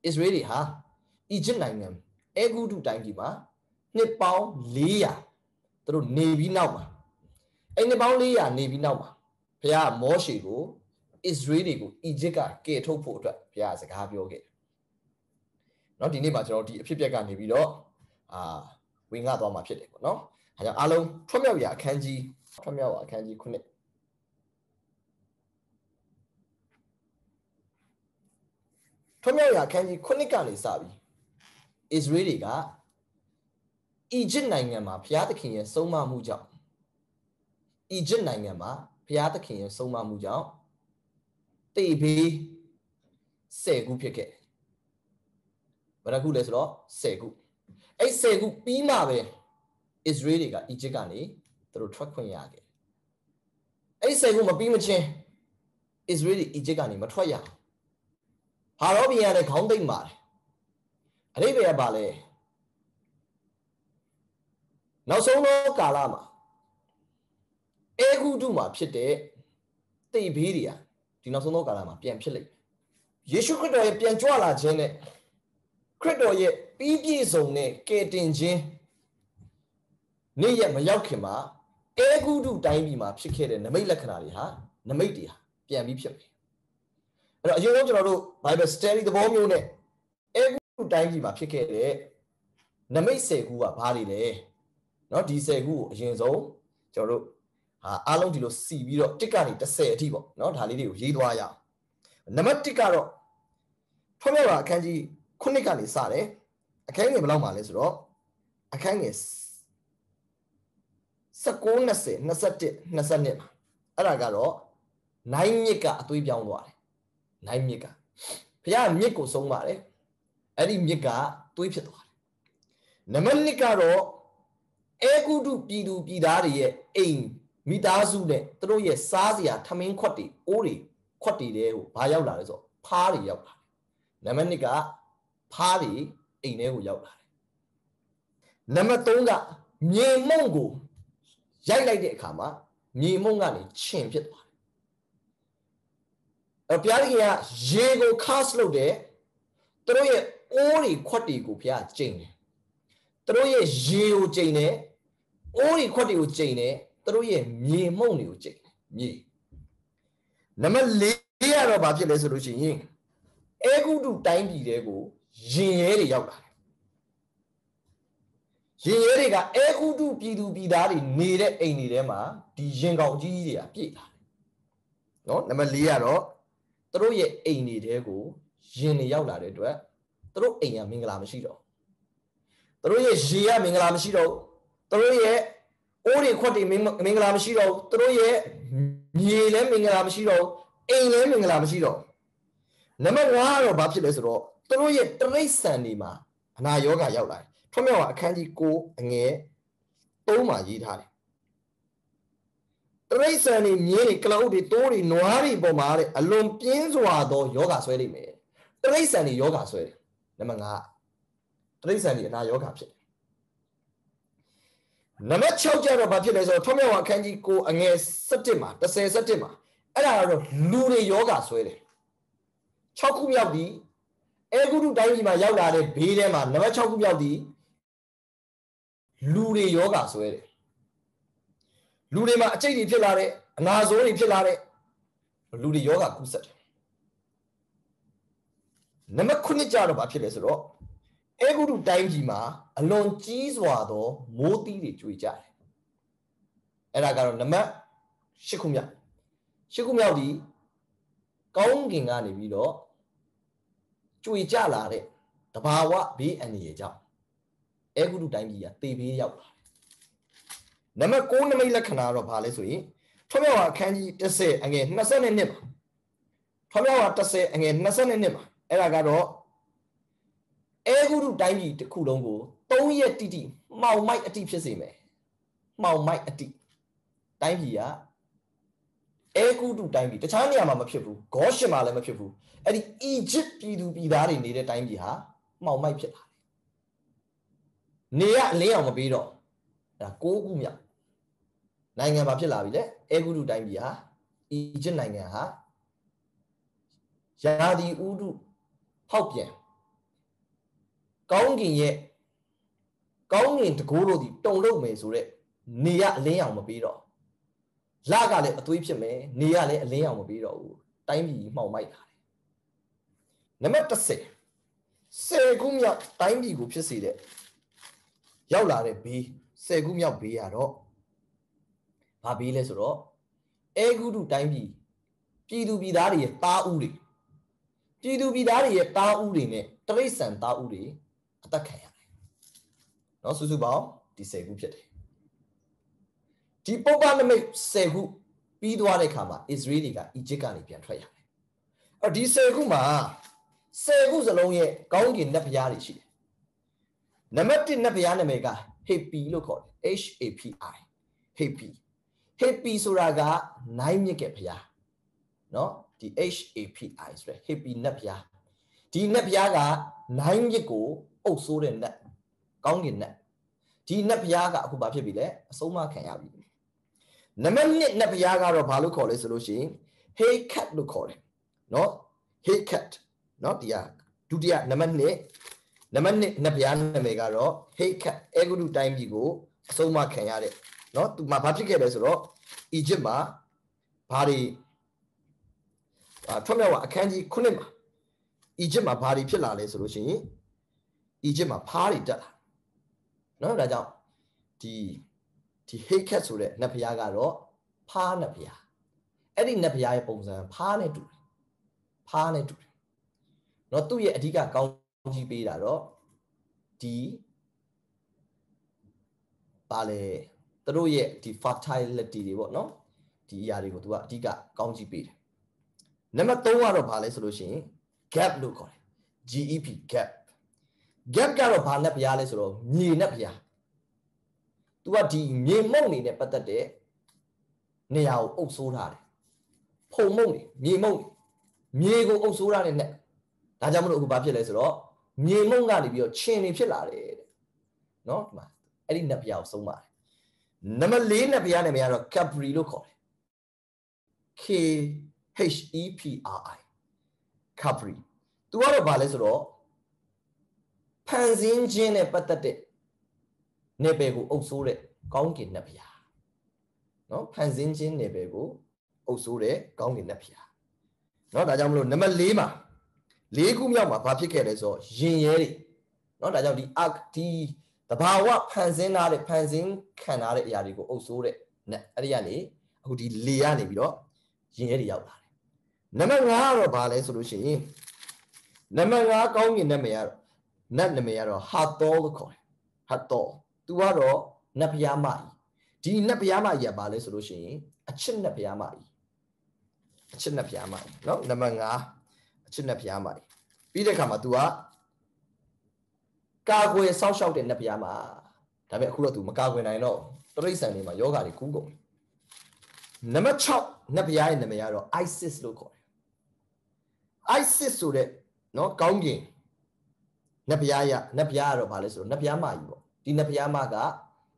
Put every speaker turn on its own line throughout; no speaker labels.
Israeli ဟာ Egypt နိုင်ငံအဲဂုတုတိုင်းပြည်မှာနှစ်ပေါင်း400သူတို့နေပြီးနောက်မှာအဲနှစ်ပေါင်း400နေပြီးနောက်မှာဘုရားမောရှေကို Israeli ကို Egypt ကကယ်ထုတ်ဖို့အတွက်ဘုရားစကားပြောခဲ့တယ်เนาะဒီနေ့မှာကျွန်တော်ဒီအဖြစ်အပျက်ကနေပြီးတော့ဝင်ငှသွားမှာဖြစ်တယ်ပေါ့เนาะအဲကြောင့်အားလုံးထွတ်မြောက်ရာအခန်းကြီး9ထွတ်မြောက်ရာအခန်းကြီး9ကနေစပြီး Israel တွေက Egypt နိုင်ငံမှာဘုရားသခင်ရဲ့ဆုံးမမှုကြောင့် Egypt နိုင်ငံမှာဘုရားသခင်ရဲ့ဆုံးမမှုကြောင့်တေဘေး10ခုဖြစ်ခဲ့ဘယ်နှခုလဲဆိုတော့10ခုအဲ့10ခုပြီးမှပဲ Israel တွေက Egypt ကနေသူတို့ထွက်ခွင့်ရခဲ့အဲ့10ခုမပြီးမချင်း Israel တွေ Egypt ကနေမထွက်ရဘူးဟာရောဘီယာနဲ့ခေါင်းသိမ့်ပါတယ်အရိပ်ပဲကပါလဲနောက်ဆုံးသောကာလမှာအေဂုတုမှာဖြစ်တဲ့တိတ်ဘေးတွေကဒီနောက်ဆုံးသောကာလမှာပြန်ဖြစ်လိမ့်မယ်ယေရှုခရစ်တော်ရဲ့ပြန်ကြွလာခြင်းနဲ့ခရစ်တော်ရဲ့ပြီးပြည့်စုံတဲ့ကယ်တင်ခြင်းနေ့ရက်မရောက်ခင်မှာအေဂုတုတိုင်းပြည်မှာဖြစ်ခဲ့တဲ့နမိတ်လက္ခဏာတွေဟာနမိတ်တွေဟာပြန်ပြီးဖြစ်မယ်အဲ့တော့အရင်ဆုံးကျွန်တော်တို့ Bible study သဘောမျိုးနဲ့အေဂုတုတိုင်းပြည်မှာဖြစ်ခဲ့တဲ့နမိတ်10ခုကဘာတွေလဲเนาะဒီ10ခုကိုအရင်ဆုံးကျွန်တော်တို့အားလုံးဒီလိုစီပြီးတော့1ကနေ10အထိပေါ့เนาะဒါလေးတွေကိုရေးသွားရအောင်နံပါတ်1ကတော့ထွတ်မြောက်ရာအခန်းကြီး9ကနေစတယ်အခန်းငယ်ဘယ်လောက်မှာလဲဆိုတော့အခန်းငယ်19 20 21 22မှာအဲ့ဒါကတော့နိုင်မြစ်ကအသွေးပြောင်းသွားတယ်နိုင်မြစ်ကဘုရားမြစ်ကိုဆုံးပါတယ်အဲ့ဒီမြစ်ကသွေးဖြစ်သွားတယ်နံပါတ်2ကတော့အေဂုတုပြည်သူပြည်သားတွေရဲ့အိမ်မိသားစုနဲ့သူတို့ရဲ့စားစရာထမင်းခွက်တွေအိုးတွေခွက်တွေတဲ့ဟိုဘာရောက်လာလဲဆိုတော့ဖားတွေရောက်လာတယ်နံပါတ်2ကဖားတွေအိမ်ထဲကိုရောက်လာတယ်နံပါတ်3ကမြေမှုန့်ကိုရိုက်လိုက်တဲ့အခါမှာမြေမှုန့်ကနေခြင်ဖြစ်သွားတယ်ဘုရားသခင်ကရေကိုခါစ်လုပ်တယ်သူတို့ရဲ့အိုးတွေခွက်တွေကိုဘုရားကျိန်တယ်သူတို့ရဲ့ရေကိုကျိန်တယ်အိုးတွေခွက်တွေကိုကျိန်တယ်သူတို့ရဲ့မြေမှုန့်တွေကိုကျိန်တယ်မြေနံပါတ်4ကတော့ဘာဖြစ်လဲဆိုလို့ရှိရင်အေဂုတုတိုင်းပြည်တွေကိုရင်ရဲတွေရောက်လာတယ်ရင်ရဲတွေကအေဂုတုပြည်သူပြည်သားတွေနေတဲ့အိမ်တွေထဲမှာဒီရင်ကောင်ကြီးတွေကပြည့်လာတယ်နော်နံပါတ်4ကတော့သူတို့ရဲ့အိမ်တွေထဲကိုရင်တွေရောက်လာတဲ့အတွက်သူတို့အိမ်ကမင်္ဂလာမရှိတော့သူတို့ရဲ့ရေကမင်္ဂလာမရှိတော့သူတို့ရဲ့အိုးတွေခွက်တွေမင်္ဂလာမရှိတော့သူတို့ရဲ့မြေလည်းမင်္ဂလာမရှိတော့အိမ်လည်းမင်္ဂလာမရှိတော့နံပါတ်5ကတော့ဘာဖြစ်လဲဆိုတော့သူတို့ရဲ့တရိษံတွေမှာအနာရောဂါရောက်လာတယ်ထွတ်မြောက်အခန်းကြီး9အငယ်3မှာရေးထားတယ်တရိษံတွေမြင်းတွေကလအုပ်တွေတိုးတွေနွားတွေပေါ်မှာတဲ့အလွန်ပြင်းစွာသောယောဂါဆွဲလိမ့်မယ်တရိษံတွေယောဂါဆွဲတယ်နံပါတ်5တရိษံတွေအနာယောဂါဖြစ်တယ်နံပါတ်6ကျတော့ဘာဖြစ်လဲဆိုတော့ထွတ်မြောက်အခန်းကြီး9အငယ်17မှာ10 17မှာအဲ့ဒါကတော့လူတွေယောဂါဆွဲတယ်6ခုမြောက်ဒီအေဂုတုတိုင်းပြည်မှာရောက်လာတဲ့ဘေးထဲမှာနံပါတ်6ခုမြောက်ဒီလူတွေယောဂါဆွဲတယ်လူတွေမှာအကျိတ်တွေဖြစ်လာတဲ့အနာဆိုးတွေဖြစ်လာတဲ့လူတွေယောဂါကူးစက်တယ်နံပါတ်9ကျတော့ဘာဖြစ်လဲဆိုတော့အေဂုတုတိုင်းပြည်မှာအလွန်ကြီးစွာသောမိုးသီးတွေကျွေကြတယ်အဲ့ဒါကတော့နံပါတ်10ခုမြောက်10ခုမြောက်ဒီကောင်းကင်ကနေပြီးတော့ကျွေကြလာတဲ့တဘာဝဘေးအန္တရာယ်ကြောင့်အေဂုတုတိုင်းပြည်ကတေဘေးရောက်လာတယ်နံပါတ်9နမိတ်လက္ခဏာတော့ဘာလဲဆိုရင်ထွတ်မြောက်အခန်းကြီး10အငယ်22မှာထွတ်မြောက်10အငယ်22မှာအဲ့ဒါကတော့အေဂုတုတိုင်းပြည်တစ်ခုလုံးကို3ရက်တိတိမှောင်မိုက်အတိဖြစ်စေမယ်မှောင်မိုက်အတိတိုင်းပြည်ကအေဂုတုတိုင်းပြည်တခြားနေရာမှာမဖြစ်ဘူးဂေါရှင်မှာလည်းမဖြစ်ဘူးအဲ့ဒီ Egypt ပြည်သူပြည်သားတွေနေတဲ့တိုင်းပြည်ဟာမှောင်မိုက်ဖြစ်လာတယ်နေရအလင်းအောင်မပေးတော့ဒါ6ခုမြောက်နိုင်ငံမှာဖြစ်လာပြီလေအေဂုတုတိုင်းပြည်ဟာ Egypt နိုင်ငံဟာယာဒီဥဒုဖောက်ပြန်ကောင်းကင်ရဲ့ကောင်းကင်တကိုးတို့ဒီတုံလုံးမယ်ဆိုတဲ့နေရအလင်းအောင်မပေးတော့လကလည်းအသွေးဖြစ်မယ်နေရလည်းအလင်းအောင်မပေးတော့ဘူးတိုင်းပြည်မှောင်မိုက်လာတယ်နံပါတ်10ခုမြောက်တိုင်းပြည်ကိုဖြစ်စေတဲ့ရောက်လာတဲ့ဘေး10ခုမြောက်ဘေးရတော့ဘာဘေးလဲဆိုတော့အဲဂုတုတိုင်းပြည်ပြည်သူပြည်သားတွေရဲ့တားဥတွေပြည်သူပြည်သားတွေရဲ့တားဥတွေနဲ့တရိษံတားဥတွေအသက်ခံရတယ်နော်စုစုပေါင်းဒီ10ခုဖြစ်တယ်ဒီပုပ္ပနမိတ်10ခုပြီးသွားတဲ့အခါမှာအစ္စရေးတွေကအီဂျစ်ကနေပြန်ထွက်ရတယ်အဲ့ဒီ10ခုမှာ10ခုစလုံးရဲ့ကောင်းကင်နတ်ဘုရားတွေရှိတယ်နံပါတ်1နတ်ဘုရားနာမည်ကဟေပီလို့ခေါ်တယ် HAPI ဟေပီဆိုတာကနိုင်မြစ်ကဘုရားနော်ဒီ HAPI ဆိုတဲ့ဟေပီနတ်ဘုရားဒီနတ်ဘုရားကနိုင်မြစ်ကိုအုပ်ဆိုးတဲ့နတ်ကောင်းကင်နတ်ဒီနတ်ဘုရားကအခုဘာဖြစ်ပြီလဲအဆုံးမခံရပြီနံပါတ်2နတ်ဘုရားကတော့ဘာလို့ခေါ်လဲဆိုလို့ရှိရင် Hekat လို့ခေါ်တယ်နော် Hekat နော်ဒီကဒုတိယနံပါတ်2နံပါတ်2နတ်ဘုရားနာမည်ကတော့ Hekat အဲဂုတုတိုင်းပြည်ကိုအဆုံးမခံရတဲ့နော်သူမှာဘာဖြစ်ခဲ့လဲဆိုတော့အီဂျစ်မှာဘာတွေထွတ်မြောက်အခန်းကြီး9မှာအီဂျစ်မှာဘာတွေဖြစ်လာလဲဆိုလို့ရှိရင်အီဂျစ်မှာဖားတွေတက်လာနော်ဒါကြောင့်ဒီဟေခက်ဆိုတဲ့နတ်ဘုရားကတော့ဖားနတ်ဘုရားအဲ့ဒီနတ်ဘုရားရဲ့ပုံစံဖားနဲ့တူတယ်နော်သူ့ရဲ့အဓိကကောင်းကြီးပေးတာတော့ဒီပါလေသူတို့ရဲ့ဒီ fertility တွေပေါ့နော်ဒီအရာတွေကိုသူကအဓိကကောင်းကြီးပေးတယ်နံပါတ်3ကတော့ဘာလဲဆိုလို့ရှိရင် gap လို့ခေါ်တယ် GEP gap ကတော့ဘာနတ်ဘုရားလဲဆိုတော့မြေနတ်ဘုရားသူကဒီမြေမုံနေနဲ့ပတ်သက်တဲ့နေရာကိုအုပ်ဆိုးထားတယ်ဖုံမုံနေမြေမုံနေမြေကိုအုပ်ဆိုးထားတဲ့နတ်ဒါကြောင့်မလို့အခုဘာဖြစ်လဲဆိုတော့မြေမုံကနေပြီးတော့ခြင်နေဖြစ်လာတယ်တဲ့နော်ဒီမှာအဲ့ဒီနတ်ဘုရားကိုဆုံးပါတယ်နံပါတ်4နတ်ဘုရားနာမည်ကတော့ Capri လို့ခေါ်တယ် KHEPRI Capri သူကတော့ဘာလဲဆိုတော့ဖန်ဆင်းခြင်းနဲ့ပတ်သက်တဲ့နေပယ်ကိုအုပ်ဆိုးတဲ့ကောင်းကင်နတ်ဘုရားနော်ဖန်ဆင်းခြင်းနေပယ်ကိုအုပ်ဆိုးတဲ့ကောင်းကင်နတ်ဘုရားနော်ဒါကြောင့်မလို့နံပါတ်4မှာ4ခုမြောက်မှာဘာဖြစ်ခဲ့လဲဆိုတော့ရင်ရဲတွေနော်ဒါကြောင့်ဒီတဘာဝဖန်ဆင်းထားတဲ့ဖန်ဆင်းခံထားတဲ့အရာတွေကိုအုပ်ဆိုးတဲ့နတ်အဲ့ဒီကနေအခုဒီလေကနေပြီးတော့ရင်ရဲတွေရောက်လာတယ်နံပါတ်5ကတော့ဘာလဲဆိုလို့ရှိရင်နံပါတ်5ကောင်းကင်နတ်မရတော့နတ်နာမည်ကတော့ Hathor လို့ခေါ်တယ် Hathor သူကတော့နတ်ဘုရားမကြီးဒီနတ်ဘုရားမကြီးကဘာလဲဆိုလို့ရှိရင်အချစ်နတ်ဘုရားမကြီးနော်နံပါတ်5အချစ်နတ်ဘုရားမကြီးပြီးတဲ့အခါမှာ तू ကကာကွယ်စောင့်ရှောက်တဲ့နတ်ဘုရားမဒါပေမဲ့အခုတော့ तू မကာကွယ်နိုင်တော့တရိษံတွေမှာယောဂါတွေကူးကုန်နံပါတ်6နတ်ဘုရားရဲ့နာမည်ကတော့ Isis လို့ခေါ်တယ် Isis ဆိုတဲ့နော်ကောင်းကင်နတ်ဘုရားကတော့ဘာလဲဆိုတော့နတ်ဘုရားမကြီးပေါ့ဒီနတ်ဘုရားမက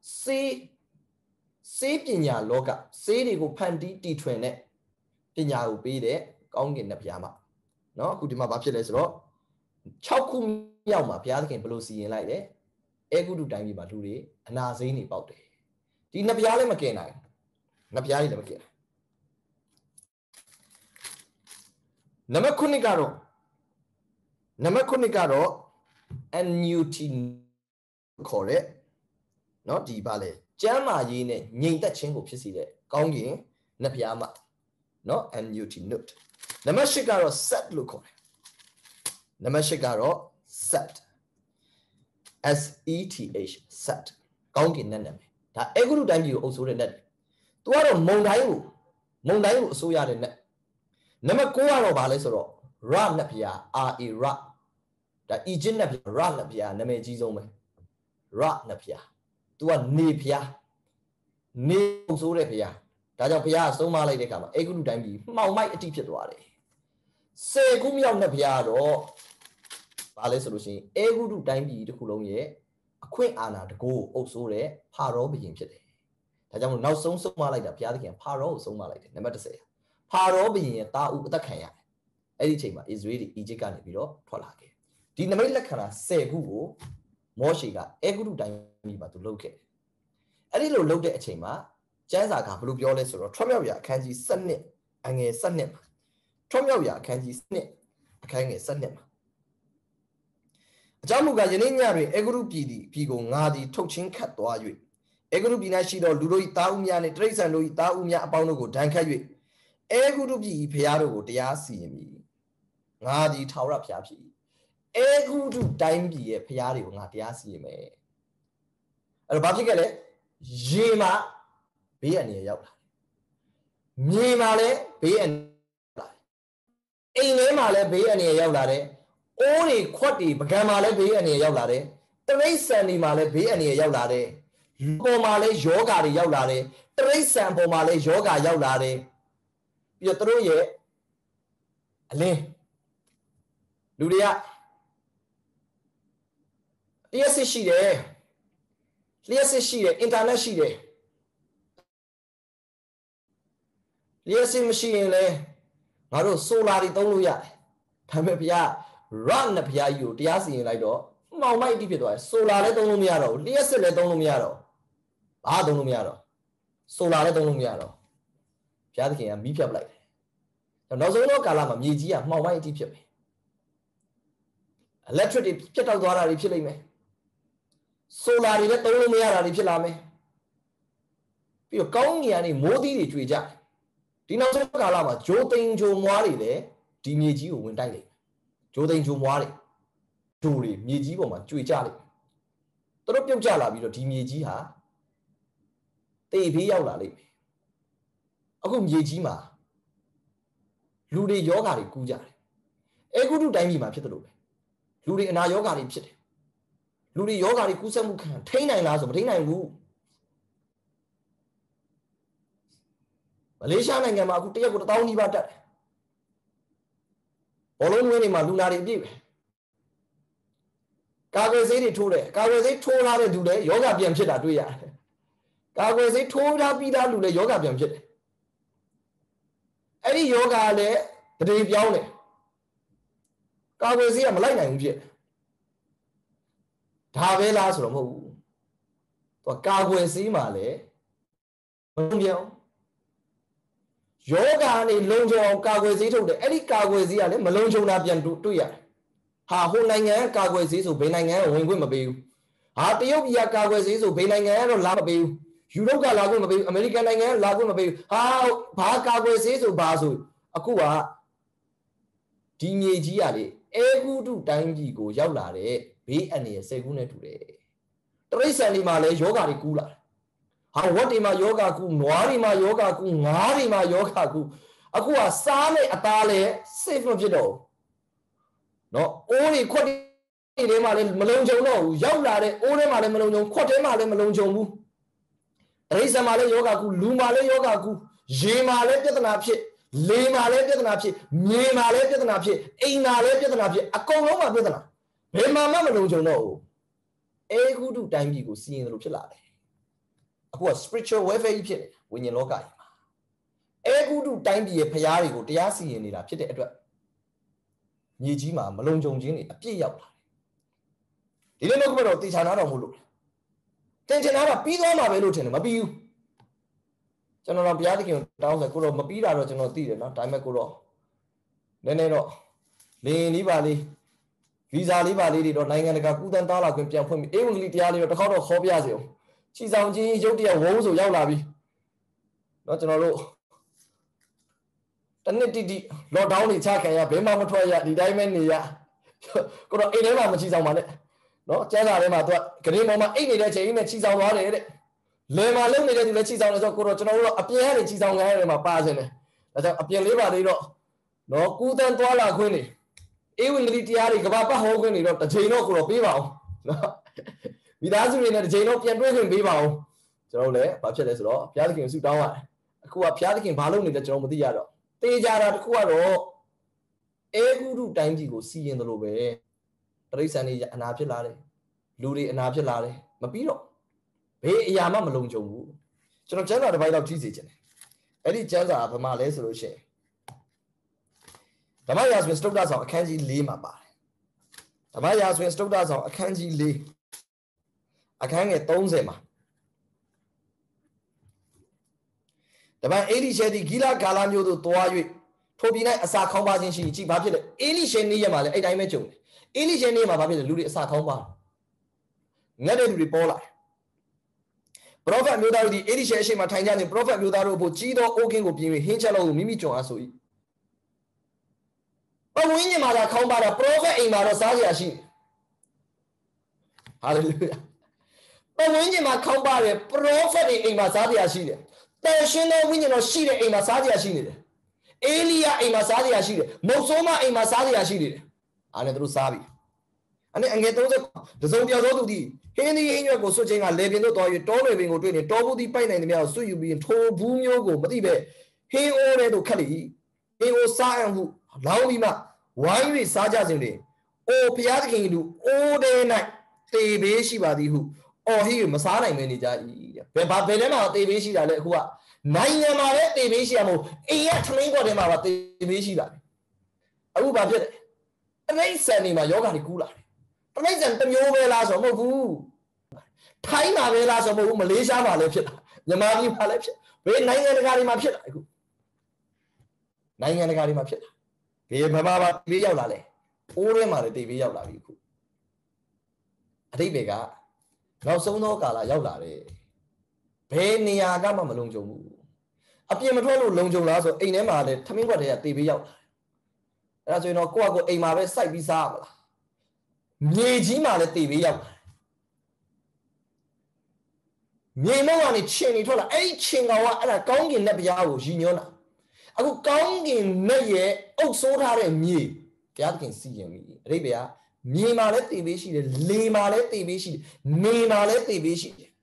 စေးပညာလောကစေးတွေကိုဖန်တီးတီထွင်တဲ့ပညာကိုပေးတဲ့ကောင်းကင်နတ်ဘုရားမနော်အခုဒီမှာဘာဖြစ်လဲဆိုတော့6ခုမြောက်မှာဘုရားသခင်ဘယ်လိုစီရင်လိုက်လဲအဲဂုတုတိုင်းပြည်မှာလူတွေအနာစိမ်းတွေပေါက်တယ်ဒီနတ်ဘုရားလည်းမကင်နိုင်နတ်ဘုရားကြီးလည်းမကင်နိုင်နံပါတ်9ကတော့ annuity ခေါ်တဲ့เนาะဒီပါလေကျမ်းမာရေးနဲ့ငြိမ်သက်ခြင်းကိုဖြစ်စေတဲ့ကောင်းကင်နတ်ဘုရားမเนาะ annuity note နံပါတ်10ကတော့ set လို့ခေါ်တယ်နံပါတ်10ကတော့ set set ကောင်းကင်နတ်နာမည်ဒါအေဂုရုတိုင်းပြည်ကိုအုပ်ဆိုးတဲ့နတ်သူကတော့မုန်တိုင်းကိုအစိုးရတဲ့နတ်နံပါတ်9ကတော့ဘာလဲဆိုတော့ Ra နတ်ဘုရား Ra ဒါအီဂျစ်နတ်ဘုရား Ra နတ်ဘုရားနာမည်ကြီးဆုံးပဲ Ra နတ်ဘုရားသူကနေဘုရားနေအုပ်ဆိုးတဲ့ဘုရားဒါကြောင့်ဘုရားဆုံးမလိုက်တဲ့အခါမှာအေဂုရုတိုင်းပြည်မှောင်မိုက်အတိဖြစ်သွားတယ်10ခုမြောက်နတ်ဘုရားတော့ဘာလဲဆိုလို့ရှိရင်အေဂုရုတိုင်းပြည်တစ်ခုလုံးရဲ့အခွင့်အာဏာတကိုးအုပ်ဆိုးတဲ့ဖာရောဘုရင်ဖြစ်တယ်ဒါကြောင့်မို့နောက်ဆုံးဆုံးမလိုက်တာဘုရားသခင်ဖာရောကိုဆုံးမလိုက်တယ်နံပါတ်10ဖာရောဘုရင်ရဲ့တာဦးအသက်ခံရတယ်အဲ့ဒီအချိန်မှာအစ္စရေးတွေအီဂျစ်ကနေပြီးတော့ထွက်လာခဲ့ဒီနမိတ်လက္ခဏာ10ခုကိုမောရှေကအဲဂုတုတိုင်းပြည်မှာသူလုပ်ခဲ့အဲ့ဒီလိုလုပ်တဲ့အချိန်မှာကျမ်းစာကဘယ်လိုပြောလဲဆိုတော့ထွတ်မြောက်ရာအခန်းကြီး7အငယ်7မှာထွတ်မြောက်ရာအခန်းကြီး7အခန်းငယ်7မှာအကြောင်းမူကားယနေ့ညတွင်အဲဂုတုပြည်ကိုငါသည်ထုတ်ချင်းခတ်သွား၍အဲဂုတုပြည်၌ရှိသောလူတို့၏သားဦးများနှင့်တိရစ္ဆာန်တို့၏သားဦးများအပေါင်းတို့ကိုဒဏ်ခတ်၍အဲဂုတုပြည်၏ဖျားတို့ကိုတရားစီရင်မည်ငါသည်ထာဝရဘုရားဖြစ်၏အဲဂုတုတိုင်းပြည်ရဲ့ဖျားတွေကိုငါတရားစီရင်မယ်အဲ့တော့ဘာဖြစ်ခဲ့လဲရေမှာဘေးအန္တရာယ်ရောက်လာမြေမှာလည်းဘေးအန္တရာယ်ရောက်လာအိမ်ထဲမှာလည်းဘေးအန္တရာယ်ရောက်လာတယ်အိုးတွေခွက်တွေပကံမှာလည်းဘေးအန္တရာယ်ရောက်လာတယ်တရိษံတွေမှာလည်းဘေးအန္တရာယ်ရောက်လာတယ်လူပေါ်မှာလည်းယောဂါတွေရောက်လာတယ်တရိษံပေါ်မှာလည်းယောဂါရောက်လာတယ်ပြီးတော့သူတို့ရဲ့အလင်းလူတွေကလျှက်စစ်ရှိတယ်လျှက်စစ်ရှိတယ်အင်တာနက်ရှိတယ်လျှက်စစ်မရှိရင်လည်းငါတို့ဆိုလာတွေသုံးလို့ရတယ်ဒါပေမဲ့ဘုရားရတ်နဲ့ဘုရားကြီးကိုတရားစီရင်လိုက်တော့မှောင်မိုက်အတိဖြစ်သွားတယ်ဆိုလာလည်းသုံးလို့မရတော့ဘူးလျှက်စစ်လည်းသုံးလို့မရတော့ဘာသုံးလို့မရတော့ဆိုလာလည်းသုံးလို့မရတော့ဘုရားသခင်ကမီးဖြတ်ပလိုက်တယ်နောက်ဆုံးတော့ကာလမှာမြေကြီးကမှောင်မိုက်အတိဖြစ်မယ်electric တွေပြတ်တောက်သွားတာတွေဖြစ်လိမ့်မယ်ဆိုလာတွေလည်းသုံးလို့မရတာတွေဖြစ်လာမယ်ပြီးတော့ကောင်းကင်ကနေမိုးသီးတွေကျွေကြဒီနောက်ဆုံးကာလမှာဂျိုးသိန်းဂျိုမွားတွေလည်းဒီမြေကြီးကိုဝင်တိုက်လိမ့်မယ်ဂျိုးသိန်းဂျိုမွားတွေဂျိုးတွေမြေကြီးပေါ်မှာကျွေကြလိမ့်မယ်သူတို့ပြုတ်ကျလာပြီးတော့ဒီမြေကြီးဟာတေဖေးရောက်လာလိမ့်မယ်အခုမြေကြီးမှာလူတွေယောဂါတွေကူးကြတယ်အဲဂုတုတိုင်းပြည်မှာဖြစ်တယ်လို့ပဲလူတွေအနာယောဂါတွေဖြစ်တယ်လူတွေယောဂါတွေကူးစက်မှုခံထိန်းနိုင်လားဆိုမထိန်းနိုင်ဘူးမလေးရှားနိုင်ငံမှာအခုတရက်ကို1000နီးပါးတက်တယ်ဘောလုံးဝင်းတွေမှာလူနာတွေအပြည့်ပဲကာကွယ်ဆေးတွေထိုးတယ်ကာကွယ်ဆေးထိုးထားတဲ့လူတွေယောဂပြန်ဖြစ်တာတွေ့ရတယ်ကာကွယ်ဆေးထိုးထားပြီးသားလူတွေယောဂပြန်ဖြစ်တယ်အဲ့ဒီယောဂလည်းတည်ပြောင်းတယ်ကာကွယ်ဆေးကမလိုက်နိုင်ဘူးဖြစ်ဒါပဲလားဆိုတော့မဟုတ်ဘူးသူကာကွယ်ဆေးမှာလည်းမလုံးပြောင်းယောဂကနေလုံခြုံအောင်ကာကွယ်ဆေးထုတ်တယ်အဲ့ဒီကာကွယ်ဆေးကလည်းမလုံခြုံတာပြန်တွေ့ရတယ်ဟာဟိုနိုင်ငံကကာကွယ်ဆေးဆိုဘယ်နိုင်ငံကဝင်ခွင့်မပေးဘူးဟာတရုတ်ပြည်ကကာကွယ်ဆေးဆိုဘယ်နိုင်ငံကတော့လာမပေးဘူးယူရိုပကလာခွင့်မပေးဘူးအမေရိကန်နိုင်ငံကလာခွင့်မပေးဘူးဟာဘာကာကွယ်ဆေးဆိုဘာဆိုအခုကဒီမြေကြီးကလေအဲဂုတုတိုင်းပြည်ကိုရောက်လာတဲ့ဘေးအန္တရာယ်10ခုနဲ့တူတယ်တရိษံတွေမှာလည်းယောဂါတွေကူးလာတယ်ဟာဝတ်တွေမှာယောဂါကူးနွားတွေမှာယောဂါကူးငါးတွေမှာယောဂါကူးအခုကစားနဲ့အသားလည်း safe မဖြစ်တော့ဘူးเนาะအိုးတွေခွက်တွေမှာလည်းမလုံခြုံတော့ဘူးရောက်လာတဲ့အိုးထဲမှာလည်းမလုံခြုံခွက်ထဲမှာလည်းမလုံခြုံဘူးတရိษံမှာလည်းယောဂါကူးလူမှာလည်းယောဂါကူးရေမှာလည်းပြဿနာဖြစ်လေမှာလည်းပြဿနာဖြစ်မြေမှာလည်းပြဿနာဖြစ်အိမ်မှာလည်းပြဿနာဖြစ်အကုန်လုံးမှာပြဿနာဘယ်မှာမှမလုံခြုံတော့ဘူးအဲဂုတုတိုင်းပြည်ကိုစီရင်တယ်လို့ဖြစ်လာတယ်အခုက spiritual warfare ကြီးဖြစ်နေဝိညာဉ်လောကကြီးမှာအဲဂုတုတိုင်းပြည်ရဲ့ဖျားတွေကိုတရားစီရင်နေတာဖြစ်တဲ့အတွက်မြေကြီးမှာမလုံခြုံခြင်းတွေအပြည့်ရောက်လာတယ်ဒီလိုမျိုးကတော့တေချာနာတော်မို့လို့တင်ချင်တာကပြီးသွားမှာပဲလို့ထင်တယ်မပြီးဘူးကျွန်တော်တော့ဘုရားသခင်ကိုတောင်းဆိုကိုတော့မပြီးတာတော့ကျွန်တော်သိတယ်နော်ဒါပေမဲ့ကိုတော့နည်းနည်းတော့လင်းလေးပါလေးဗီဇာလေးပါလေးတွေတော့နိုင်ငံတကာကုသန်းသားလာခွင့်ပြန်ဖွင့်ပြီးအေဝံဂေလိတရားလေးတော့တစ်ခေါက်တော့ခေါ်ပြစေအောင်ခြိဆောင်ချင်းရုပ်တရားဝုန်းဆိုရောက်လာပြီเนาะကျွန်တော်တို့တနစ်တိတိလော့ဒေါင်းတွေချခံရဘယ်မှမထွက်ရဒီတိုင်းပဲနေရကိုတော့အိမ်ထဲမှာမခြိဆောင်ပါနဲ့เนาะကျန်းစာထဲမှာသူကဂရင်းပေါ်မှာအိတ်နေတဲ့ချိန်နဲ့ခြိဆောင်သွားတယ်တဲ့လယ်မှာလုံနေတဲ့သူလည်းခြိဆောင်တယ်ဆိုတော့ကိုတော့ကျွန်တော်တို့အပြင်ကနေခြိဆောင်ခံရတယ်မှာပါခြင်းတယ်ဒါကြောင့်အပြင်လေးပါလေးတော့เนาะကုသန်းသွားလာခွင့်နေအေဝံဂေလိတရားတွေကဘာပတ်ဟောခွင့်နေတော့တစ်ချိန်တော့ကိုတော့ပေးပါအောင်เนาะမိသားစုတွေနဲ့တစ်ချိန်တော့ပြန်တွေ့ခွင့်ပေးပါအောင်ကျွန်တော်လည်းဘာဖြစ်လဲဆိုတော့ဘုရားသခင်ကိုဆုတောင်းရတယ်အခုကဘုရားသခင်ဘာလုပ်နေလဲကျွန်တော်မသိရတော့တေးကြတာတခုကတော့အဲဂုတုတိုင်းပြည်ကိုစီရင်တယ်လို့ပဲတရိษံတွေအနာဖြစ်လာတယ်လူတွေအနာဖြစ်လာတယ်မပြီးတော့ဘေးအရာမှမလုံခြုံဘူးကျွန်တော်ကျမ်းစာတစ်ပိုင်းတော့ကြည့်စေချင်တယ်အဲ့ဒီကျမ်းစာကဘာမှလဲဆိုလို့ရှိရင်ဓမ္မရာဇဝင်စတုတ္ထဆောင်အခန်းကြီး4မှာပါတယ်ဓဓမ္မရာဆိုရင်စတုတ္ထဆောင်အခန်းကြီး၄အခန်းငယ်30မှာတပန်အေလိရှေသည်ဂိလဂါလမြို့သို့သွား၍ထိုပြည်၌အစာခေါင်းပါခြင်းရှိကြည့်ဘာဖြစ်လဲအေလိရှေနေ့ရက်မှာလည်းအဲ့တိုင်းပဲကြုံတယ်အေလိရှေနေ့မှာဘာဖြစ်လဲလူတွေအစာခေါင်းပါငတ်တဲ့လူတွေပေါ်လာပရောဖက်မျိုးသားတို့ဒီအေလိရှေအရှိန်မှာထိုင်ကြနေပရောဖက်မျိုးသားတို့အဖို့ကြီးသောအိုးကင်းကိုပြင်ပြီးဟင်းချက်လို့မိမိကြုံအားဆို၏ပဝင်းညမှာသာခေါင်းပါတာပရောဖက်အိမ်မှာတော့စားစရာရှိဟာလေလုယာပဝင်းညမှာခေါင်းပါတယ်ပရောဖက်အိမ်မှာစားစရာရှိတယ်တန်ရှင်းသောဝိညာဉ်တော်ရှိတဲ့အိမ်မှာစားစရာရှိနေတယ်အေလိယအိမ်မှာစားစရာရှိတယ်မုတ်ဆိုးမအိမ်မှာစားစရာရှိနေတယ်အားနဲ့တို့စားပြီအဲ့အငယ်30တစုံပြောသောသူသည်ဟင်းဒီဟင်းရွက်ကိုစွတ်ခြင်းကလေပင်တို့တော်၍တောလေပင်ကိုတွေ့နေတောဘူးသည်ပိုက်နိုင်သည်များကိုစွတ်ယူပြီးထိုဘူးမျိုးကိုမသိပဲဟင်းအိုးတဲ့တို့ခတ်လေဟင်းအိုးစားအောင်ဟုလောင်းပြီးမှဝိုင်း၍စားကြစဉ်တွင်အိုဘုရားသခင်လူအိုးတဲ့၌တေဘေးရှိပါသည်ဟုအော်ဟိမစားနိုင်မဲနေကြ၏တဲ့ဘယ်ထဲမှာတေဘေးရှိတာလဲအခုကနိုင်ငံမှာလည်းတေဘေးရှိရမို့အိမ်ရထမင်းကွက်ထဲမှာပါတေဘေးရှိတာအခုဘာဖြစ်လဲတရိတ်ဆန်နေမှာယောဂါတွေကူးလာတယ်တရိတ်ဆန်တစ်မျိုးပဲလားဆိုတော့မဟုတ်ဘူးထိုင်းမှာပဲလားဆိုတော့မဟုတ်ဘူးမလေးရှားမှာလည်းဖြစ်တာမြန်မာပြည်မှာလည်းဖြစ်ဘယ်နိုင်ငံတကာတွေမှာဖြစ်တာအခုနိုင်ငံတကာတွေမှာဖြစ်တာဘယ်မှာပါတေဘေးရောက်လာလဲအိုးထဲမှာလည်းတေဘေးရောက်လာပြီအခုအတိတ်တွေကနောက်ဆုံးသောကာလရောက်လာတယ်ဘယ်နေရာကမှမလုံခြုံဘူးအပြင်မထွက်လို့လုံခြုံလားဆိုအိမ်ထဲမှာလည်းထမင်းခွက်တွေကတေဘေးရောက်လာအဲ့ဒါဆိုရင်တော့ကိုယ့်အကိုအိမ်မှာပဲစိုက်ပြီးစားရမလားမြေကြီးမှာလည်းတေဘေးရောက်လာမြေမောက်ကနေခြင်နေထွက်လာအဲ့ဒီခြင်ကောင်ကအဲ့ဒါကောင်းကင်နတ်ဘုရားကိုရည်ညွှန်းတာအခုကောင်းကင်နတ်ရဲ့အုပ်ဆိုးထားတဲ့မြေဘုရားသခင်စီရင်ပြီအတိတ်ကမြေမှာလည်းတေဘေးရှိတယ်လေမှာလည်းတေဘေးရှိတယ်နေမှာလည်းတေဘေးရှိတယ်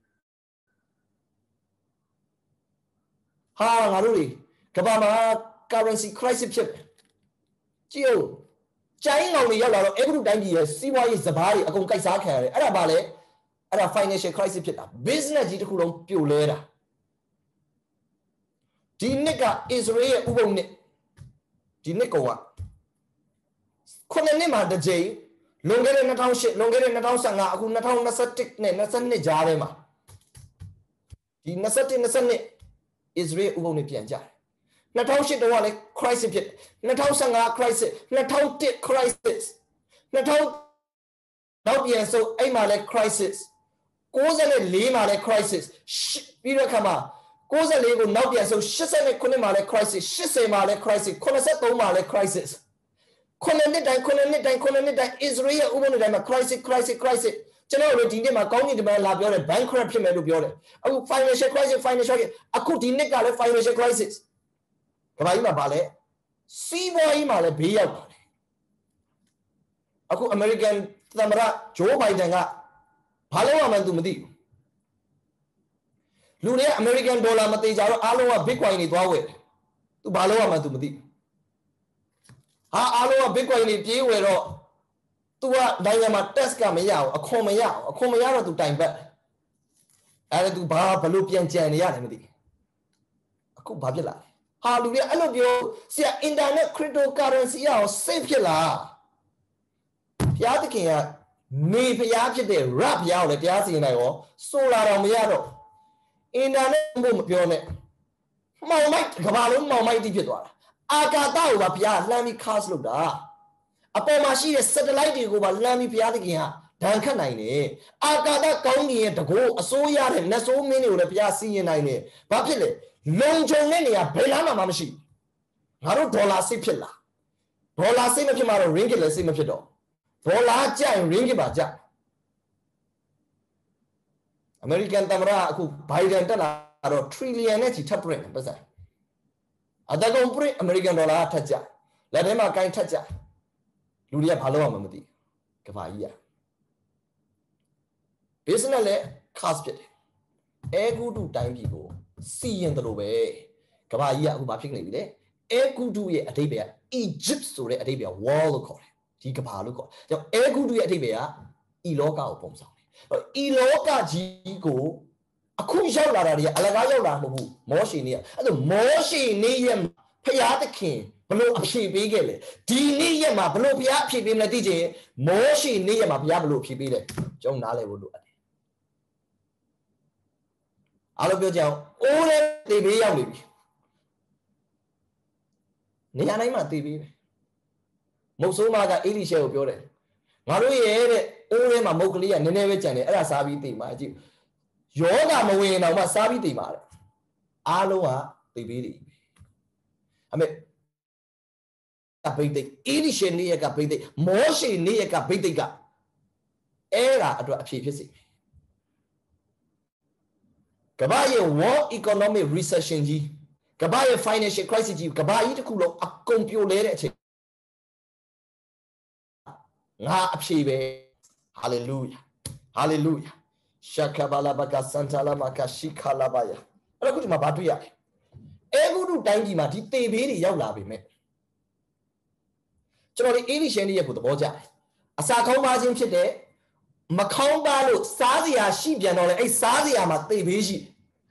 ဟာငါတို့တွေကဘာမှာ currency crisis ဖြစ်တယ်ကြည့်ဦးကျိုင်းငောင်တွေရောက်လာတော့အဲ့ဒီတိုင်းပြည်ရဲ့စီးပွားရေးစဘာတွေအကုန်ကိုက်စားခံရတယ်အဲ့ဒါဘာလဲအဲ့ဒါ financial crisis ဖြစ်တာ business ကြီးတစ်ခုလုံးပြိုလဲတာဒီနှစ်က Israel ရဲ့ဥပုံနှစ်ဒီနှစ်ကောင်ကခုနှစ်မှာတစ်ကြိမ်လွန်ခဲ့တဲ့2008လွန်ခဲ့တဲ့2015အခု2021နဲ့22ကြားထဲမှာဒီ21 22 Israel ဥပုံနဲ့ပြန်ကြတယ်2008တော့လည်း crisis ဖြစ်2015 crisis 2001 crisis 2000နောက်ပြန်ဆိုအဲ့မှာလည်း crisis 94မှာလည်း crisis ပြီးတော့ခါမှာ94ကိုနောက်ပြန်ဆို89မှာလည်း crisis 80မှာလည်း crisis 83မှာလည်း crisis ခုနှစ်တိုင်း Israel ဥပဒေတိုင်းမှာ crisis ကျွန်တော်တို့ဒီနေ့မှာကောင်းကင်တမန်လာပြောတယ် bankrupt ဖြစ်မယ်လို့ပြောတယ်အခု financial crisis အခုဒီနှစ်ကလည်း financial crisis ကမ္ဘာကြီးမှာပါလဲစီးပွားရေးမှာလည်းဘေးရောက်ပါတယ်အခု American သမ္မတ Joe Biden ကဘာလို့မှမသိဘူးလူတွေက American dollar မသေးကြတော့အားလုံးက Bitcoin တွေသွားဝယ်တယ်သူဘာလို့မှမသိဘူးအားလုံးက Bitcoin တွေပြေးဝယ်တော့ तू ကနိုင်ငံမှာ tax ကမရအောင်အခွန်မရတော့ तू တိုင်ပတ်အဲ့ဒါ तू ဘာလို့ပြန်ကြံနေရတယ်မသိအခုဘာဖြစ်လာဟာလူတွေအဲ့လိုပြောဆရာ internet cryptocurrency ရအောင် safe ဖြစ်လားဘုရားသခင်ကနေဘုရားဖြစ်တဲ့ rap ဘုရားကိုလည်းတရားစီရင်နိုင်ရောဆိုလာတော့မရတော့ internet ဘုမပြောနဲ့မောင်မိုက်ကဘာလုံးမောင်မိုက်တိဖြစ်သွားတာအာကာသကိုပါဘုရားလှမ်းပြီး cast လုပ်တာအပေါ်မှာရှိတဲ့ satellite တွေကိုပါလှမ်းပြီးဘုရားသခင်ကဒဏ်ခတ်နိုင်တယ်အာကာသကောင်းကင်ရဲ့တကောအစိုးရတဲ့နတ်ဆိုးမင်းတွေကိုလည်းဘုရားစီရင်နိုင်တယ်ဘာဖြစ်လဲလုံခြုံတဲ့နေရာဘယ်လားမှမရှိငါတို့ဒေါ်လာစိတ်ဖြစ်လားဒေါ်လာစိတ်မဖြစ်မှတော့ ringgit လည်းစိတ်မဖြစ်တော့ဒေါ်လာကျရင် ringgit ပါကျအမေရိကန်သမ္မတအခုဘိုင်ဒန်တက်လာတော့ trillion နဲ့ချီထပ်ပြည့်တယ်ပတ်စံအတကောင်ပြည့်အမေရိကန်ဒေါ်လာထပ်ကျလက်ထဲမှာကိုင်းထပ်ကျလူတွေကဘာလို့မှမသိကဘာကြီးbusiness လည်း cost ဖြစ်တယ်အဲဂုတုတိုင်းပြည်ကိုစီရင်တယ်လို့ပဲကဘာကြီးအခုဘာဖြစ်နေပြီလဲအဲဂုတုရဲ့အဓိပ္ပာယ်က Egypt ဆိုတဲ့အဓိပ္ပာယ် wall လို့ခေါ်တယ်ဒီကဘာလို့ခေါ်တယ်အဲဂုတုရဲ့အဓိပ္ပာယ်ကဤလောကကိုပုံဆောင်တယ်ဤလောကကြီးကိုအခုရောက်လာတာတွေကအလကားရောက်လာမဟုတ်ဘူးမောရှေနေ့အဲ့လိုမောရှေနေ့ရဲ့ဖျားသခင် Below a pibigele. Dini yama, below piapi in a DJ, Moshi Niama Piablo Pibile. John Nale would do it. All of your jail, all they be young. Nianima TV. Mosumaga Elisha Building. Maru all my Mokli and never Jenny, Sabi team, my Jew. Yoga Moe now, my Sabi team. Aloha, TV. I mean, Capite, Elisha near Capite, Moshi near Capite. Era at what she said. Kabaye war economic recession G. Kabaye financial crisis G. Kabaye to cool a computer. Na apshibe. Hallelujah. Hallelujah. Shakabala baka santala maka shikalabaya. I go to my batuya. Ego to dangi mati te very young labi me. Charlie Elisha near put the boja. Asako margin chite. Macomba Sadia Shibian a Sadia Mate Vishi.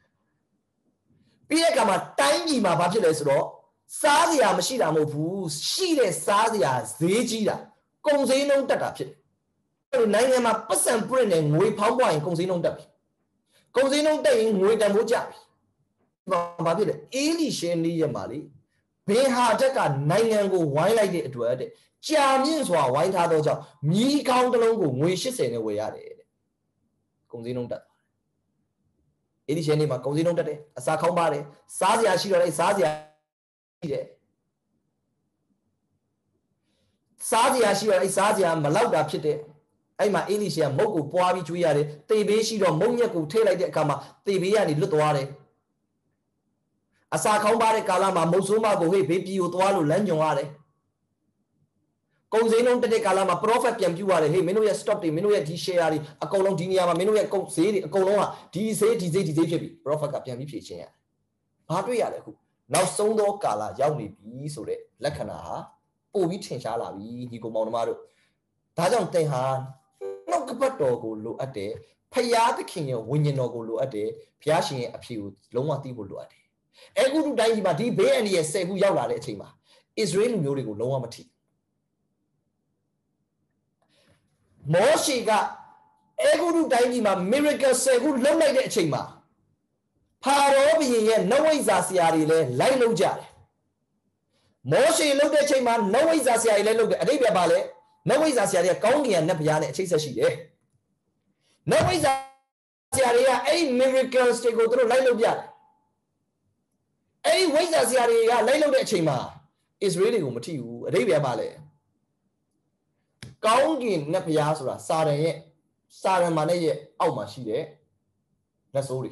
Piacama Tangi Mabapiles Law, Sadia Mashida Mopu, she is Sadia Zejida, Consino Tatapi. Nine person bringing we power and Consino Dapi. Consino Day with the Mujapi. Babila, Elisha Niamali, Peha Jaka, 9 angle, wine like it to it. Means why white hard me count along wishes anyway. Consino that. It is any Macosino that a Sacomare, Sazia Shira, Sazia. Sazia Shira, Sazia, Malauda Pite. I'm a Elisha, Moku, Poavi Tuiare, Tebeshi or Moniaku, Taylor de Kama, Tebiani Lutuare. A Sacomare Calama, Mosuma, go away, baby, you to Lanjoare. Consino de Calama, prophet, and you are a Minuya stopped him, Minuya Tishari, a colon Dinia, Minuya Coxi, a colona, T. Prophet Captain Pichia. Patriaku. Now Sondo Kala, Yauni, Sore, Lacana, oh, we change Alavi, he go Monamaro. Tajon Tehan, no Capato go look at day, Paya the king of Winyan no go look at day, Piashi appealed, Lomati will do at day. Ego to die, but he bear and yes, say who Yara Chima. Israel Murigo, Lomati. Moshi got Ego Daima miracle say who look like that chima. Parobi, no way Zasiari, Lilo Jar. Moshi looked at chima, no way Zasiari, look at Arabia Ballet, no way Zasiari, Kongi and Napiana, Chase she. No way Zasiaria, a miracles to go through Lilo Jar. A way Zasiaria, Lilo de chima is really Umatu, Arabia Ballet. Kongi Napiasra, Sarah Mane, Alma she. That's all.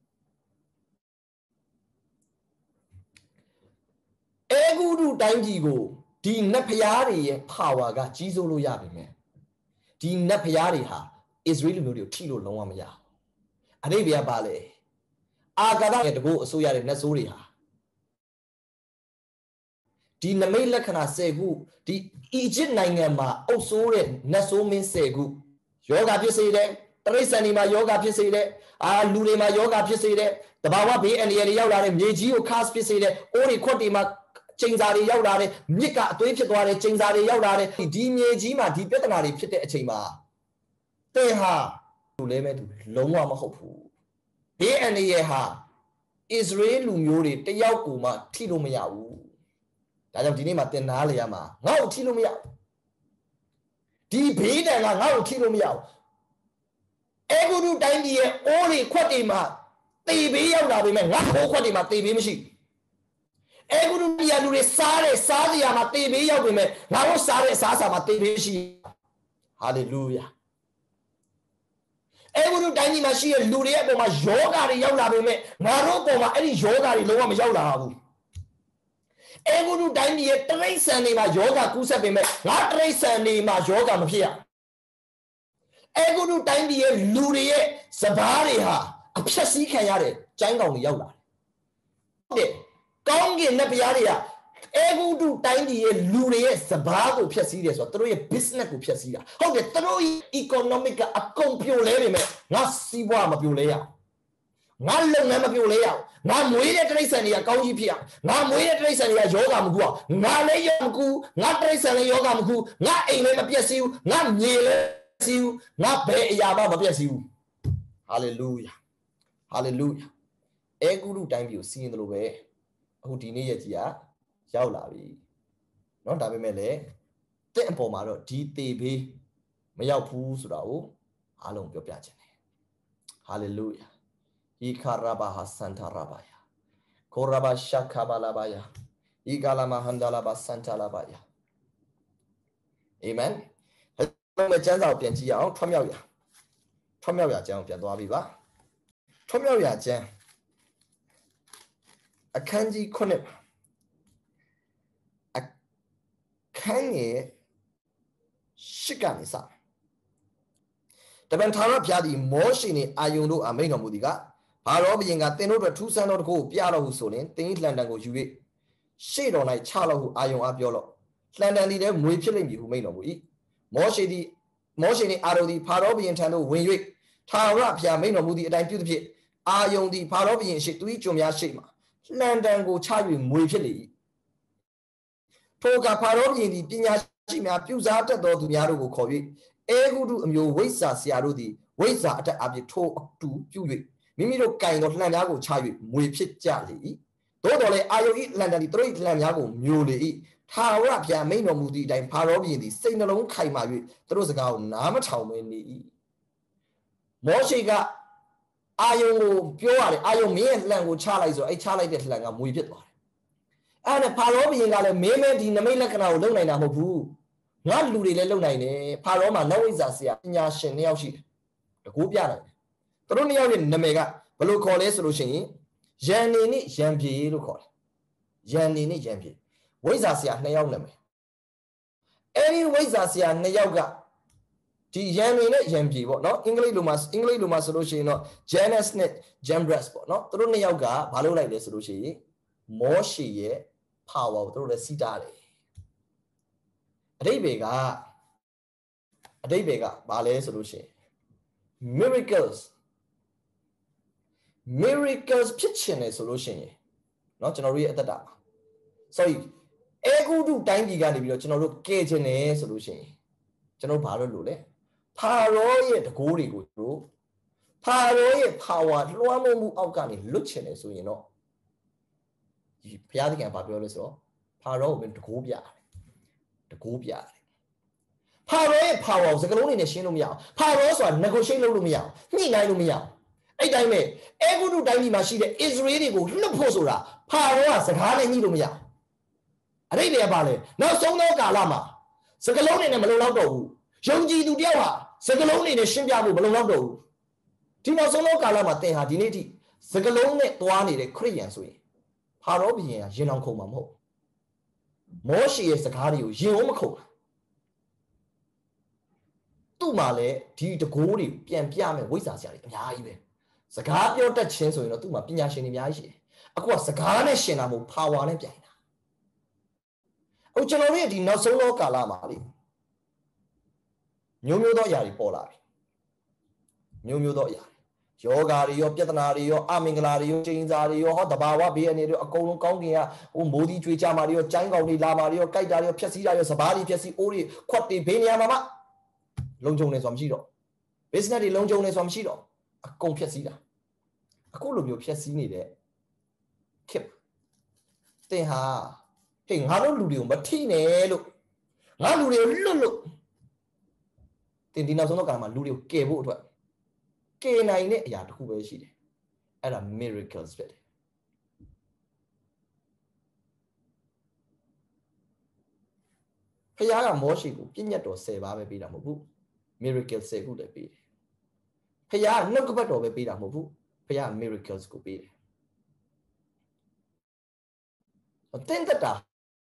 Ego Dangi go, Di Napiari power got Jizolo Yabi. Di Napiari ha is really no Tilo Lomaya. Arabia Ballet. Agada to go so yard in Nasoria. Di Namela can I say who the Egypt Nangama also read Nasomin Segu. Yoga you say that, Tresanima Yoga you say that, Lurema Yoga you say that, the Bawa Bay and the Yara and Yagio Caspi say that, Ori Kotima. Chingari Yaudare, Nika, Twitchare, Chingari Yaudare, Dimie Jima, Dipetanari, Pite Chima. Teha, Lemon, Loma Hopu. Be and Yeha, Israel Lumuri, the Yakuma, Tilumia. That of Dinima Tenaliama, now Tilumia. Deep and now Tilumia. Ego Dandy, only Quatima, Baby Yaudare, not Quatima, Baby machine. Ego to be a Sare, Sadia, Mate, women, now Sare, Sasa, Mate, hallelujah. Ego to Dani Machine, Luria, my yoga, Yola, Naroko, any yoga, Loma Yola. Ego to Dani, Trace and my yoga, Kusa, not Trace and my yoga here. Ego to Dani, Luria, Sabariha, a Pessy Kayare, Jango Yola. Kongi Napiaria, Ego do tiny Luria, Sabago Piasidas, or through a business of Piasia. How the through economic a compulary, not Siwa Mapulea. ngã lông ngã mà biểu lấy à ngã mũi để trái sân này cao gì phía ngã mũi để trái sân này yoga mà cua ngã lấy yoga mà cua ngã trái sân này yoga mà cua ngã anh lấy mà biết siêu ngã nhẹ lấy siêu ngã bé ya mà biết siêu hallelujah hallelujah ai guru time biểu xin được về hụt đi này gì à giàu là vì nó đã bị mẹ lẽ tên bỏ mà rồi đi tê bê mấy giàu phú số đó along biểu biểu chân này hallelujah Ikarabaha Santa Rabaya. Koraba Shakabalabaya. Igalama Handalaba Santa Labaya. Amen. Mình chân vào biển chỉ áo thâm nhau ya. Thâm nhau ya chân biển多ပြီ吧. Thâm nhau ya chân. Akanji konep. Akanye shikanisa. တပန်ထာဝရဘုရားသည်မောရှေနှင့်အာယုန်တို့အမိန့်တော်မူသည်ကဘာရောဘုရင်ကသင်တို့အတွက်ထူးဆန်းသောတကုကိုပြတော်ဟုဆိုလျှင်သင်၏လှံတံကိုယူ၍ရှေ့တော်၌ချတော်ဟုအာယုန်အားပြောလော့လှံတံသည်လည်းမွေဖြစ်လိမ့်မည်ဟုမိန့်တော်မူ၏မောရှေနှင့်အာရုန်သည်ဖာရောဘုရင်ထံသို့ဝင်၍ထာဝရဘုရားမိန့်တော်မူသည့်အတိုင်းပြုသဖြင့်အာယုန်သည်ဖာရောဘုရင်ရှိသူ၏ကျွန်များရှိမှလှံတံကိုချ၍မွေဖြစ်လေ၏ထိုအခါဖာရောဘုရင်သည်ပညာရှိများပြုစားတတ်သောသူများတို့ကိုခေါ်၍အဲဂုတုအမျိုးဝိဇ္ဇာဆရာတို့သည်ဝိဇ္ဇာအတတ်အပြည့်ထိုအတူပြု၍မိမိတို့ကင်သောလှံများကိုချ၍မွေဖြစ်ကြလေ၏သို့တော်လည်းအာယုန်၏လှံတံသည်သူတို့၏လှံများကိုမျိုးလေ၏ထာဝရဘုရားမိန့်တော်မူသည့်အတိုင်းဖာရောဘုရင်သည်စိတ်နှလုံးခိုင်မာ၍သူတို့စကားကိုနားမထောင်ဘဲနေ၏မောရှေကအာယုန်ကိုပြောရတယ်အာယုန်မင်းရဲ့လှံကိုချလိုက်ဆိုအဲ့ချလိုက်တဲ့လှံကမွေဖြစ်သွားတယ်အဲ့ဒါဖာရောဘုရင်ကလည်းမင်းမဲဒီနမိတ်လက္ခဏာကိုလုံနိုင်တာမဟုတ်ဘူးငါလူတွေလည်းလုံနိုင်တယ်ဖာရောမှာနဝိဇ္ဇာဆရာပညာရှင်2ယောက်ရှိတယ်တကူပြနိုင်တယ်သူတို့2ယောက်ရဲ့နာမည်ကဘယ်လိုခေါ်လဲဆိုလို့ရှိရင်ယန်နေနဲ့ယန်ပြေလို့ခေါ်တယ်ယန်နေနဲ့ယန်ပြေဝိဇ္ဇာဆရာ2ယောက်နာမည်အဲဒီဝိဇ္ဇာဆရာ2ယောက်ကဒီယန်နေနဲ့ယန်ပြေပေါ့နော်အင်္ဂလိပ်လိုမှာဆိုလို့ရှိရင်တော့ Janus နဲ့ Jambres ပေါ့နော်သူတို့2ယောက်ကဘာလုပ်လိုက်လဲဆိုလို့ရှိရင်မောရှေရဲ့ power ကိုသူတို့လည်းစီးတားတယ်အဓိပ္ပာယ်ကဘာလဲဆိုလို့ရှိရင် miracles ဖြစ်ချင်တယ်ဆိုလို့ရှိရင်เนาะကျွန်တော်တို့ရဲ့အသက်တာမှာ sorry အေဂုတုတိုင်းပြည်ကနေပြီးတော့ကျွန်တော်တို့ကဲချင်တယ်ဆိုလို့ရှိရင်ကျွန်တော်ဘာလို့လို့လဲဖာရောရဲ့တကိုးတွေကိုတို့ဖာရောရဲ့ power လွှမ်းမိုးမှုအောက်ကနေလွတ်ချင်တယ်ဆိုရင်တော့ဒီဘုရားသခင်ကဘာပြောလဲဆိုတော့ဖာရောကိုတကိုးပြရတယ်ဖာရောရဲ့ power ကိုစကားလုံးတွေနဲ့ရှင်းလို့မရအောင်ဖာရောဆိုတာ negotiate လုပ်လို့မရအောင်ညှိနှိုင်းလို့မရအောင်အဲ့တိုင်းပဲအေဂုတုတိုင်းပြည်မှာရှိတဲ့ Israel တွေကိုလွတ်ဖို့ဆိုတာဖာရောကစကားနဲ့ညှိလို့မရအောင်အဲ့ဒီတွေကဘာလဲနောက်ဆုံးသောကာလမှာစကားလုံးတွေနဲ့မလုံလောက်တော့ဘူးယုံကြည်သူတယောက်ဟာစကားလုံးတွေနဲ့ရှင်းပြဖို့မလုံလောက်တော့ဘူးဒီနောက်ဆုံးသောကာလမှာသင်ဟာဒီနေ့ထိစကားလုံးနဲ့သွားနေတဲ့ခရစ်ယာန်ဆိုရင်ဖာရောဘုရင်ကရင်အောင်ခုန်မှာမဟုတ်မောရှေရဲ့စကားတွေကိုရင်အောင်မခုန်သူ့မှာလည်းဒီတကိုးတွေပြန်ပြမယ်ဝိဇ္ဇာဆရာတွေအများကြီးပဲစကားပြောတတ်ခြင်းဆိုရင်တော့သူ့မှာပညာရှင်တွေအများကြီးရှိတယ်အခုကစကားနဲ့ရှင်တာမဟုတ် power နဲ့ပြိုင်တာအခုကျွန်တော်တို့ရဲ့ဒီနောက်ဆုံးသောကာလမှာလေမျိုးသောအရာတွေပေါ်လာပြီမျိုးသောအရာယောဂါတွေရောပြဿနာတွေရောအမင်္ဂလာတွေရောကျင်းစာတွေရောဟောတဘာဝဘေးအနေတွေအကုန်လုံးကောင်းကင်ကဟိုမိုးဒီကျွေးကြမှာတွေရောကျိုင်းကောင်တွေလာမှာတွေရောကြိုက်တာတွေရောဖြက်စီးတာတွေရောစဘာတွေဖြက်စီးအိုးတွေခွက်တွေဘေးနေရာမှာလုံခြုံနေဆိုတာမရှိတော့ business တွေလုံခြုံနေဆိုတာမရှိတော့အကုန်ဖြက်စီးတာအခုလိုမျိုးဖြက်စီးနေတဲ့ခေတ်တင်ဟာဟေးငါတို့လူတွေကိုမထိနဲ့လို့ငါလူတွေကိုလွတ်လို့တင်ဒီနောက်ဆုံးတော့ကာလမှာလူတွေကိုကယ်ဖို့အတွက်ကယ်နိုင်တဲ့အရာတစ်ခုပဲရှိတယ်အဲ့ဒါ miracles ဖြစ်တယ်ဖခင်ကမောရှေကိုပြည့်ညတ်တော်10ပါးပဲပေးတာမဟုတ်ဘူး miracle 10ခုလည်းပေးတယ်ဖခင်ကနှုတ်ကပတ်တော်ပဲပေးတာမဟုတ်ဘူးဖခင်က miracles ကိုပေးတယ်တင်တတာ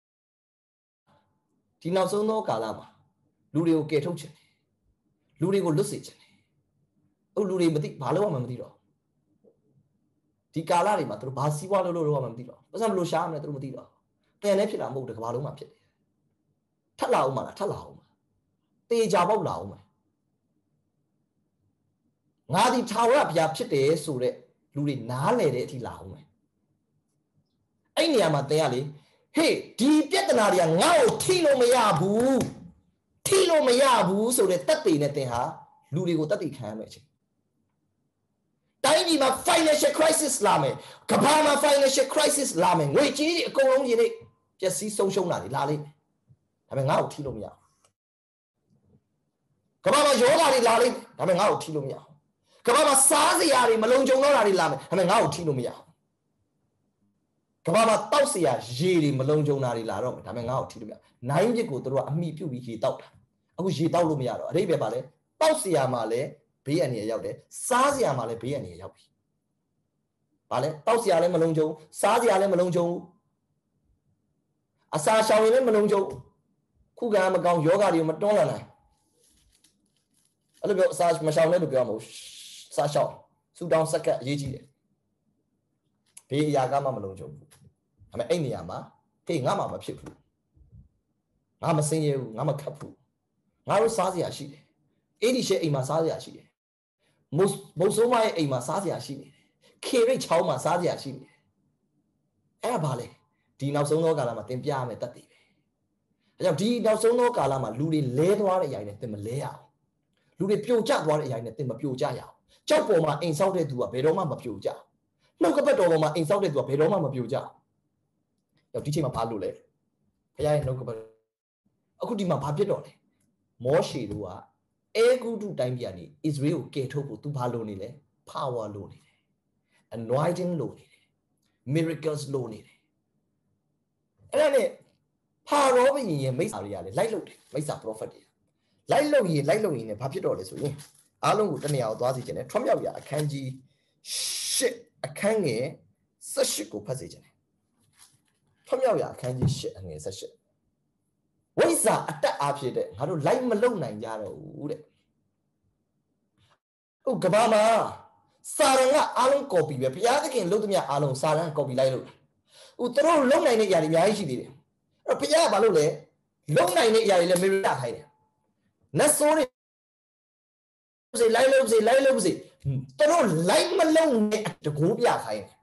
ဒီနောက်ဆုံးသောကာလမှာလူတွေကိုကယ်ထုတ်ခြင်းလူတွေကိုလွတ်စေခြင်းအဲ့လူတွေမသိဘာလို့မှမသိတော့ဒီကာလတွေမှာသူတို့ဘာစီးပွားလို့တော့မှမသိတော့ပတ်စံဘယ်လိုရှားမလဲသူတို့မသိတော့ပြန်လဲဖြစ်လာမဟုတ်တကဘာလုံးမှဖြစ်တယ်ထပ်လာအောင်မလားထပ်လာအောင်တေချာပေါက်လာအောင်မငါဒီထာဝရဘုရားဖြစ်တယ်ဆိုတဲ့လူတွေနားလဲတဲ့အထိလာအောင်မယ်အဲ့နေရာမှာသင်ရလေဟေးဒီပြဿနာတွေကငါ့ကိုထိလို့မရဘူးထိလို့မရဘူးဆိုတဲ့တက်ပေနဲ့သင်ဟာလူတွေကိုတက်ပေခံရမယ်အချိန်တိုင်းပြည်မှာ financial crisis လာမယ်ကမ္ဘာမှာ financial crisis လာမယ်ငွေကြေးတွေအကုန်လုံးရင်းနေပျက်စီးဆုံးရှုံးတာတွေလာလိမ့်မယ်ဒါပေမဲ့ငါ့ကိုထိလို့မရဘူးကမ္ဘာမှာယောဂါတွေလာလိမ့်မယ်ဒါပေမဲ့ငါ့ကိုထိလို့မရဘူးကမ္ဘာမှာစားစရာတွေမလုံခြုံတော့တာတွေလာမယ်ဒါပေမဲ့ငါ့ကိုထိလို့မရဘူးကမ္ဘာမှာတောက်စရာရေတွေမလုံခြုံတာတွေလာတော့မယ်ဒါပေမဲ့ငါ့ကိုထိလို့မရနိုင်ပြစ်ကိုတို့ကအမိပြုတ်ပြီးရေတောက်တာအခုရေတောက်လို့မရတော့အဓိပ္ပာယ်ပါလဲတောက်စရာမှာလဲဘေးအန္တရာယ်ရောက်တယ်စားစရာမှာလဲဘေးအန္တရာယ်ရောက်ပြီဘာလဲတောက်စရာလည်းမလုံခြုံစားစရာလည်းမလုံခြုံအစာရှောင်ရင်လည်းမလုံခြုံခုခံမကောင်းယောဂတွေမတွန်းလာနိုင်အဲ့လိုပြောအစာမရှောင်နဲ့လို့ပြောမှာစားရှောင်စူတောင်းစက္ကပ်အရေးကြီးတယ်ဘေးအရာကမှမလုံခြုံဘူးဒါပေမဲ့အဲ့နေရာမှာဟေးငါမှမဖြစ်ဘူးငါမစင်ရဘူးငါမခတ်ဘူးငါတို့စားစရာရှိတယ်အဲ့ဒီရှေ့အိမ်မှာစားစရာရှိတယ်မုတ်ဆိုးမရဲ့အိမ်မှာစားစရာရှိနေတယ်ခေရိတ်ချောင်းမှာစားစရာရှိနေတယ်အဲ့ဒါဘာလဲဒီနောက်ဆုံးသောကာလမှာသင်ပြရမယ်တတ်သိပဲအဲကြောင့်ဒီနောက်ဆုံးသောကာလမှာလူတွေလဲသွားတဲ့အရာတွေနဲ့သင်မလဲရအောင်လူတွေပြိုကျသွားတဲ့အရာတွေနဲ့သင်မပြိုကျရအောင်ကြောက်ပေါ်မှာအိမ်ဆောက်တဲ့သူကဘယ်တော့မှမပြိုကျအောင်နှုတ်ကပတ်တော်ပေါ်မှာအိမ်ဆောက်တဲ့သူကဘယ်တော့မှမပြိုကျအောင်ရောက်ဒီချိန်မှာဘာလို့လဲဘုရားရဲ့နှုတ်ကပတ်အခုဒီမှာဘာဖြစ်တော့လဲမောရှေတို့ကအဲဂုတုတိုင်းပြည်ကနေဣသရေလကိုကယ်ထုတ်ဖို့သူဘာလုပ်နေလဲ power လုပ်နေတယ် anointing လုပ်နေတယ် miracles လုပ်နေတယ်အဲ့ဒါနဲ့ဖာရောဘုရင်ရဲ့မိစ္ဆာတွေကလည်းလိုက်လုပ်တယ်မိစ္ဆာ prophet တွေလိုက်လုပ်ရင်လည်းဘာဖြစ်တော့လဲဆိုရင်အားလုံးကိုတနေရာကိုသွားစီခြင်းနဲ့ထွတ်မြောက်ရာအခန်းကြီး၈အခန်းငယ်18ကိုဖတ်စေခြင်းနဲ့ထွတ်မြောက်ရာအခန်းကြီး၈အငယ်18ဝိဇ္ဇာအတက်အားဖြင့်တဲ့ငါတို့လိုက်မလုံနိုင်ကြတော့ဘူးတဲ့ဟုတ်ကဘာမှာစာရန်ကအားလုံး copy ပဲဘုရားသခင်လုပ်သမျှအားလုံးစာရန် copy လိုက်လို့ဟိုသူတို့လုံနိုင်တဲ့အရာတွေအများကြီးရှိသေးတယ်အဲ့တော့ဘုရားကဘာလုပ်လဲလုံနိုင်တဲ့အရာတွေလည်းမေရတာခိုင်းတယ်နတ်ဆိုးတွေစေလိုက်လို့စေသူတို့လိုက်မလုံနဲ့တကိုးပြခိုင်းတယ်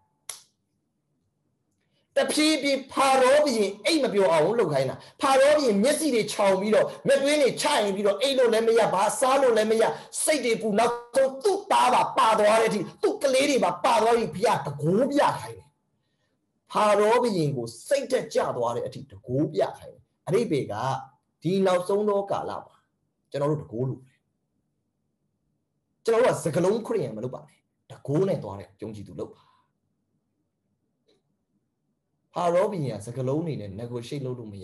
တဖြည်းဖြည်းဖာရောဘုရင်အိတ်မပြောအောင်လုပ်ခိုင်းတာဖာရောဘုရင်မျက်စိတွေခြောင်ပြီးတော့မျက်တွင်းတွေချရင်ပြီးတော့အိတ်လို့လည်းမရဘာစားလို့လည်းမရစိတ်တွေပူနောက်ဆုံးသူ့သားပါသွားတဲ့အထိသူ့ကလေးတွေပါသွားပြီးဘုရားတကိုးပြခိုင်းတယ်ဖာရောဘုရင်ကိုစိတ်တက်ကြသွားတဲ့အထိတကိုးပြခိုင်းတယ်အရိပေကဒီနောက်ဆုံးသောကာလမှာကျွန်တော်တို့တကိုးလို့ကျွန်တော်တို့ကစကလုံးခရစ်ယာန်မလုပ်ပါနဲ့တကိုးနဲ့သွားတဲ့ယုံကြည်သူလုပ်ပါဖာရောဘုရင်ကစကလုံးနေနဲ့ negotiate လုပ်လို့မရ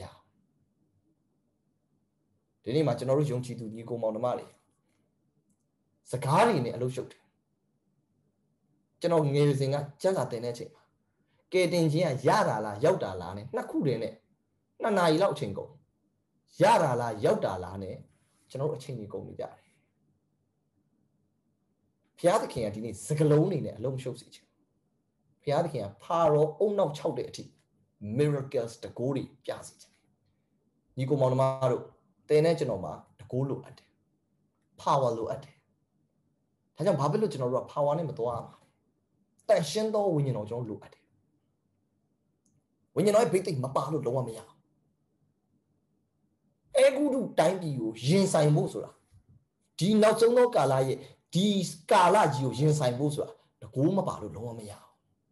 ဒီနေ့မှာကျွန်တော်တို့ယုံကြည်သူညီကိုမောင်နှမတွေစကားတွေနဲ့အလုပ်ရှုပ်တယ်ကျွန်တော်ငယ်စဉ်ကကျန်းစာတင်တဲ့အချိန်မှာကဲတင်ချင်းကရတာလားရောက်တာလားနဲ့နှစ်ခုတည်းနဲ့2 နာရီလောက်အချိန်ကုန်ရတာလားရောက်တာလားနဲ့ကျွန်တော်တို့အချိန်ကြီးကုန်နေကြတယ်ဘုရားသခင်ကဒီနေ့စကလုံးနေနဲ့အလုံးရှုပ်စေချင်ဘုရားသခင်ကဖာရောအုံနောက်6တဲ့အထိ miracles တကိုးတွေပြစေချင်ညီကိုမောင်နှမတို့တင်တဲ့ကျွန်တော်မှာတကိုးလိုအပ်တယ် power လိုအပ်တယ်ဒါကြောင့်ဘာဖြစ်လို့ကျွန်တော်တို့က power နဲ့မသွားမှာတန်ရှင်းသောဝိညာဉ်တော်ကျွန်တော်လိုအပ်တယ်ဝိညာဉ်တော်ရဲ့ဘိသိက်မပါလို့လုံးဝမရဘူးအဲဂုတုတိုင်းပြည်ကိုရင်ဆိုင်ဖို့ဆိုတာဒီနောက်ဆုံးသောကာလရဲ့ဒီကာလကြီးကိုရင်ဆိုင်ဖို့ဆိုတာတကိုးမပါလို့လုံးဝမရဘူး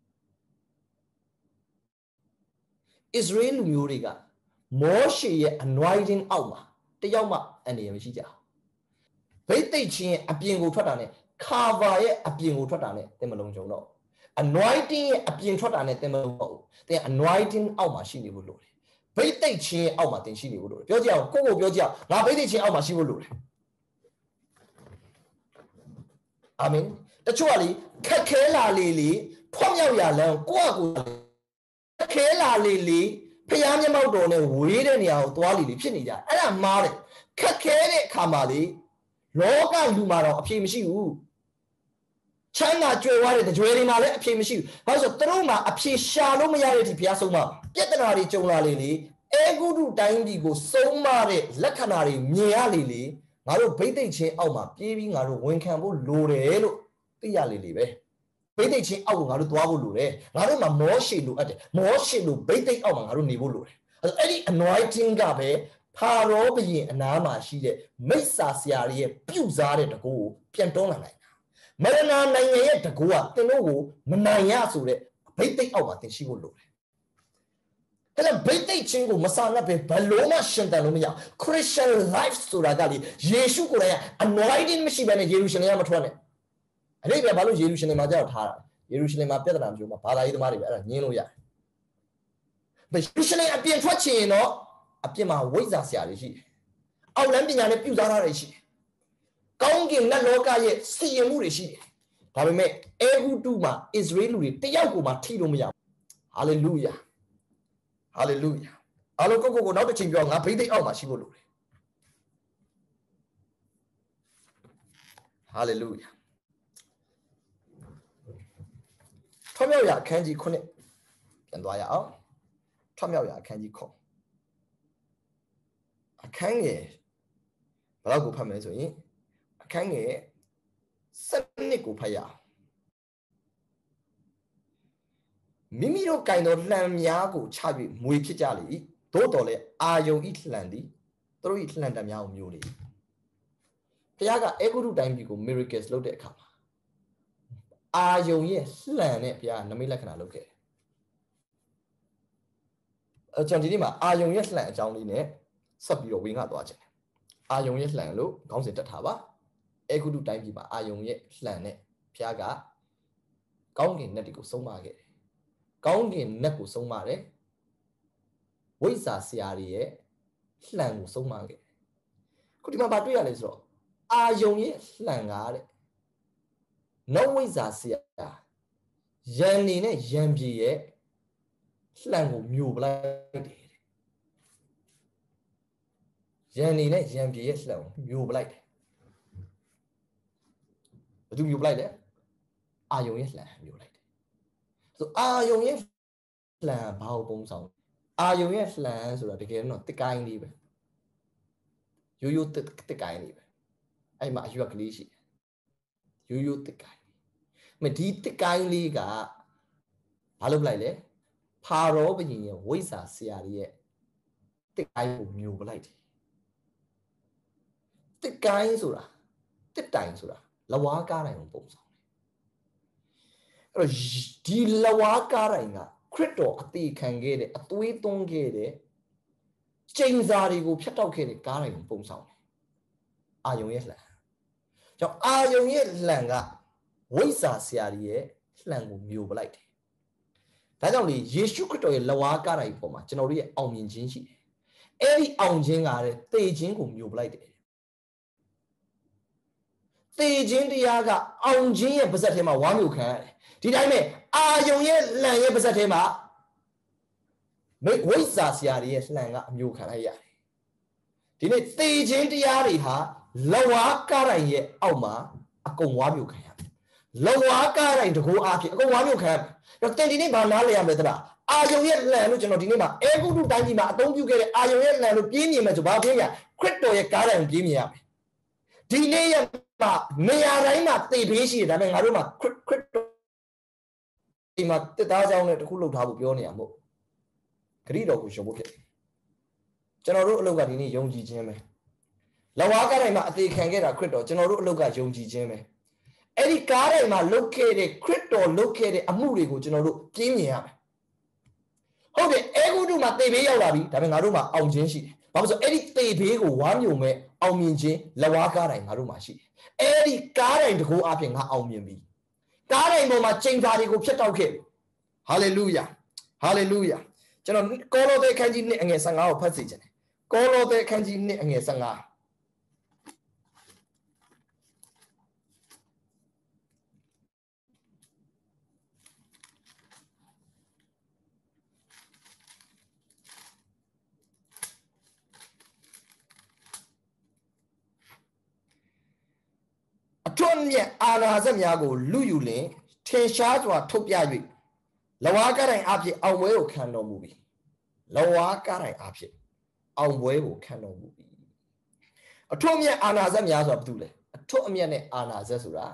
ဣသရေလလူမျိုးတွေကမောရှေရဲ့ anointing အောက်မှာတယောက်မှအနေရမရှိကြဘူးဘိသိက်ချင်းအပြင်ကိုထွက်တာနဲ့ cover ရဲ့အပြင်ကိုထွက်တာနဲ့သင်မလုံးကြုံတော့ anointing ရဲ့အပြင်ထွက်တာနဲ့သင်မလုံးတော့သင် anointing အောက်မှာရှိနေဖို့လိုတယ်ဘိသိက်ချင်းအောက်မှာသင်ရှိနေဖို့လိုတယ်ပြောကြအောင်ကိုပြောကြအောင်ငါဘိသိက်ချင်းအောက်မှာရှိဖို့လိုတယ်အာမင်တချို့ကလေခက်ခဲလာလေဖွံ့မြောက်ရလမ်းကိုယ့်အကူခက်ခဲလာလေဖျားမျက်မှောက်တော်နဲ့ဝေးတဲ့နေရာကိုသွားလေဖြစ်နေကြအဲ့ဒါမားတယ်ခက်ခဲတဲ့အခါမှာလေလောကလူမှာတော့အဖြေမရှိဘူးချမ်းသာကြွယ်ဝတဲ့ကြွယ်တွေမှာလည်းအဖြေမရှိဘူးဘာလို့ဆိုသူတို့မှာအဖြေရှာလို့မရတဲ့အထိဘုရားဆုံးမပြဿနာတွေကြုံလာလေအဲဂုတုတိုင်းပြည်ကိုဆုံးမတဲ့လက္ခဏာတွေမြင်ရလေငါတို့ဘိသိက်ချင်းအောက်မှာပြေးပြီးငါတို့ဝန်ခံဖို့လိုတယ်လို့သိရလေပဲဘိသိက်ချင်းအောက်ကိုငါတို့သွားဖို့လိုတယ်ငါတို့မှာမောရှေလိုအပ်တယ်မောရှေလိုဘိသိက်အောက်မှာငါတို့နေဖို့လိုတယ်အဲ့ဒီ anointing ကပဲဖာရောဘုရင်အနားမှာရှိတဲ့မိစ္ဆာဆရာတွေရဲ့ပြုစားတဲ့တကူကိုပြန်တွန်းလာနိုင်တာမရဏနိုင်ငံရဲ့တကူကသင်တို့ကိုမနိုင်ရဆိုတဲ့ဘိသိက်အောက်မှာသင်ရှိဖို့လိုတယ်အဲ့ဒါဘိသိက်ချင်းကိုမဆာငတ်ပဲဘလို့မှရှင်တန်လို့မရ Christian life ဆိုတာကလေယေရှုကိုယ်တိုင် anointing မရှိဘဲနဲ့ယေရုရှလင်ကမထွက်နဲ့အဲ့ဒီပဲဘာလို့ယေရုရှလင်မှာကြောက်ထားတာယေရုရှလင်မှာပြဿနာမျိုးမှာဘာသာရေးသမားတွေပဲအဲ့ဒါညင်းလို့ရတယ်ယေရုရှလင်အပြင်ထွက်ချင်ရင်တော့အပြင်မှာဝိဇ္ဇာဆရာတွေရှိတယ်အောက်လမ်းပညာနဲ့ပြုစားတာတွေရှိတယ်ကောင်းကင်နတ်လောကရဲ့စီရင်မှုတွေရှိတယ်ဒါပေမဲ့အဲဂုတုမှာဣသရေလတွေတယောက်ကိုမှထိလို့မရဘူးဟာလေလုယာဟာလေလုယာအားလုံးကိုနောက်တစ်ချိန်ပြောငါဘိသိက်အောက်မှာရှိဖို့လိုတယ်ဟာလေလုယာထွမြောက်ရာအခန်းကြီး9ပြန်သွားရအောင်ထွမြောက်ရာအခန်းကြီး9အခန်းငယ်ဘယ်လောက်ကိုဖတ်မလဲဆိုရင်အခန်းငယ်7ကိုဖတ်ရအောင်မိမိတို့ကင်တော်လှံများကိုချ၍မွေဖြစ်ကြလေ၏သို့တော်လည်းအာယုံဤလှံသည်သူတို့ဤလှံတများကိုမျိုးလေဘုရားကအေဂုရုတိုင်းပြည်ကို miracles လုပ်တဲ့အခါမှာအာယုံရဲ့လှံနဲ့ဘုရားနမိတ်လက္ခဏာလုပ်ခဲ့တယ်ကျွန်တော်ဒီနေ့မှာအာယုံရဲ့လှံအကြောင်းလေးနဲ့ဆက်ပြီးတော့ဝေငှသွားခြင်းအာယုံရဲ့လှံလို့ခေါင်းစဉ်တက်ထားပါအေဂုရုတိုင်းပြည်မှာအာယုံရဲ့လှံနဲ့ဘုရားကကောင်းကင်နတ်တွေကိုဆုံးမခဲ့တယ်ကောင်းကင်နတ်ကိုဆုံးမတယ်ဝိဇ္ဇာဆရာတွေရဲ့လှံကိုဆုံးမခဲ့တယ်ခုဒီမှာဗာတွေ့ရလဲဆိုတော့အာယုံရဲ့လှံကားတဲ့နဝိဇ္ဇာဆရာယန်နေနဲ့ယန်ပြေရဲ့လှံကိုမျိုးပလိုက်တယ်ယန်နေနဲ့ယန်ပြေရဲ့လှံကိုမျိုးပလိုက်တယ်ဘယ်သူမျိုးပလိုက်လဲအာယုံရဲ့လှံမျိုးလိုက်တယ်ဆိုအာယုံရဲ့လှံဘာကိုပုံဆောင်အာယုံရဲ့လှံဆိုတာတကယ်တော့တစ်ကိုင်းလေးပဲရိုးရိုးတစ်ကိုင်းလေးပဲအဲ့မှာအရွက်ကလေးရှိတယ်ရိုးရိုးတစ်ကိုင်းမဒီတစ်ကိုင်းလေးကဘာလုပ်လိုက်လဲဖာရောဘုရင်ရဲ့ဝိဇ္ဇာဆရာတွေရဲ့တစ်ကိုင်းကိုမျိုးပလိုက်တယ်တစ်ကိုင်းဆိုတာတစ်တိုင်ဆိုတာလဝါကားတိုင်ကိုပုံဆောင်တယ်အဲ့တော့ဒီလဝါကားတိုင်ကခရစ်တော်အသေးခံခဲ့တဲ့အသွေးသွန်းခဲ့တဲ့ကျိန်စာတွေကိုဖျက်တောက်ခဲ့တဲ့ကားတိုင်ကိုပုံဆောင်တယ်အာယုံရဲ့လှံကြောင့်အာယုံရဲ့လှံကဝိဇ္ဇာဆရာကြီးရဲ့လှံကိုမျိုးပလိုက်တယ်ဒါကြောင့်လေယေရှုခရစ်တော်ရဲ့လဝါကားတိုင်ပေါ်မှာကျွန်တော်တို့ရဲ့အောင်မြင်ခြင်းရှိတယ်အဲ့ဒီအောင်ခြင်းကလည်းသေခြင်းကိုမျိုးပလိုက်တယ်သေခြင်းတရားကအောင်ခြင်းရဲ့ပါဇက်ထဲမှာဝါမျိုးခံရတယ်ဒီတိုင်းပဲအာယုံရဲ့လှံရဲ့ပါဇက်ထဲမှာဝိဇ္ဇာဆရာတွေရဲ့လှံကအမျိုးခံလိုက်ရတယ်ဒီနေ့သေခြင်းတရားတွေဟာလဝါကားတိုင်ရဲ့အောက်မှာအကုန်ဝါမျိုးခံရတယ်လဝါကားတိုင်တကူအားဖြင့်အကုန်ဝါမျိုးခံရတယ်တော့တင်ဒီနေ့ဘာနားလည်ရမလဲသလားအာယုံရဲ့လှံလို့ကျွန်တော်ဒီနေ့မှာအေဂုတုတိုင်းကြီးမှာအသုံးပြုခဲ့တဲ့အာယုံရဲ့လှံလို့ပြေးမြင်မယ်ဆိုဘာပြေးရခရစ်တော်ရဲ့ကားတိုင်ပြေးမြင်ရမယ်ဒီနေ့ရဲ့နေရာတိုင်းမှာသေဘေးရှိတယ်ဒါပေမဲ့ငါတို့မှာခရစ်တော်ဒီမှာတက်သားကြောင်းနဲ့တခုလှုပ်ထားဖို့ပြောနေရမို့ဂရိတော်ကိုရှင်ဖို့ဖြစ်တယ်ကျွန်တော်တို့အလုပ်ကဒီနေ့ယုံကြည်ခြင်းပဲလဝါကားတိုင်းမှာအသေးခံခဲ့တာခရစ်တော်ကျွန်တော်တို့အလုပ်ကယုံကြည်ခြင်းပဲအဲ့ဒီကားတိုင်းမှာလုပ်ခဲ့တဲ့ခရစ်တော်လုပ်ခဲ့တဲ့အမှုတွေကိုကျွန်တော်တို့ပြင်းမြင်ရမယ်ဟုတ်တယ်အေဂုတုမှာသေဘေးရောက်လာပြီဒါပေမဲ့ငါတို့မှာအောင်ခြင်းရှိတယ်ဘာလို့ဆိုအဲ့ဒီသေဘေးကိုဝါမျိုးမဲ့အောင်မြင်ခြင်းလဝါကားတိုင်းငါတို့မှာရှိတယ်အဲ့ဒီကားတိုင်းတကူအပြင်ငါအောင်မြင်ပြီကားတိုင်းပေါ်မှာချိန်စာတွေကိုဖျက်တောက်ခဲ့ပြီဟာလေလုယာဟာလေလုယာကျွန်တော်ကောလောသဲအခန်းကြီး1အငယ်15ကိုဖတ်စီခြင်းတယ်ကောလောသဲအခန်းကြီး1အငယ်15အထွတ်မြတ်အာနာဇက်များကိုလူယူလင်ထင်ရှားစွာထုတ်ပြ၍လဝါကားတိုင်အဖြစ်အောင်ပွဲကိုခံတော်မူပြီလဝါကားတိုင်အဖြစ်အောင်ပွဲကိုခံတော်မူပြီအထွတ်မြတ်အာနာဇက်များဆိုတာဘာတူလဲအထွတ်အမြတ်နဲ့အာနာဇက်ဆိုတာ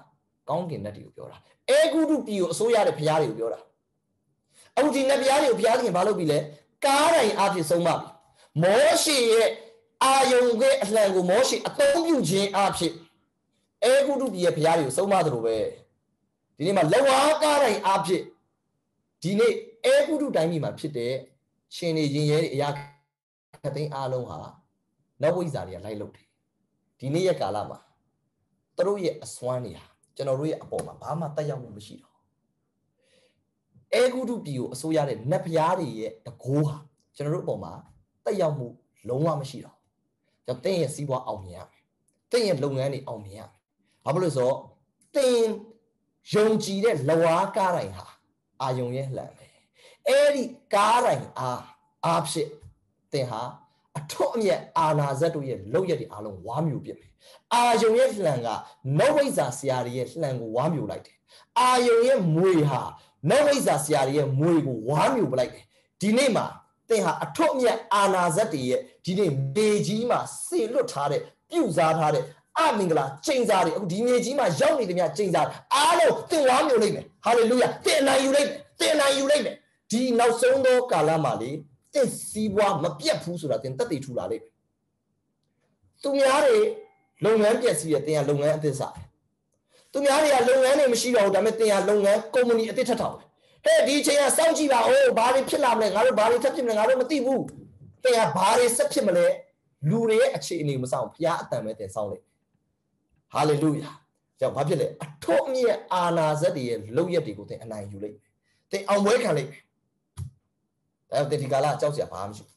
ကောင်းကင်နတ်တွေကိုပြောတာအဲဂုတုပြည်ကိုအစိုးရတဲ့ဘုရားတွေကိုပြောတာအခုဒီနတ်ဘုရားတွေကိုဘုရားသခင်ဘာလုပ်ပြီလဲကားတိုင်အဖြစ်ဆုံးမပြီမောရှေရဲ့အာယုံရဲ့အလှန်ကိုမောရှေအသုံးပြုခြင်းအဖြစ်အဲဂုတုပြည်ရဲ့ဘုရားတွေကိုဆုံးမသလိုပဲဒီနေ့မှာလဝါကားတိုင်အဖြစ်ဒီနေ့အဲဂုတုတိုင်းပြည်မှာဖြစ်တဲ့ရှင်နေရင်ရဲအရာခတ်သိမ်းအားလုံးဟာနတ်ဝိဇ္ဇာတွေကလိုက်လုပ်တယ်ဒီနေ့ရဲ့ကာလမှာသူတို့ရဲ့အစွမ်းတွေဟာကျွန်တော်တို့ရဲ့အပေါ်မှာဘာမှတက်ရောက်မှုမရှိတော့အဲဂုတုပြည်ကိုအစိုးရတဲ့နတ်ဘုရားတွေရဲ့တကိုးဟာကျွန်တော်တို့အပေါ်မှာတက်ရောက်မှုလုံးဝမရှိတော့ကျွန်တော်တင်းရဲ့စီးပွားအောင်မြင်ရမယ်တင်းရဲ့လုပ်ငန်းတွေအောင်မြင်ရမယ်ဘာဖြစ်လို့ဆိုတော့တင်းယုံကြည်တဲ့လဝါကားတိုင်းဟာအာယုံရဲ့လှန်ပဲအဲ့ဒီကားတိုင်းအားဖြစ်တင်းဟာအထွတ်အမြတ်အာနာဇတ်တို့ရဲ့လောက်ရက်တွေအားလုံးဝါမျိုးပြစ်မယ်အာယုံရဲ့လှန်ကနဝိဇ္ဇာဆရာတွေရဲ့လှန်ကိုဝါမျိုးလိုက်တယ်အာယုံရဲ့မွေဟာနဝိဇ္ဇာဆရာတွေရဲ့မွေကိုဝါမျိုးပလိုက်တယ်ဒီနေ့မှာသင်ဟာအထွတ်အမြတ်အာနာဇတ်တွေရဲ့ဒီနေ့မြေကြီးမှာစေလွတ်ထားတဲ့ပြုစားထားတဲ့အမင်္ဂလာကျိန်စာတွေအခုဒီမြေကြီးမှာရောက်နေတဲ့မြတ်ကျိန်စာအားလုံးသင်ဝါမျိုးလိုက်မယ်ဟာလေလုယာသင်အနိုင်ယူလိုက်မယ်သင်အနိုင်ယူလိုက်မယ်ဒီနောက်ဆုံးသောကာလမှာလေသင်စီးပွားမပြတ်ဘူးဆိုတာသင်သက်သေထူလာလိမ့်မယ်သူများတွေလုပ်ငန်းပြည့်စည်ရသင်ကလုပ်ငန်းအသစ်စားသူများတွေကလုပ်ငန်းတွေမရှိတော့ဘူးဒါပေမဲ့သင်ကလုပ်ငန်းကုမ္ပဏီအသစ်ထပ်ထောင်တယ်ဟဲ့ဒီအချိန်ကစောင့်ကြည့်ပါဦးဘာတွေဖြစ်လာမလဲငါတို့ဘာတွေထပ်ဖြစ်မလဲငါတို့မသိဘူးသင်ကဘာတွေဆက်ဖြစ်မလဲလူတွေရဲ့အခြေအနေမဆောင်ဘုရားအတန်ပဲသင်ဆောင်လိုက်ဟာလေလုယာကြောင့်ဘာဖြစ်လဲအထွတ်အမြတ်အာနာဇတ်တွေရဲ့လုပ်ရက်တွေကိုသင်အနိုင်ယူလိုက်သင်အောင်ပွဲခံလိုက်ဒါပေမဲ့ဒီကာလကြောက်စရာဘာမှမရှိ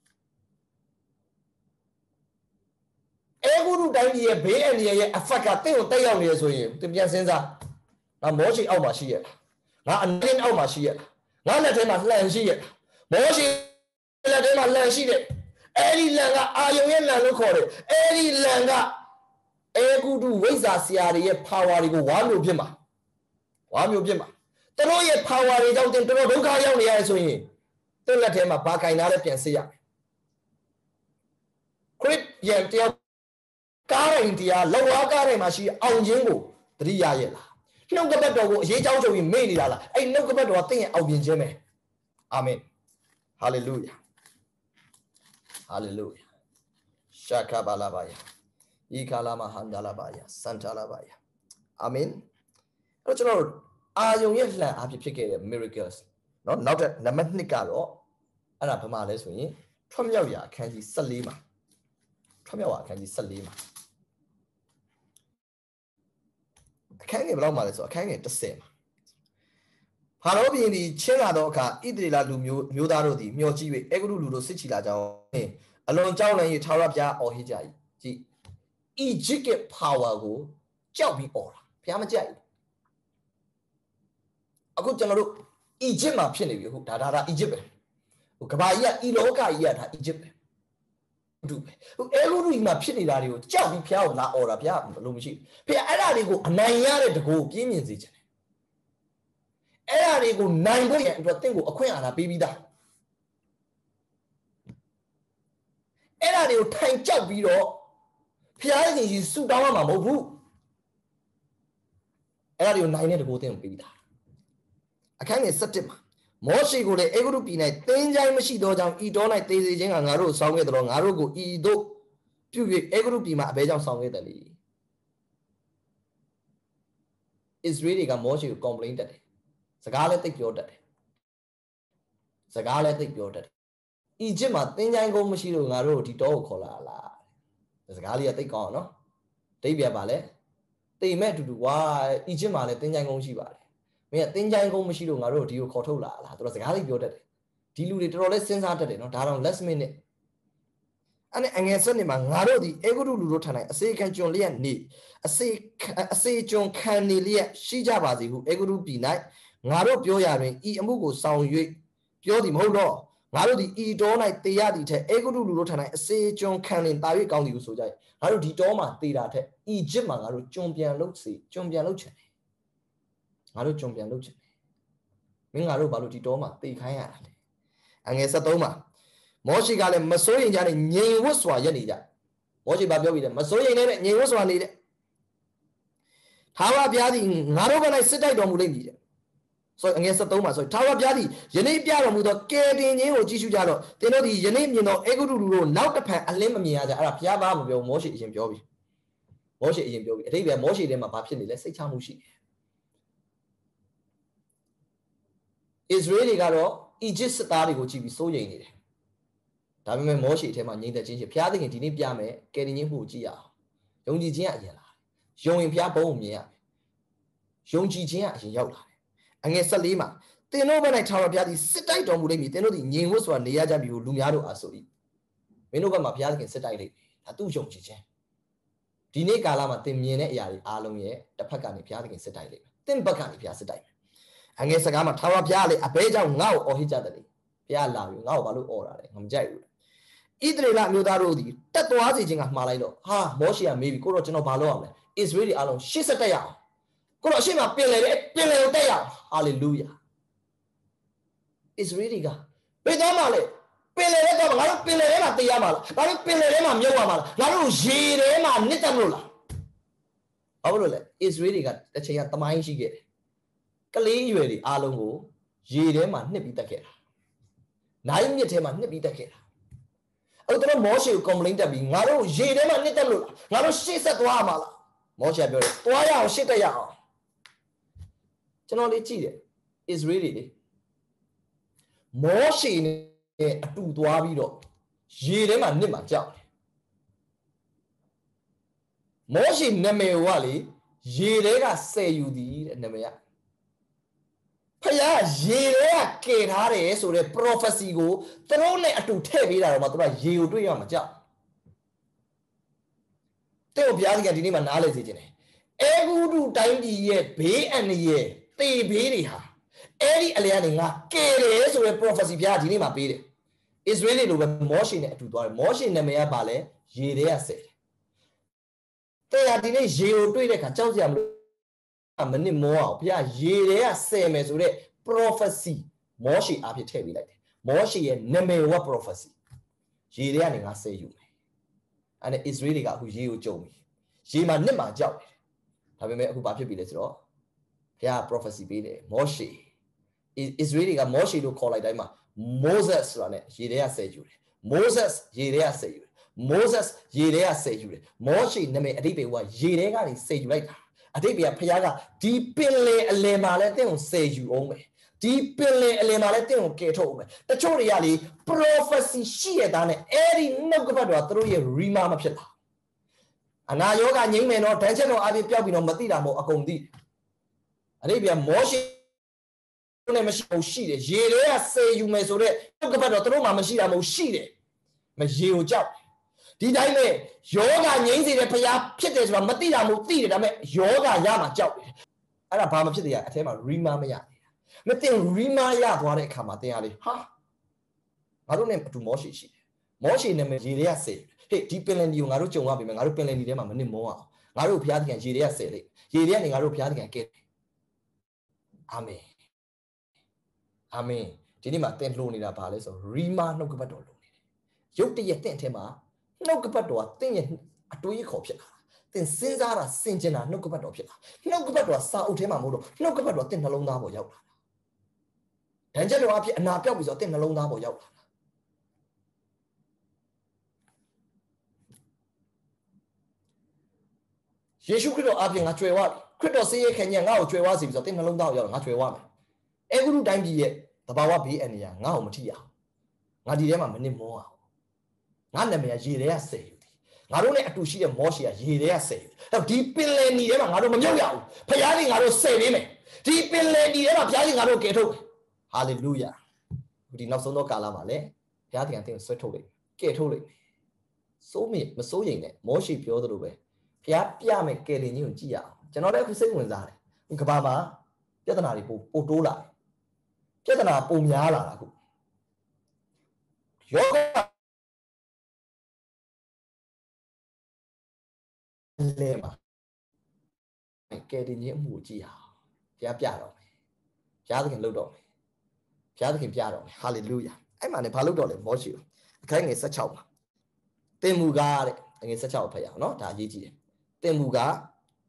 အဲဂုရုတိုင်းပြည်ရဲ့ဘေးအန္တရာယ်ရဲ့ effect ကတင့်ကိုတက်ရောက်နေရဆိုရင်သင်ပြန်စဉ်းစားငါမောရှိအောက်မှာရှိရလားငါအနည်းအောက်မှာရှိရလားငါလက်ထဲမှာလှန်ရှိရမောရှိလက်ထဲမှာလှန်ရှိတယ်အဲ့ဒီလှန်ကအာယုံရဲ့လှန်လို့ခေါ်တယ်အဲ့ဒီလှန်ကအဲဂုတုဝိဇ္ဇာဆရာတွေရဲ့ power တွေကိုဝါမျိုးဖြစ်မှာသူတို့ရဲ့ power တွေကြောင့်တင်တော်ဒုက္ခရောက်နေရဆိုရင်တလက်ထဲမှာဘာကင်သားလဲပြန်စစ်ရမယ်ခရစ်ပြန်တယောက်ကားရင်တရားလောဝါကားတိုင်းမှာရှိအောင်ခြင်းကိုသတိရရဲ့လားနှုတ်ကပတ်တော်ကိုအရေးကြောင်းချုပ်ပြီးမေ့နေတာလားအဲ့နှုတ်ကပတ်တော်ကသင်ရဲ့အောင်မြင်ခြင်းပဲအာမင်ဟာလေလုယာရှာကာဘာလာဘာယာဤကာလာမဟန်ဒါလာဘာယာစန်တာလာဘာယာအာမင်အဲ့တော့ကျွန်တော်အာယုံရဲ့လှန်အားဖြင့်ဖြစ်ခဲ့တဲ့ miracles เนาะနောက်ထပ်နံပါတ်2ကတော့အဲ့ဒါဘာမှလဲဆိုရင်ထွတ်မြောက်ရာအခန်းကြီး14မှာထွတ်မြောက်ရာအခန်းကြီး14မှာအခန်းငယ်ဘယ်လောက်မှလဲဆိုအခန်းငယ်10မှာဖာရောဘုရင်သည်ချင်းလာသောအခါဣသရေလလူမျိုးသားတို့သည်မျှော်ကြည့်၍အေဂုရုလူတို့စစ်ချီလာကြောင်းအလွန်ကြောက်လန့်၍ထာဝရဘုရားအော်ဟစ်ကြ၏ကြည့် Egypt ရဲ့ power ကိုကြောက်ပြီးအော်တာဘုရားမကြိုက်ဘူးအခုကျွန်တော်တို့ Egypt မှာဖြစ်နေပြီဟုတ်ဒါ Egypt ပဲဟိုကဘာကြီးကဤလောကကြီးကဒါ Egypt ပဲဟုတ်ပဲဟိုအဲဂုရုမှာဖြစ်နေတာတွေကိုကြောက်ပြီးဘုရားကိုလာအော်တာဘုရားဘလို့မရှိဘုရားအဲ့ဒါတွေကိုအနိုင်ရတဲ့တကူပြင်းမြင်စေချင်တယ်အဲ့ဒါတွေကိုနိုင်ဖို့ရအတွက်တင့်ကိုအခွင့်အာဏာပေးပြီးသားအဲ့ဒါတွေကိုထိုင်ကြောက်ပြီးတော့ဘုရားရှင်ကြီးဆူတောင်းရမှာမဟုတ်ဘူးအဲ့ဒါတွေကိုနိုင်တဲ့တကူတင့်ကိုပေးပြီးသားအခန်းငယ်17မှာမောရှိကိုလည်းအေဂုရုပြည်၌သင်္ချိုင်းမရှိသောကြောင့်ဤတော်၌သေစေခြင်းကငါတို့ဆောင်းခဲ့တော်ငါတို့ကိုဤတို့ပြု၍အေဂုရုပြည်မှာအဘဲကြောင့်ဆောင်းခဲ့တယ်လေဣသရေလတွေကမောရှိကို complain တက်တယ်စကားလည်းသိပြောတတ်တယ်အီဂျစ်မှာသင်္ချိုင်းကုန်းမရှိလို့ငါတို့ဒီတောကိုခေါ်လာလားစကားလေးကသိကောင်းအောင်နော်ဒိဗ္ဗယပါလဲတိမ်မဲ့တူတူကွာအီဂျစ်မှာလည်းသင်္ချိုင်းကုန်းရှိပါတယ်မင်းကသင်္ချိုင်းကုန်းမရှိလို့ငါတို့ဒီကိုခေါ်ထုတ်လာလားသူတို့စကားလေးပြောတတ်တယ်ဒီလူတွေတော်တော်လေးစဉ်းစားတတ်တယ်နော်ဒါတော့ last minute အဲ့နဲ့အငယ်ဆက်နေမှာငါတို့ဒီအေဂုရုလူတို့ထံ၌အစေခံကျွန်လျက်နေအစေကျွန်ခံနေလျက်ရှိကြပါစေဟုအေဂုရုပြည်၌ငါတို့ပြောရတွင်ဤအမှုကိုဆောင်၍ပြောသည်မဟုတ်တော့ငါတို့ဒီဤတော၌တေရသည်ထက်အေဂုရုလူတို့ထံ၌အစေကျွန်ခံလင်တာ၍ကောင်းသည်ဟုဆိုကြ၏ငါတို့ဒီတောမှာတေတာထက်အီဂျစ်မှာငါတို့ကျွန်ပြန်လုပ်ချင်တယ်ငါတို့ကြုံပြန်လုပ်ချင်တယ်မင်းငါတို့ဘာလို့ဒီတောမှာတေခိုင်းရတာလဲအငယ်73မှာမောရှိကလည်းမစိုးရင်ကြနဲ့ငြိမ်ဝတ်စွာရက်နေကြမောရှိဘာပြောပြီလဲမစိုးရင်လည်းငြိမ်ဝတ်စွာနေတဲ့ Tawa Biadi, Narovan, I sit down with so against the Thomas, so Tawa Biadi, Yene Piaramudo, Kedin, or Jisujado, they know the Yenim, Eguru, now the pan, Alemia, the Arapiava, Moshi is in Jovi. Moshi is in Jovi. They were Moshi them a papin, let's say Tamushi. Israeli Garo, Egypt started with Chibi so young. Tammy Moshi, Tema, the ginger, Piating and Tini Piame, getting in Hujia. Young Gia, showing Piabo, Mia. Young Gia, Yola. Against Salima. They know when I tower Piadi, sit tight on Mudemi, they know the name was one, the Yajabi, Lumiado Asori. We know my Piadi can sit tight, a two young Chichen. Dine Galama, Timine Yari, Alomie, the Pacani Piadi can sit tight. Then Bacani Piazza. Against a Gama Tower Piali, a Beja now or Hijadari. Piala, now Balu or Jairu. Either like Mudarudi, that was eating of Malayo. Ha, Moshia, maybe Kurotino Balome, is really alone. She's a tayao. Kuroshima Pile, hallelujah. It's really God. Pedamale, Pile, the Yamal, Pile, Yamal, Laru, Jirema, Nitamula. Aurule, it's really God. That's a Tamai she get. Kali, you really, Alongo, Jirema, Nipitake. Nine Yetema, Nipitake. Other Moshe complained to be Naru, Jirema, Nitamula, Naru, she's at Wamala. Moshe, Toya, Shitaya. Generally, is really Moshe a two Dwavido. Jirema Nima Jow. Moshe Neme Wali, Jirega say you did, Nemea. Paya, Jirea Kate Harris or a prophecy go, thrown it to Tevida about you to your job. Tell Piazza Dinima analysis in it. Every time the year, pay and the year. They be her. Any Aliana, Kere, so a prophecy Piazzi, my baby. It's really the motion to do a motion in the Mea Ballet, Jirea said. They are the Geo to the Cachosiam. Many more, Pia, Jirea, same as the prophecy. Moshi up your table like Moshi and Nemewa prophecy. Jirea, I say you. And it's really got who you told me. She might never job. Have you met who Papi Billis all? Yeah, prophecy be there. Moshe. It's really a Moshe to call like that. Moses run it. Jirea say you. Moses, Jirea say you. Moses, Jirea say you. Moshe, Neme, Adibe, what Jirea say you like. Adibia Piaga, deeply a lema, let them say you only. Deeply a lema, let them get over. The Choriali, prophecy, she had done it. Every Nogabado through your remama pilla. And now yoga, young men or tension or Abi Piabino Matida mo Akondi. Arabia Moshe machine sheet. Jirea say you may so that Nogabado through my machine mo sheet. Majio job. Did I make yoga Yazy the Paya Pitters from Matida Muti? I met yoga Yama job. And a palm of the I tell my remama. Nothing remaya what it come at the alley. Ha! I don't name to Moshe sheet. Moshe name Jirea say. Hey, deep in you, Naruto Wabi, Naruto and them, and more. Naru Piati and Jirea said it. Jirea and Naru Piati and get. Amen. Amen. Jinima 10 loan in a palace or Rima no Gabato. Yokti yet tema, no Gabato, thing a 2 year copia. Then Cesara Sinjana, no Gabato. No Gabato, Sao Tema Modo, no Gabato, 10 alone now. Angelo up and now was a 10 alone now. Yeshu could have been a tray one. Could not say can you now tray was a 10 alone now, not tray one. Every time yet, the Bawa be any young now, Matia. Nadiama many more. None may a Jirea say. Not only to see a Moshia, Jirea say. Now deep in Lenny, I don't know. Paying, I don't say him. Deep in Lenny, I'm paying, I don't get over. Hallelujah. We did not so no Calamale. Piati and things settled. Get holy. So me, so young, Moshi pure the way. Pia make getting you, Gia. Cannot ever say when that. Ukabama, Yatanari, Potola. Yatana, Pumiala. Yoga Lema. Getting you, Gia. Piano. Piathan Ludo. Piathan Piano. Hallelujah. I'm on a paludo, Moshi. King is such a Temuga against such a pair, not a Yiji. Temuga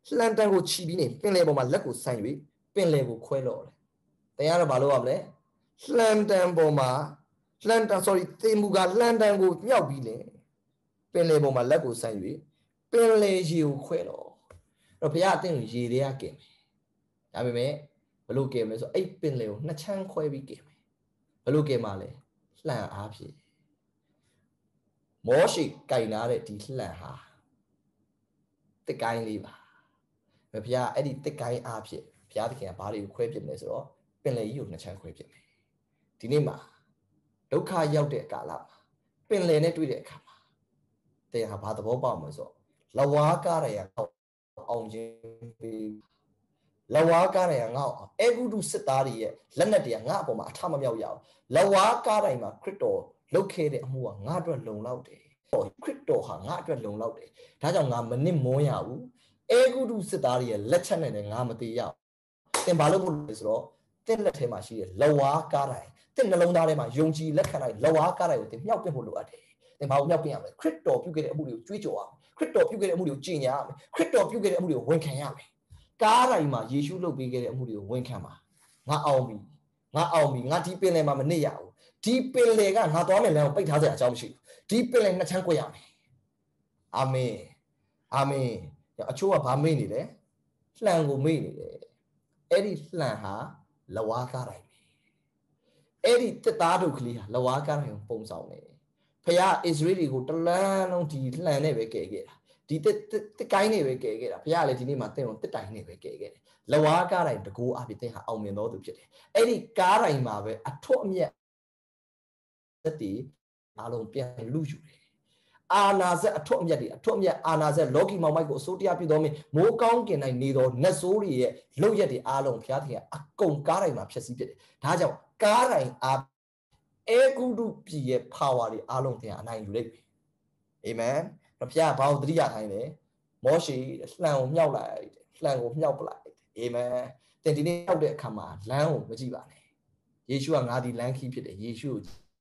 လှန်တန်ကိုချီပြီးနေပင်လယ်ပေါ်မှာလက်ကိုဆန့်၍ပင်လယ်ကိုခွဲလို့တယ်တရားတော့ဘာလို့ရမလဲလှန်တန်ပေါ်မှာလှန်တန် sorry သင်မူကလှန်တန်ကိုမြောက်ပြီးလေပင်လယ်ပေါ်မှာလက်ကိုဆန့်၍ပင်လယ်ရေကိုခွဲတော့အဲ့တော့ဘုရားအသင်ကိုရေတွေကကင်မယ်ဒါပေမဲ့ဘလို့ကင်မလဲဆိုအဲ့ပင်လယ်ကိုနှစ်ချမ်းခွဲပြီးကင်မယ်ဘလို့ကင်မှာလဲလှန်အားဖြင့်မောရှိကြိုင်နာတဲ့ဒီလှန်ဟာတစ်ကိုင်းလေးပါဘုရားအဲ့ဒီတစ်ကိုင်းအားဖြင့်ဘုရားသခင်ကဘာတွေကိုခွဲပြစ်မလဲဆိုတော့ပင်လယ်ကြီးကိုနှစ်ချမ်းခွဲပြစ်မယ်ဒီနေ့မှာဒုက္ခရောက်တဲ့ကာလမှာပင်လယ်နဲ့တွေ့တဲ့အခါမှာတဲ့ဟာဘာသဘောပေါက်မလဲဆိုတော့လဝါကားရရအောင်ခြင်းပေးလဝါကားရရငါ့အေဂုတုစစ်သားတွေရဲ့လက်နက်တွေကငါ့အပေါ်မှာအထမမြောက်ရအောင်လဝါကားတိုင်းမှာခရစ်တော်လုတ်ခဲ့တဲ့အမှုကငါ့အတွက်လုံလောက်တယ်ခရစ်တော်ဟာငါ့အတွက်လုံလောက်တယ်ဒါကြောင့်ငါမနစ်မွန်းရဘူးအေဂုတုစစ်သားတွေရဲ့လက်ချက်နဲ့လည်းငါမသေးရဘူးသင်ဘာလို့ဖို့လဲဆိုတော့သင်လက်ထဲမှာရှိတဲ့လဝါကားတိုင်းသင်နှလုံးသားထဲမှာယုံကြည်လက်ခံလိုက်လဝါကားတိုင်းကိုသင်မြောက်ပြဖို့လိုအပ်တယ်သင်ဘာလို့မြောက်ပြရမလဲခရစ်တော်ပြုခဲ့တဲ့အမှုတွေကိုကြွေးကြော်ရမယ်ခရစ်တော်ပြုခဲ့တဲ့အမှုတွေကိုကြင်ညာရမယ်ခရစ်တော်ပြုခဲ့တဲ့အမှုတွေကိုဝန်ခံရမယ်ကားတိုင်းမှာယေရှုလုပ်ပေးခဲ့တဲ့အမှုတွေကိုဝန်ခံပါငါအောင်ပြီငါဒီပင်လယ်မှာမနစ်ရဘူးဒီပင်လယ်ကငါသွားမယ်လမ်းကိုပိတ်ထားစရာအကြောင်းမရှိဘူးဒီပင်လယ်နှစ်ချမ်းကွက်ရမယ်အာမင်အချို့ကဘာမေ့နေလဲလှန်ကိုမေ့နေတယ်အဲ့ဒီလှန်ဟာလဝါကားတိုင်းအဲ့ဒီတစ်သားတို့ကလေးဟာလဝါကားတိုင်းကိုပုံဆောင်နေဖခင်ဣသရေလကိုတလန်းလုံးဒီလှန်နဲ့ပဲကယ်ခဲ့တာဒီတစ်ကိုင်းနဲ့ပဲကယ်ခဲ့တာဖခင်လည်းဒီနေ့မှာသင်ကိုတစ်တိုင်နဲ့ပဲကယ်ခဲ့တယ်လဝါကားတိုင်းတကူအဖြစ်သင်ဟာအောင်မြင်တော်သူဖြစ်တယ်အဲ့ဒီကားတိုင်းမှာပဲအထွတ်အမြတ်သက်တည်အားလုံးပြန်လူယူတယ်အာနာဇက်အထွတ်အမြတ်အာနာဇက်လောကီမောင်မိုက်ကိုအစိုးတရားပြုတော်မင်းမိုးကောင်းကင်၌နေတော်နတ်ဆိုးတွေရဲ့လုပ်ရက်တွေအားလုံးဘုရားသခင်ကအကုန်ကားတိုင်းမှာဖြစ်စည်းဖြစ်တယ်ဒါကြောင့်ကားတိုင်းအားအေဂုတုပြည်ရဲ့ power တွေအားလုံးသင်အနိုင်ယူလိုက်ပြီအာမင်ဘုရားဘာလို့သတိရခိုင်းလဲမောရှေလှံကိုမြောက်လိုက်လှံကိုမြောက်ပလိုက်အာမင်သင်ဒီနေ့ရောက်တဲ့အခါမှာလမ်းကိုမကြည့်ပါနဲ့ယေရှုကငါဒီလမ်းခီးဖြစ်တယ်ယေရှု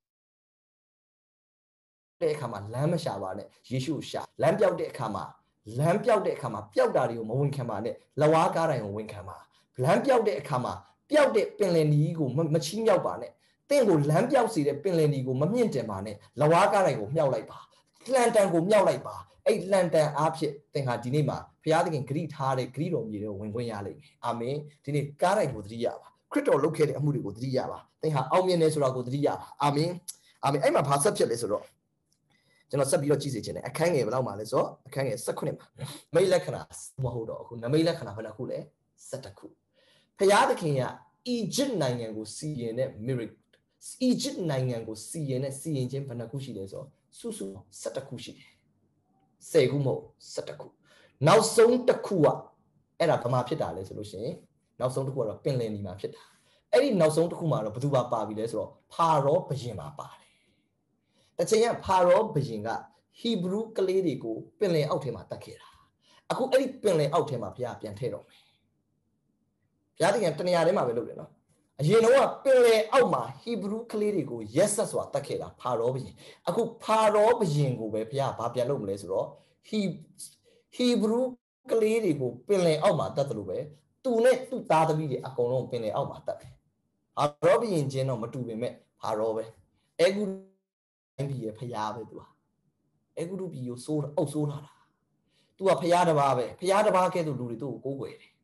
တဲ့အခါမှာလမ်းမရှာပါနဲ့ယေရှုကိုရှာလမ်းပြောက်တဲ့အခါမှာပျောက်တာတွေကိုမဝန်ခံပါနဲ့လဝါကားတိုင်းကိုဝန်ခံပါလမ်းပြောက်တဲ့အခါမှာပျောက်တဲ့ပင်လယ်နီးကိုမချီးမြောက်ပါနဲ့တင့်ကိုလမ်းပြောက်စေတဲ့ပင်လယ်နီးကိုမမြင့်တင်ပါနဲ့လဝါကားတိုင်းကိုမြောက်လိုက်ပါလှန်တန်ကိုမြောက်လိုက်ပါအဲ့လှန်တန်အားဖြင့်သင်ဟာဒီနေ့မှာဘုရားသခင်ဂရုထားတဲ့ဂရုတော်မြေတွေကိုဝင်ခွင့်ရလိမ့်မယ်အာမင်ဒီနေ့ကားတိုင်းကိုသတိရပါခရစ်တော်လုပ်ခဲ့တဲ့အမှုတွေကိုသတိရပါသင်ဟာအောင်မြင်တယ်ဆိုတာကိုသတိရပါအာမင်အဲ့မှာဘာဆက်ဖြစ်လဲဆိုတော့ကျွန်တော်ဆက်ပြီးတော့ကြည့်စေချင်တယ်အခန်းငယ်ဘယ်လောက်မှာလဲဆိုတော့အခန်းငယ်18မှာနမိတ်လက္ခဏာမဟုတ်တော့အခုနမိတ်လက္ခဏာဘယ်နှခုလဲ17ခုဘုရားသခင်ကအီဂျစ်နိုင်ငံကိုစီရင်တဲ့ miracle အီဂျစ်နိုင်ငံကိုစီရင်ခြင်းဘယ်နှခုရှိလဲဆိုတော့စုစု17ခုရှိတယ်10ခုမဟုတ်17ခုနောက်ဆုံးတစ်ခုကအဲ့ဒါဘာမှဖြစ်တာလဲဆိုလို့ရှိရင်နောက်ဆုံးတစ်ခုကတော့ပင်လယ်နီမှာဖြစ်တာအဲ့ဒီနောက်ဆုံးတစ်ခုမှာတော့ဘယ်သူပါပြီလဲဆိုတော့ဖာရောဘုရင်ပါပါတယ်တချင်ကဖာရောဘုရင်ကဟီဘရူးကလေးတွေကိုပင်လယ်အောက်ထဲမှာတတ်ခဲ့တာအခုအဲ့ဒီပင်လယ်အောက်ထဲမှာဘုရားပြန်ထည့်တော်မယ်ဘုရားတကယ်တနေရာထဲမှာပဲလုပ်တယ်နော်အရင်တော့ပင်လယ်အောက်မှာဟီဘရူးကလေးတွေကိုရက်ဆက်စွာတတ်ခဲ့တာဖာရောဘုရင်အခုဖာရောဘုရင်ကိုပဲဘုရားဘာပြန်လုပ်မလဲဆိုတော့ဟီဘရူးကလေးတွေကိုပင်လယ်အောက်မှာတတ်တယ်လို့ပဲသူနဲ့သူ့သားသမီးတွေအကုန်လုံးပင်လယ်အောက်မှာတတ်တယ်ဖာရောဘုရင်ချင်းတော့မတူပေမဲ့ဖာရောပဲအဲဂုပြည်ရဲ့ဖျားပဲသူဟာအေဂုတုပြည်ကိုအုပ်ဆိုးလာတာသူကဖျားတစ်ပါးပဲဖျားတစ်ပါးကဲ့သို့လူတွေသူ့ကိုကိုးကွယ်တယ်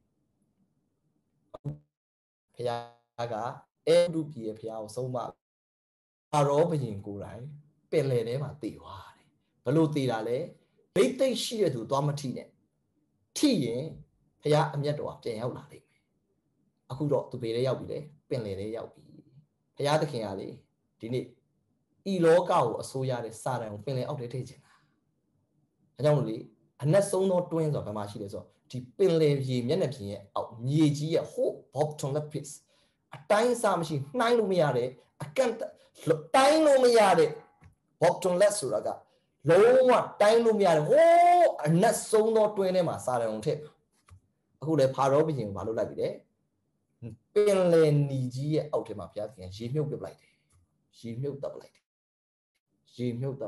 ဖျားကအေဂုတုပြည်ရဲ့ဖျားကိုဆုံးမဖာရောဘုရင်ကိုယ်တိုင်ပင်လယ်ထဲမှာတည်သွားတယ်ဘလို့တည်တာလဲဘိတ်သိက်ရှိတဲ့သူသွားမထိနဲ့ထိရင်ဖျားအမျက်တော်ပြန်ရောက်လာလိမ့်မယ်အခုတော့သူဘေးထဲရောက်ပြီလေပင်လယ်ထဲရောက်ပြီဖျားသခင်ကလေဒီနေ့ဤလောကကိုအစိုးရတဲ့စာတန်ကိုပင်လယ်အောက်ထဲထည့်ချင်တာအဲကြောင့်လို့လေအနက်ဆုံးသောတွင်းဆိုတာဘာမှရှိလဲဆိုတော့ဒီပင်လယ်ရေမျက်နှာပြင်ရဲ့အောက်မြေကြီးရဲ့ whole bottomless pit အတိုင်းအစားမရှိနှိုင်းလို့မရတဲ့အကန့်တိုင်းလို့မရတဲ့ bottomless ဆိုတာကလုံးဝတိုင်းလို့မရတဲ့ဟိုးအနက်ဆုံးသောတွင်းထဲမှာစာတန်ကိုထည့်အခုလေဖာရောဘုရင်ကိုမလုပ်လိုက်ပြီလေပင်လယ်နီကြီးရဲ့အောက်ထဲမှာဘုရားသခင်ရေမြုပ်ပစ်လိုက်တယ်ရေမြုပ်တပ်လိုက်တယ်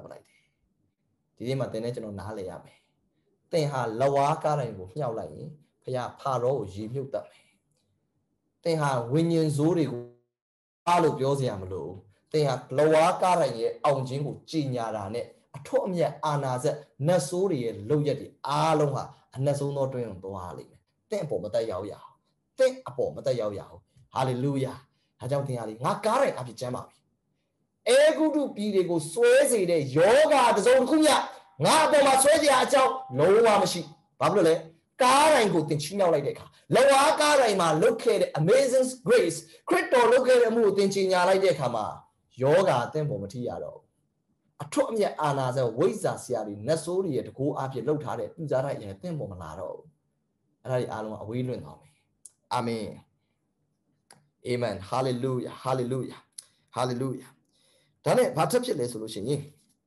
ဒီနေ့မှာသင်နဲ့ကျွန်တော်နားလည်ရမယ်သင်ဟာလဝါကားတိုင်းကိုမြှောက်လိုက်ရင်ဖယားဖာရောကိုရေမြုပ်တတ်မယ်သင်ဟာဝိညာဉ်ဆိုးတွေကိုအားလို့ပြောစရာမလိုသင်ဟာလဝါကားတိုင်းရဲ့အောင်ခြင်းကိုကြည်ညာတာနဲ့အထွတ်အမြတ်အာနာစက်နတ်ဆိုးတွေရဲ့လုံရက်တွေအားလုံးဟာအနက်ဆုံးသောတွင်းကိုသွားလိမ့်မယ်သင်အပေါ်မတက်ရောက်ရအောင်သင်အပေါ်မတက်ရောက်ရအောင်ဟာလေလုယာဒါကြောင့်သင်ဟာလေငါကားတိုင်းအပြည့်ကျမ်းပါပြီအဲဂုတုပြည်တွေကိုစွဲစေတဲ့ယောဂတစ်စုံတစ်ခုမြငါအပေါ်မှာဆွဲကြအကြောင်းလုံးဝမရှိဘာဖြစ်လို့လဲကားတိုင်းကိုသင်ချီးမြှောက်လိုက်တဲ့အခါလောကကားတိုင်းမှာလုတ်ခဲ့တဲ့ amazing grace ခရစ်တော်လုတ်ခဲ့တဲ့အမှုကိုသင်ချီညာလိုက်တဲ့အခါမှာယောဂအသင်ပေါ်မထိရတော့အထွတ်အမြတ်အာနာစဝိဇ္ဇာဆရာတွေနတ်ဆိုးတွေရဲ့တကူအဖြစ်လှုပ်ထားတဲ့ပူဇာတိုက်ရဲ့သင်ပေါ်မလာတော့ဘူးအဲ့ဒါတွေအားလုံးအဝေးလွင့်သွားမယ်အာမင်အာမင်ဟာလေလုယာဟာလေလုယာဟာလေလုယာဒါနဲ့ဘာထပ်ဖြစ်လဲဆိုလို့ရှိရင်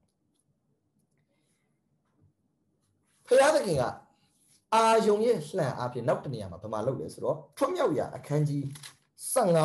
ဖခင်သခင်ကအာယုံရဲ့လှန်အားဖြင့်နောက်တနေရာမှာဗမာလုပ်လဲဆိုတော့ထွတ်မြောက်ရာအခန်းကြီး15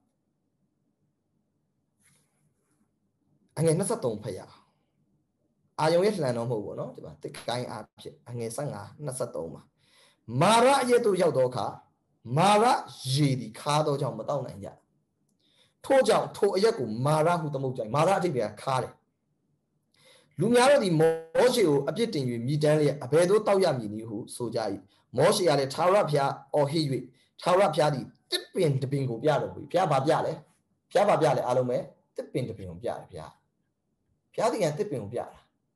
အငယ်23ဖခင်အာယုံရဲ့လှန်တော့မဟုတ်ဘူးเนาะဒီမှာတစ်ကိုင်းအားဖြင့်အငယ်15 23မှာမာရအရဲ့တို့ရောက်တော့အခါမာရရေဒီခါတော့ကြောင့်မတောက်နိုင်ကြထို့ကြောင့်ထိုအရက်ကိုမာရဟုသမုတ်ကြိုင်မာရအထိပ်ပြန်ခါတယ်လူများတို့ဒီမောရှေကိုအပြစ်တင်၍မြည်တမ်းလျက်အဘယ်သို့တောက်ရမည်နည်းဟုဆိုကြ၏မောရှေကလည်းထာဝရဘုရားအော်ဟစ်၍ထာဝရဘုရားသည်တစ်ပင်တပင်ကိုပြတော်မူဘုရားဘာပြလဲဘုရားဘာပြလဲအားလုံးပဲတစ်ပင်တပင်ကိုပြတယ်ဘုရားဘုရားသခင်တစ်ပင်ကိုပြတာ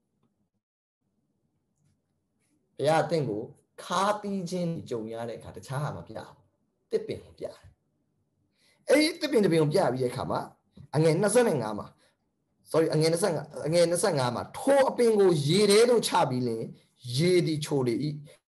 ဘုရားအသင်ကိုခါးတီးခြင်းကြုံရတဲ့အခါတခြားဟာမပြဘူးတစ်ပင်ကိုပြတယ်အဲ့ဒီတစ်ပင်တပင်ကိုပြပြီးတဲ့အခါမှာအငယ်25မှာsorry အငယ်25မှာထိုအပင်ကိုရေထဲသို့ချပြီးလင်ရေသည်ချိုလေ၏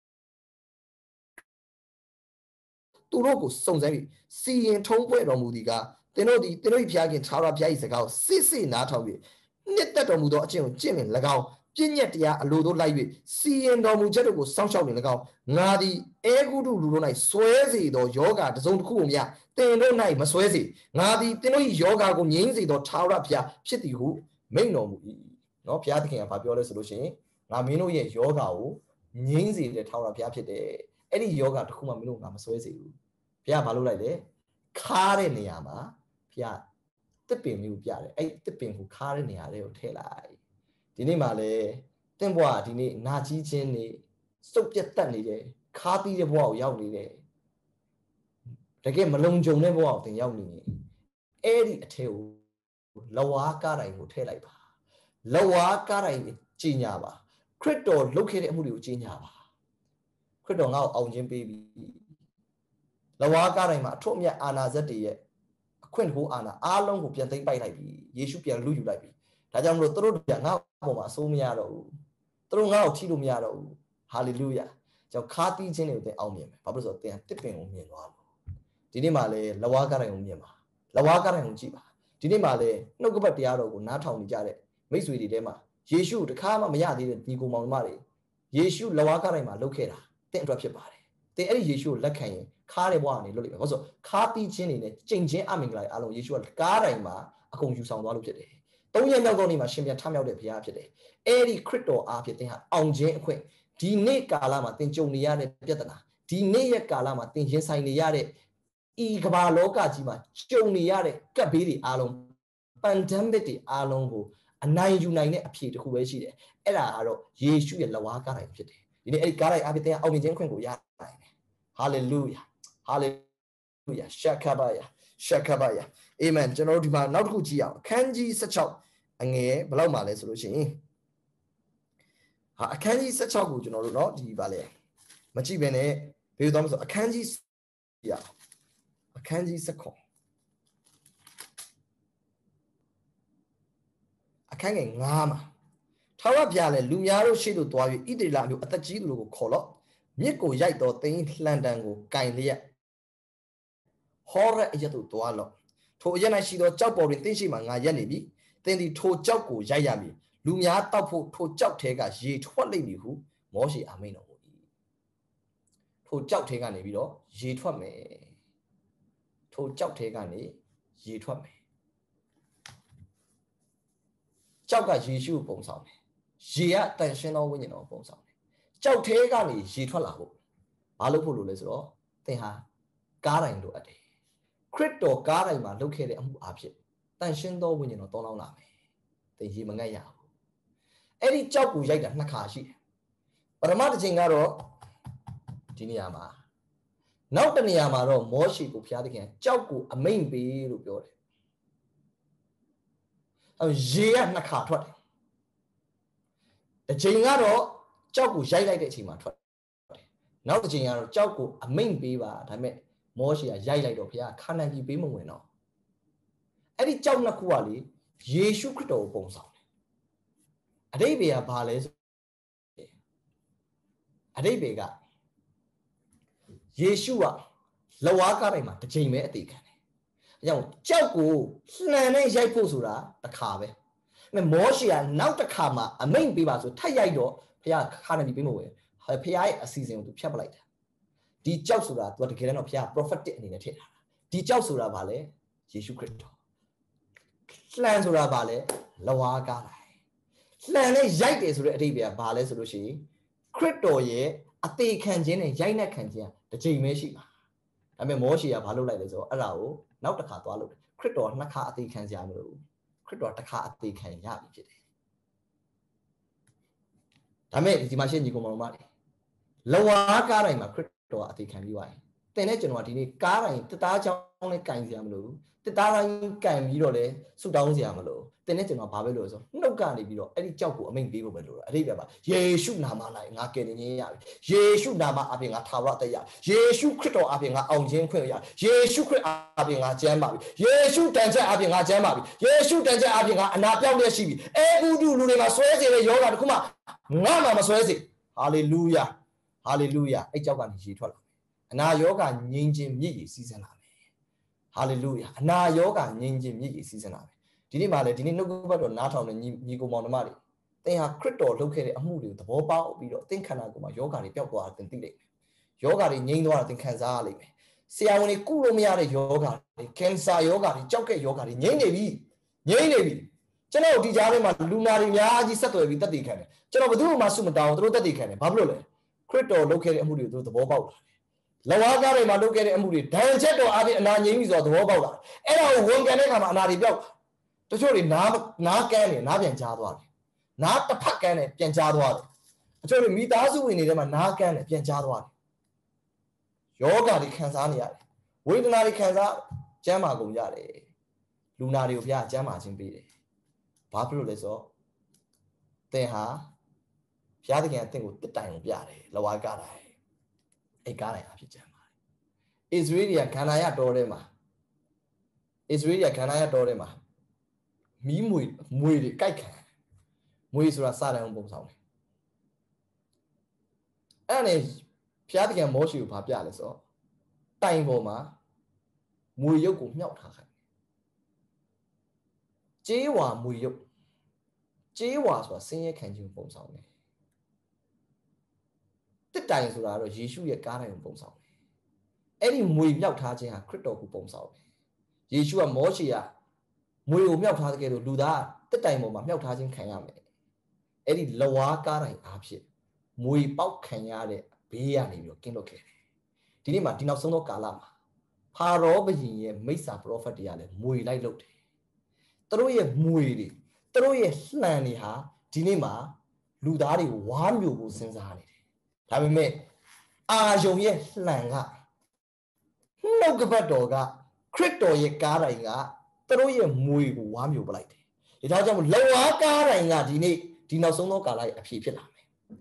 သူတို့ကိုစုံစမ်းပြီးစီရင်ထုံးဖွဲ့တော်မူသည်ကသင်တို့သည်သင်တို့၏ဖျားခင်ထာဝရဘုရား၏စကားကိုစစ်စစ်နားထောင်၍နှစ်သက်တော်မူသောအကျင့်ကိုကျင့်လင်၎င်းပြည့်ညက်တရားအလိုတို့လိုက်၍စီရင်တော်မူချက်တို့ကိုစောင့်ရှောက်လင်၎င်းငါသည်အဲဂုတုလူတို့၌ဆွဲစေသောယောဂတစ်စုံတစ်ခုကိုမြသင်တို့၌မဆွဲစေငါသည်သင်တို့၏ယောဂကိုငြိမ်းစေသောထာဝရဘုရားဖြစ်သည်ဟုမိန့်တော်မူ၏နော်ဘုရားသခင်ကပြောလဲဆိုလို့ရှိရင်ငါမင်းတို့ရဲ့ယောဂကိုငြိမ်းစေတဲ့ထာဝရဘုရားဖြစ်တယ်အဲ့ဒီယောဂတစ်ခုမှမင်းတို့ငါမဆွဲစေဘူးဘုရားဘာလုပ်လိုက်လဲခါတဲ့နေရာမှာဘုရားတစ်ပင်မျိုးပြတယ်အဲ့တစ်ပင်ကိုခါတဲ့နေရာလေးကိုထည့်လိုက်ဒီနေ့မှလည်းတင့်ဘွားဒီနေ့နာကြီးခြင်းနေစုပ်ပြတ်တက်နေတယ်ခါးသီးတဲ့ဘွားကိုရောက်နေတယ်တကယ်မလုံခြုံတဲ့ဘဝကိုသင်ရောက်နေရင်အဲ့ဒီအထဲကိုလဝါကားတိုင်းကိုထည့်လိုက်ပါလဝါကားတိုင်းကြီးညာပါခရစ်တော်လုပ်ခဲ့တဲ့အမှုတွေကိုကြီးညာပါခရစ်တော်ငါ့ကိုအောင်ခြင်းပေးပြီလဝါကားတိုင်းမှာအထွတ်အမြတ်အာနာဇက်တွေရဲ့အခွင့်ကိုအာနာအားလုံးကိုပြန်သိမ်းပိုက်လိုက်ပြီယေရှုပြန်လူယူလိုက်ပြီဒါကြောင့်မလို့သူတို့ကငါ့ပေါ်မှာအဆိုးမရတော့ဘူးသူတို့ငါ့ကိုထိလို့မရတော့ဘူးဟာလေလုယာကြောင့်ခါးတီးခြင်းတွေကိုသင်အောင်မြင်မယ်ဘာဖြစ်လို့ဆိုတော့သင်တစ်ပင်ကိုမြင်သွားလို့ဒီနေ့မှလည်းလဝါကားတိုင်းကိုမြင်ပါလဝါကားတိုင်းကိုကြည့်ပါဒီနေ့မှလည်းနှုတ်ကပတ်တရားတော်ကိုနားထောင်နေကြတဲ့မိတ်ဆွေတွေထဲမှာယေရှုတခါမှမရသေးတဲ့ညီကိုမောင်မတွေယေရှုလဝါကားတိုင်းမှာလုပ်ခဲ့တာတင့်အတွက်ဖြစ်ပါတယ်သင်အဲ့ဒီယေရှုကိုလက်ခံရင်ခါးတဲ့ဘဝကနေလွတ်လိမ့်မယ်ဘာလို့ဆိုခါးတီးခြင်းတွေနဲ့ကြိမ်ချင်းအမင်္ဂလာအားလုံးယေရှုကကားတိုင်းမှာအကုန်ယူဆောင်သွားလို့ဖြစ်တယ်၃ရက်မြောက်သောနေ့မှာရှင်ပြန်ထမြောက်တဲ့ဘုရားဖြစ်တယ်အဲ့ဒီခရစ်တော်အားဖြင့်သင်ဟာအောင်ခြင်းအခွင့်ဒီနေ့ကာလမှာသင်ကြုံနေရတဲ့ပြဿနာဒီနေ့ရက်ကာလမှာသင်ရင်ဆိုင်နေရတဲ့ဤကမ္ဘာလောကကြီးမှာကြုံနေရတဲ့ကပ်ဘေးတွေအားလုံး pandemic တွေအားလုံးကိုအနိုင်ယူနိုင်တဲ့အဖြေတစ်ခုပဲရှိတယ်အဲ့ဒါကတော့ယေရှုရဲ့လဝါကားတိုင်းဖြစ်တယ်ဒီနေ့အဲ့ဒီကားတိုင်းအားဖြင့်သင်အောင်မြင်ခြင်းခွင့်ကိုရနိုင်တယ်ဟာလေလုယာဟာလေလုယာရှက်ခါဘာယာအာမင်ကျွန်တော်တို့ဒီမှာနောက်တစ်ခုကြည့်အောင်အခန်းကြီး16အငယ်ဘယ်လောက်မှလဲဆိုလို့ရှိရင်ဟာအခန်းကြီး16ကိုကျွန်တော်တို့เนาะဒီပါလေမကြည့်ဘဲနဲ့ဘယ်လိုသွားမလဲဆိုအခန်းကြီးအခန်းကြီး16အခန်းငယ်9မှာထာဝရဘုရားလည်းလူများတို့ရှေ့သို့သွား၍ဣသရေလမျိုးအသက်ကြီးသူတို့ကိုခေါ်လော့မြစ်ကိုရိုက်တော်သင်လှန်တံကိုကင်လျက်ဟောရအရက်သို့သွားလော့ထိုအရက်၌ရှိသောကြောက်ပေါ်တွင်သင်ရှိမှငါရက်နေပြီသင်သည်ထိုကြောက်ကိုရိုက်ရမည်လူများတောက်ဖို့ထိုကြောက်ထဲကရေထွက်လိမ့်မည်ဟုမောရှေအာမိန်တော်မူ၏ထိုကြောက်ထဲကနေပြီးတော့ရေထွက်မယ်ထိုကြောက်ထဲကနေရေထွက်မယ်ကြောက်ကယေရှုကိုပုံဆောင်တယ်ရေကတန်ရှင်းသောဝိညာဉ်တော်ကိုပုံဆောင်တယ်ကြောက်ထဲကနေရေထွက်လာဖို့ဘာလို့ဖို့လို့လဲဆိုတော့သင်ဟာကားတိုင်းလိုအပ်တယ်ခရစ်တော်ကားတိုင်းမှာလုပ်ခဲ့တဲ့အမှုအဖြစ်တန်ရှင်းသောဝိညာဉ်တော်တောင်းလောင်းလာမယ်သင်ရေမငတ်ရဘူးအဲ့ဒီကြောက်ကိုရိုက်တာ2 ခါရှိတယ်ပထမတစ်ချိန်ကတော့ဒီနေရာမှာနောက်တစ်နေရာမှာတော့မောရှေကိုဘုရားသခင်ကြောက်ကိုအမိန့်ပေးလို့ပြောတယ်ရေက2 ခါထွက်တယ်တစ်ချိန်ကတော့ကြောက်ကိုရိုက်လိုက်တဲ့အချိန်မှာထွက်တယ်နောက်တစ်ချိန်ကတော့ကြောက်ကိုအမိန့်ပေးပါဒါပေမဲ့မောရှေကရိုက်လိုက်တော့ဘုရားခါနန်ပြည်ပေးမဝင်တော့အဲ့ဒီကြောက်2 ခုကလေယေရှုခရစ်တော်ကိုပုံဆောင်တယ်အတိတ်ဘေကဘာလဲဆိုအတိတ်ဘေကယေရှုကလဝါကားတိုင်းမှာတစ်ချိန်ပဲအသေးခံတယ်အဲကြောင့်ကြောက်ကိုလှန်နဲ့ရိုက်ဖို့ဆိုတာတစ်ခါပဲမောရှေကနောက်တစ်ခါမှအမိန့်ပေးပါဆိုထပ်ရိုက်တော့ဘုရားခါနန်ပြည်ပေးမဝင်ဘုရားရဲ့အစီအစဉ်ကိုသူဖျက်ပလိုက်တာဒီကြောက်ဆိုတာသူကတကယ်တော့ဘုရား prophetic အနေနဲ့ထည့်ထားတာဒီကြောက်ဆိုတာဘာလဲယေရှုခရစ်တော်လှန်ဆိုတာဘာလဲလဝါကားတိုင်းလှန်နဲ့ရိုက်တယ်ဆိုတဲ့အဓိပ္ပာယ်ကဘာလဲဆိုလို့ရှိရင်ခရစ်တော်ရဲ့အသေးခံခြင်းနဲ့ရိုက်နှက်ခံခြင်းကတစ်ချိန်ပဲရှိမှာဒါပေမဲ့မောရှေကဘာလုပ်လိုက်လဲဆိုတော့အဲ့ဒါကိုနောက်တစ်ခါသွားလုပ်တယ်ခရစ်တော်2 ခါအသေးခံစရာမလိုဘူးခရစ်တော်1 ခါအသေးခံရပြီဖြစ်တယ်ဒါပေမဲ့ဒီမှာရှင်းညီကောင်မောင်မတွေလဝါကားတိုင်းမှာခရစ်တော်ကအသေးခံပြီးသွားရင်တင်တဲ့ကျွန်တော်ကဒီနေ့ကားတိုင်းတစ်သားချောင်းနဲ့ကင်စရာမလိုဘူးတစ်သားတိုင်းကင်ပြီးတော့လဲဆူတောင်းစရာမလိုတင်တဲ့ကျွန်တော်ဘာပဲလို့ဆိုနှုတ်ကနေပြီးတော့အဲ့ဒီကြောက်ကိုအမိန့်ပေးဖို့ပဲလို့အဓိပ္ပာယ်ပါယေရှုနာမ၌ငါကယ်တင်ခြင်းရပြီယေရှုနာမအပြင်ငါထာဝရအသက်ရယေရှုခရစ်တော်အပြင်ငါအောင်ခြင်းခွင့်ရယေရှုခရစ်အပြင်ငါကျမ်းပါပြီယေရှုတန်ချက်အပြင်ငါကျမ်းပါပြီယေရှုတန်ချက်အပြင်ငါအနာပြောင်းလျက်ရှိပြီအဲဂုတုလူတွေမှာဆွဲစေတဲ့ယောဂတခုမှငါမှမဆွဲစေဟာလေလုယာဟာလေလုယာအဲ့ကြောက်ကနေရေထွက်လာအနာယောဂငြိမ်းခြင်းမြစ်ရည်စီးစံလာမယ်ဟာလေလုယာအနာယောဂငြိမ်းခြင်းမြစ်ရည်စီးစံလာမယ်ဒီနေ့မှလည်းဒီနေ့နှုတ်ကပတ်တော်နားထောင်တဲ့ညီကိုမောင်နှမတွေသင်ဟာခရစ်တော်လုပ်ခဲ့တဲ့အမှုတွေကိုသဘောပေါက်ပြီးတော့သင်ခန္ဓာကိုယ်မှာယောဂတွေပျောက်သွားတာသင်သိလိမ့်မယ်ယောဂတွေငြိမ်းသွားတာသင်ခံစားရလိမ့်မယ်ဆရာဝန်တွေကုလို့မရတဲ့ယောဂတွေကင်ဆာယောဂတွေကြောက်ကဲ့ယောဂတွေငြိမ်းနေပြီကျွန်တော်ဒီကြားထဲမှာလူနာတွေအများကြီးဆက်သွယ်ပြီးတက်တည်ခံတယ်ကျွန်တော်ဘယ်သူမှဆုမတောင်းသူတို့တက်တည်ခံတယ်ဘာဖြစ်လို့လဲခရစ်တော်လုပ်ခဲ့တဲ့အမှုတွေကိုသူသဘောပေါက်လာလဝါကားတွေမှာလုပ်ခဲ့တဲ့အမှုတွေဒဏ်ချက်တော်အပြင်အနာငြိမ်းပြီဆိုတော့သဘောပေါက်လာအဲ့ဒါကိုဝန်ခံတဲ့အခါမှာအနာတွေပျောက်တချို့တွေနားကန်းတယ်နားပြန်ကြားသွားတယ်နားတစ်ဖက်ကန်းတယ်ပြန်ကြားသွားတယ်တချို့တွေမိသားစုဝင်တွေထဲမှာနားကန်းတယ်ပြန်ကြားသွားတယ်ယောဂတွေခံစားနေရတယ်ဝေဒနာတွေခံစားကျမ်းမာကုန်ကြတယ်လူနာတွေကိုဘုရားကျမ်းမာခြင်းပေးတယ်ဘာဖြစ်လို့လဲဆိုတော့သင်ဟာဘုရားသခင်ကသင်ကိုတစ်တိုင်ကိုပြတယ်လဝါကားတိုင်းအဲ့ကားတိုင်းအဖြစ်ကျမ်းပါတယ်ဣသရေလခန္ဓာရတော်ထဲမှာမီးမွေတွေကြိုက်ခံမွေဆိုတာစာတန်ပုံဆောင်တယ်အဲ့ဒါနဲ့ဘုရားသခင်မောရှေကိုဗာပြလဲဆိုတော့တိုင်ပေါ်မှာမွေရုပ်ကိုမြှောက်ထားခိုင်းကျေးဝါမွေရုပ်ကျေးဝါဆိုတာဆင်းရဲခံခြင်းပုံဆောင်တယ်တစ်တိုင်ဆိုတာတော့ယေရှုရဲ့ကားတိုင်ကိုပုံဆောင်တယ်အဲ့ဒီမွေမြှောက်ထားခြင်းဟာခရစ်တော်ကိုပုံဆောင်တယ်ယေရှုကမောရှေကမွေကိုမြှောက်ထားတဲ့ကဲလို့လူသားတစ်တိုင်ပေါ်မှာမြှောက်ထားခြင်းခံရမယ်အဲ့ဒီလဝါကားတိုင်အားဖြင့်မွေပေါက်ခံရတဲ့ဘေးကနေပြီးတော့ကင်းလွတ်ခဲ့တယ်ဒီနေ့မှာဒီနောက်ဆုံးသောကာလမှာဖာရောဘုရင်ရဲ့မိစ္ဆာပရောဖက်တွေကလည်းမွေလိုက်လုပ်တယ်သူတို့ရဲ့မွေတွေသူတို့ရဲ့လှန်တွေဟာဒီနေ့မှာလူသားတွေကိုဝါမျိုးကိုစဉ်းစားနေတယ်ဒါပေမဲ့အာယုံရဲ့လှန်ကနှုတ်ကပတ်တော်ကခရစ်တော်ရဲ့ကားတိုင်ကသူတို့ရဲ့မွေကိုဝါမျိုးပလိုက်တယ်ဒီဒါကြောင့်လဝါကားတိုင်ကဒီနေ့ဒီနောက်ဆုံးသောကာလရဲ့အဖြစ်ဖြစ်လာမယ်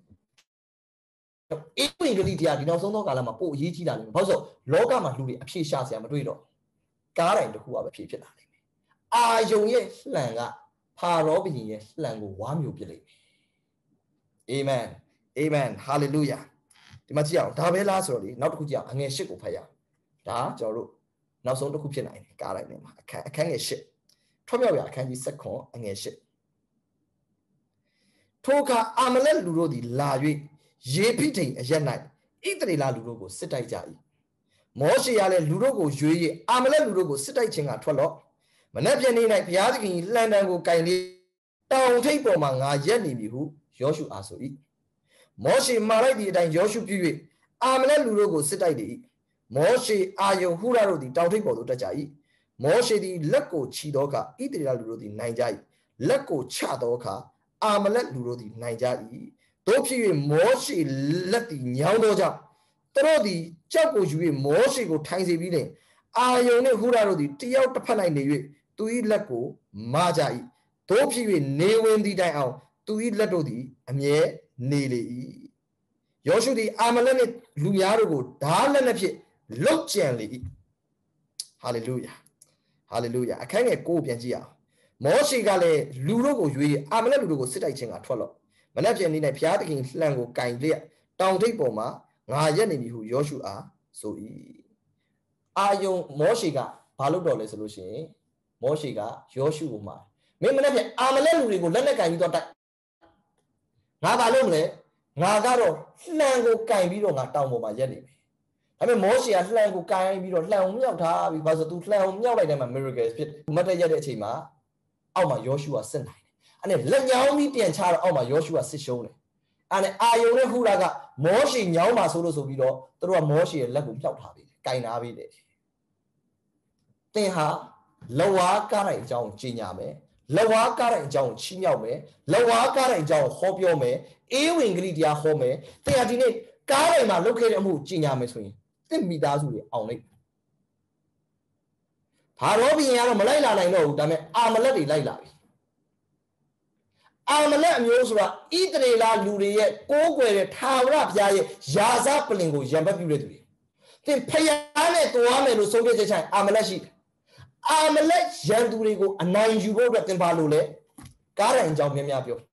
အေးဝင်ကလေးတရားဒီနောက်ဆုံးသောကာလမှာပို့အရေးကြီးလာတယ်ဘာလို့ဆိုလောကမှာလူတွေအဖြစ်ရှာစရာမတွေ့တော့ကားတိုင်တစ်ခုကပဲဖြစ်ဖြစ်လာလိမ့်မယ်အာယုံရဲ့လှန်ကဖာရောဘုရင်ရဲ့လှန်ကိုဝါမျိုးပြလိမ့်မယ်အာမင်အာမင်ဟာလေလုယာဒီမှာကြည့်အောင်ဒါပဲလားဆိုတော့လေနောက်တစ်ခုကြည့်အောင်အငယ်၈ကိုဖတ်ရအောင်ဒါကျွန်တော်တို့နောက်ဆုံးတစ်ခုဖြစ်နိုင်တယ်ကားတိုင်းထဲမှာအခန်းငယ်၈ထွမြောက်ရအခန်းကြီး7အငယ်၈ထိုအခါအာမလက်လူတို့သည်လာ၍ယေဖိထိန်အရက်၌ဣသရေလလူတို့ကိုစစ်တိုက်ကြ၏မောရှေကလည်းလူတို့ကိုရွေး၍အာမလက်လူတို့ကိုစစ်တိုက်ခြင်းကထွက်လော့မနက်ဖြန်နေ့၌ဘုရားသခင်လှန်တံကိုကင်လေတောင်ထိပ်ပေါ်မှာငါရက်နေပြီဟုယောရှုအားဆို၏မောရှေမှာလိုက်သည့်အတိုင်းယောရှုပြု၍အာမလက်လူတို့ကိုစစ်တိုက်လေမောရှေအာယုန်ဟူရာတို့သည်တောင်ထိပ်ပေါ်သို့တက်ကြ၏မောရှေသည်လက်ကိုချီသောအခါဣသရေလလူတို့သည်နိုင်ကြ၏လက်ကိုချသောအခါအာမလက်လူတို့သည်နိုင်ကြ၏တို့ဖြစ်၍မောရှေလက်သည်ညောင်းသောကြောင့်သူတို့သည်ကြောက်ကိုယူ၍မောရှေကိုထိုင်စေပြီးလျှင်အာယုန်နှင့်ဟူရာတို့သည်တယောက်တစ်ဖက်၌နေ၍သူ၏လက်ကိုမကြ၏တို့ဖြစ်၍နေဝင်သည့်တိုင်အောင်သူ၏လက်တို့သည်အမြဲနေလေ၏ယောရှုသည်အာမလက်နှင့်လူများတို့ကိုဓာလက်နှင့်ဖြင့်လုတ်ကြံလေ၏ဟာလေလုယာဟာလေလုယာအခန်းငယ်9ကိုပြန်ကြည့်အောင်မောရှေကလည်းလူတို့ကိုရွေးအာမလက်လူတို့ကိုစစ်တိုက်ခြင်းကထွက်လော့မနက်ဖြန်နေ့၌ဘုရားသခင်လှံကိုကင်လျက်တောင်ထိပ်ပေါ်မှာငါရက်နေပြီဟုယောရှုအားဆို၏အာယုန်မောရှေကဘာလုပ်တော်လဲဆိုလို့ရှိရင်မောရှေကယောရှုကိုမှာမင်းမနက်ဖြန်အာမလက်လူတွေကိုလက်နဲ့ကင်ပြီးတော့တိုက်ငါဘာလုပ်မလဲငါကတော့လှံကိုကင်ပြီးတော့ငါတောင်ပေါ်မှာရက်နေပြီဒါပေမဲ့မောရှေကလှံကိုကင်ပြီးတော့လှံကိုမြောက်ထားပြီးဘာလို့သူလှံကိုမြောက်လိုက်တဲ့မှာ miracle ဖြစ်မတ်တရက်တဲ့အချိန်မှာအောက်မှာယောရှုကစစ်နိုင်တယ်အဲ့နဲ့လက်ညောင်းပြီးပြန်ချတော့အောက်မှာယောရှုကစစ်ရှုံးတယ်အဲ့နဲ့အာယုန်နဲ့ဟူရာကမောရှေညောင်းမှာဆိုလို့ဆိုပြီးတော့သူတို့ကမောရှေရဲ့လက်ကိုမြောက်ထားပြီးတယ်ကင်ထားပြီးတယ်သင်ဟာလဝါကားတိုင်းအကြောင်းကြီးညာမယ်လဝါကားတိုင်းအကြောင်းချီးမြှောက်မယ်လဝါကားတိုင်းအကြောင်းဟောပြောမယ်အေးဝင်ဂရိတရားဟောမယ်သင်ဟာဒီနေ့ကားတိုင်းမှာလုပ်ခဲ့တဲ့အမှုကြီးညာမယ်ဆိုရင်သင်မိသားစုတွေအောင်လိုက်ဘာရောဘီရင်ကတော့မလိုက်လာနိုင်တော့ဘူးဒါပေမဲ့အာမလက်တွေလိုက်လာပြီအာမလက်အမျိုးဆိုတာဣသရေလလူတွေရဲ့ကိုးကွယ်တဲ့ထာဝရဘုရားရဲ့ယာဇပလင်ကိုရံပတ်ပြုတဲ့သူတွေသင်ဖျားနဲ့တွားမယ်လို့ဆုံးဖြတ်ချက်ချင်အာမလက်ရှိတယ်အာမလက်ရန်သူတွေကိုအနိုင်ယူဖို့အတွက်သင်ပါလို့လေကားတိုင်အကြောင်းများများပြော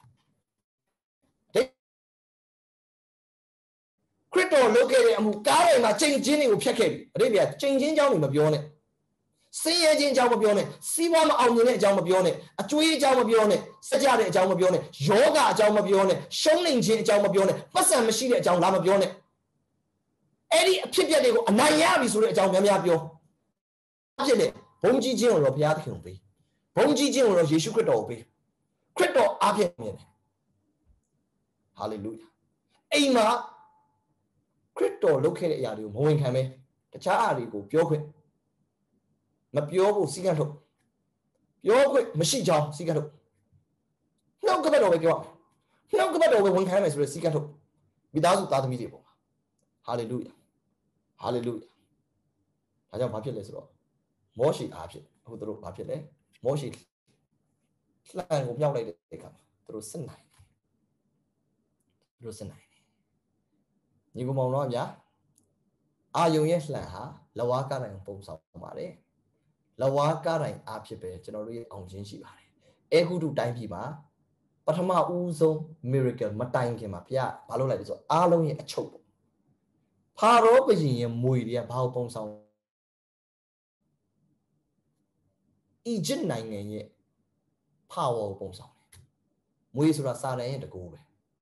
ခရစ်တော်လုပ်ခဲ့တဲ့အမှုကားတိုင်မှာချိန်ချင်းတွေကိုဖျက်ခဲ့ပြီအရေးပြချိန်ချင်းအကြောင်းတွေမပြောနဲ့စင်းရဲခြင်းအကြောင်းမပြောနဲ့စီးပွားမအောင်မြင်တဲ့အကြောင်းမပြောနဲ့အကျွေးအကြောင်းမပြောနဲ့စကြတဲ့အကြောင်းမပြောနဲ့ယောဂအကြောင်းမပြောနဲ့ရှုံးနိမ့်ခြင်းအကြောင်းမပြောနဲ့ပတ်စံမရှိတဲ့အကြောင်းလာမပြောနဲ့အဲ့ဒီအဖြစ်အပျက်တွေကိုအနိုင်ရပြီဆိုတဲ့အကြောင်းများများပြောဖြစ်လေဘုန်းကြီးခြင်းကိုတော့ဘုရားသခင်ကိုပေးဘုန်းကြီးခြင်းကိုတော့ယေရှုခရစ်တော်ကိုပေးခရစ်တော်အားဖြင့်မြင်တယ်ဟာလေလုယာအိမ်မှာခရစ်တော်လုပ်ခဲ့တဲ့အရာတွေကိုမဝင်ခံပဲတခြားအရာတွေကိုပြောခွင့်မပြောဖို့စီကံထုတ်ပြောခွင့်မရှိကြောင်းစီကံထုတ်နှုတ်ကပတ်တော်ပဲပြောနှုတ်ကပတ်တော်ပဲဝန်ခံမယ်ဆိုတဲ့စီကံထုတ်မိသားစုသားသမီးတွေပေါ့ဟာလေလုယာဟာလေလုယာဒါကြောင့်ဘာဖြစ်လဲဆိုတော့မောရှေအားဖြင့်အခုသူတို့ဘာဖြစ်လဲမောရှေလှံကိုမြောက်လိုက်တဲ့အခါမှာသူတို့စစ်နိုင်ညီကောင်မောင်တို့များအာယုံရဲ့လှံဟာလဝါကားတိုင်းပုံဆောင်ပါတယ်လဝါကားတိုင်းအားဖြစ်ပဲကျွန်တော်တို့ရဲ့အောင်ခြင်းရှိပါတယ်အဲဟုတုတိုင်းပြည်မှာပထမဦးဆုံး miracle မတိုင်ခင်မှာဘုရားဘာလုပ်လိုက်လဲဆိုတော့အားလုံးရဲ့အချုပ်ပေါ့ဖာရောဘုရင်ရဲ့မွေတွေကဘာပုံဆောင်အီဂျစ်နိုင်ငံရဲ့ power ပုံဆောင်တယ်မွေဆိုတာစာတန်ရဲ့တကူပဲ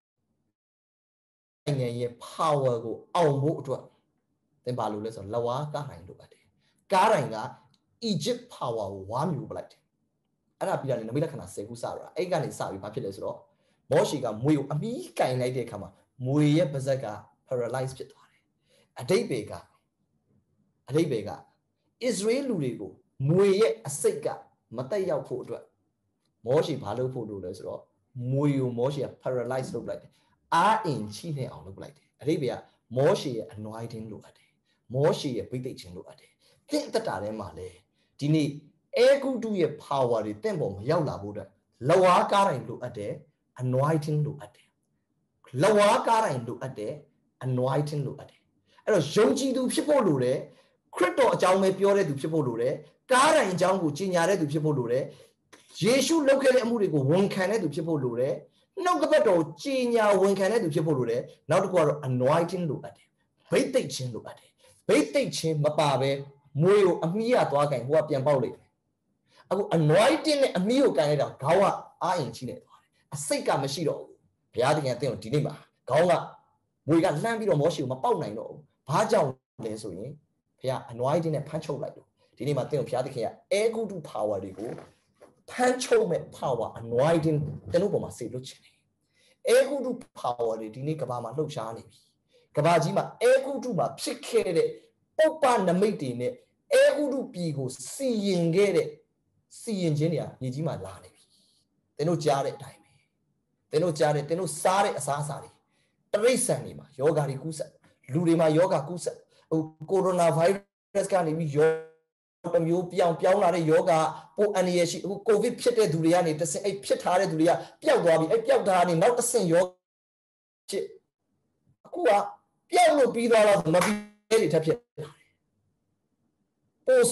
နိုင်ငံရဲ့ power ကိုအောင်ဖို့အတွက်သင်ဘာလို့လဲဆိုတော့လဝါကားတိုင်းလိုအပ်တယ်ကားတိုင်းကအီဂျစ် power ကိုဝါမျိုးပလိုက်တယ်အဲ့ဒါပြီးတာလေနမိတ်လက္ခဏာ10ခုစတာအဲ့ကနေစပြီးဘာဖြစ်လဲဆိုတော့မောရှေကမွေကိုအမီးကင်လိုက်တဲ့အခါမှာမွေရဲ့ပါးစပ်က paralyze ဖြစ်သွားတယ်အဓိပ္ပာယ်က Israel လူတွေကိုမွေရဲ့အစိတ်ကမတက်ရောက်ဖို့အတွက်မောရှေဘာလုပ်ဖို့လို့လဲဆိုတော့မွေကိုမောရှေက paralyze လုပ်လိုက်တယ်အားအင်ချိနေအောင်လုပ်လိုက်တယ်အဓိပ္ပာယ်ကမောရှေရဲ့ anointing လိုအပ်တယ်မောရှေရဲ့ဗိသိက်ခြင်းလိုအပ်တယ်သင်အသက်တာထဲမှာလေဒီနေ့အဲဂုတုရဲ့ power တွေတင့်ပေါ်မရောက်လာဖို့အတွက်လဝါကားတိုင်းလိုအပ်တယ် anointing လိုအပ်တယ်လဝါကားတိုင်းလိုအပ်တယ် anointing လိုအပ်တယ်အဲ့တော့ယုံကြည်သူဖြစ်ဖို့လိုတယ်ခရစ်တော်အကြောင်းပဲပြောတဲ့သူဖြစ်ဖို့လိုတယ်ကားတိုင်းအကြောင်းကိုကြီးညာတဲ့သူဖြစ်ဖို့လိုတယ်ယေရှုလုပ်ခဲ့တဲ့အမှုတွေကိုဝန်ခံတဲ့သူဖြစ်ဖို့လိုတယ်နှုတ်ကပတ်တော်ကြီးညာဝန်ခံတဲ့သူဖြစ်ဖို့လိုတယ်နောက်တစ်ခုကတော့ anointing လိုအပ်တယ်ဗိသိက်ခြင်းလိုအပ်တယ်ဗိသိက်ခြင်းမပါပဲမွေကိုအမီးရသွားကြင်ဟိုကပြန်ပေါက်လိုက်တယ်အခု anointing နဲ့အမီးကိုကန်လိုက်တာခေါင်းကအားအင်ချိနေသွားတယ်အစိတ်ကမရှိတော့ဘူးဘုရားသခင်အသင်ကိုဒီနေ့မှာခေါင်းကမွေကလှမ်းပြီးတော့မောရှေကိုမပေါက်နိုင်တော့ဘူးဘာကြောင့်လဲဆိုရင်ဘုရား anointing နဲ့ဖမ်းချုပ်လိုက်လို့ဒီနေ့မှာသင်ကိုဘုရားသခင်ကအဲဂုတု power တွေကိုဖမ်းချုပ်မဲ့ power anointing တလို့ပေါ်မှာစေလွတ်ချင်တယ်အဲဂုတု power တွေဒီနေ့ကဘာမှာလှုပ်ရှားနေပြီ Kabajima, Eguduma, Pikere, Opa Namiti, Egudu Pigo, seeing get seeing Genia, Nijima Lani. They know Jared time. They know Jared, they know Sari Asasari. Trace Yoga Kusa, Ludima Yoga Kusa, Coronavirus can be yoga, yoga, who COVID Pete Duriani, the same Pitare Duria, Piawabi, a Piawani, not the same yoga. Kua, Piano be the other, not be tapia. Post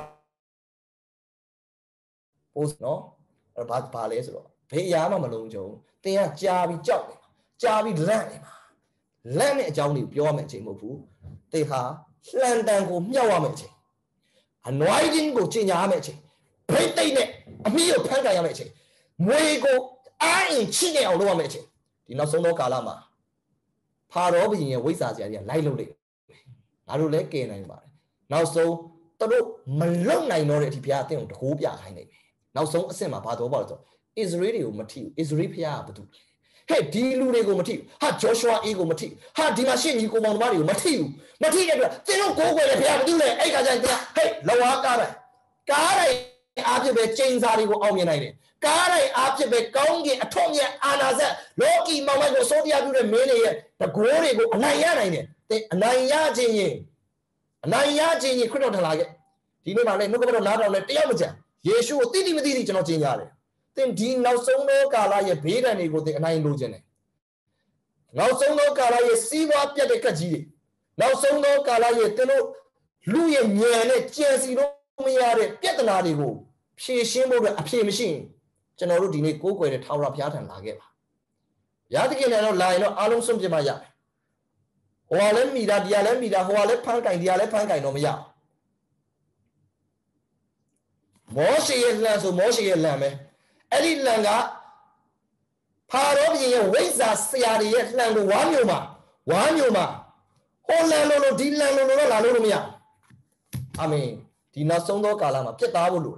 no, about Palace. Pay Yama Malone Joe, they are Javi Job, Javi Lanima. Land Johnny, pure matching Mopu. They have land and go Miawa matching. And why didn't go Chinya matching? Pay a meal panga matching. We go, I in China or no matching. Did not so no Kalama. Part of in a wizard, Lilo. I don't like anybody. Now so, Tado Malone minority Piatin, the Hobia. Now so sema part of Balto is really material, is repair. Hey, Dilu Nego Mati, ha Joshua Ego Mati, ha Dimashin, you go on Mario, Mati, they don't go where they have to do that. Hey, Loa Gara, Gara, after the chains are united. Gara, after the Kongi, Atonia, Anaza, Loki, Mama, Sodia, do the many, the glory go Nayana, the Naya Jini, couldn't like it. You know, I look about another on the Tiamaja. Yeshu, Tidi Midi, not in Then Dean now so no Kala, a beta and ego the 9 logene. Now so no Kala, a see what Piata Kaji. Now so no Kala, a teno, Louis and Yane, Chelsea, no Miare, Piatanarigo. She shimbo a pay machine. General Dine go with the tower of Yatan Lageva. Yatikin and line of Alonso Jamaya. Oalem Mida, Dialem Mida, Hoale Panka, Diale Panka, no Mia. Moshi and Lanzo, Moshi and Lame. Eddie Langa, part of the ways that Siari Lang, one yuma. Oh, Lalo, Dilano, I mean, Dina Sono Kalama, Pietavulu.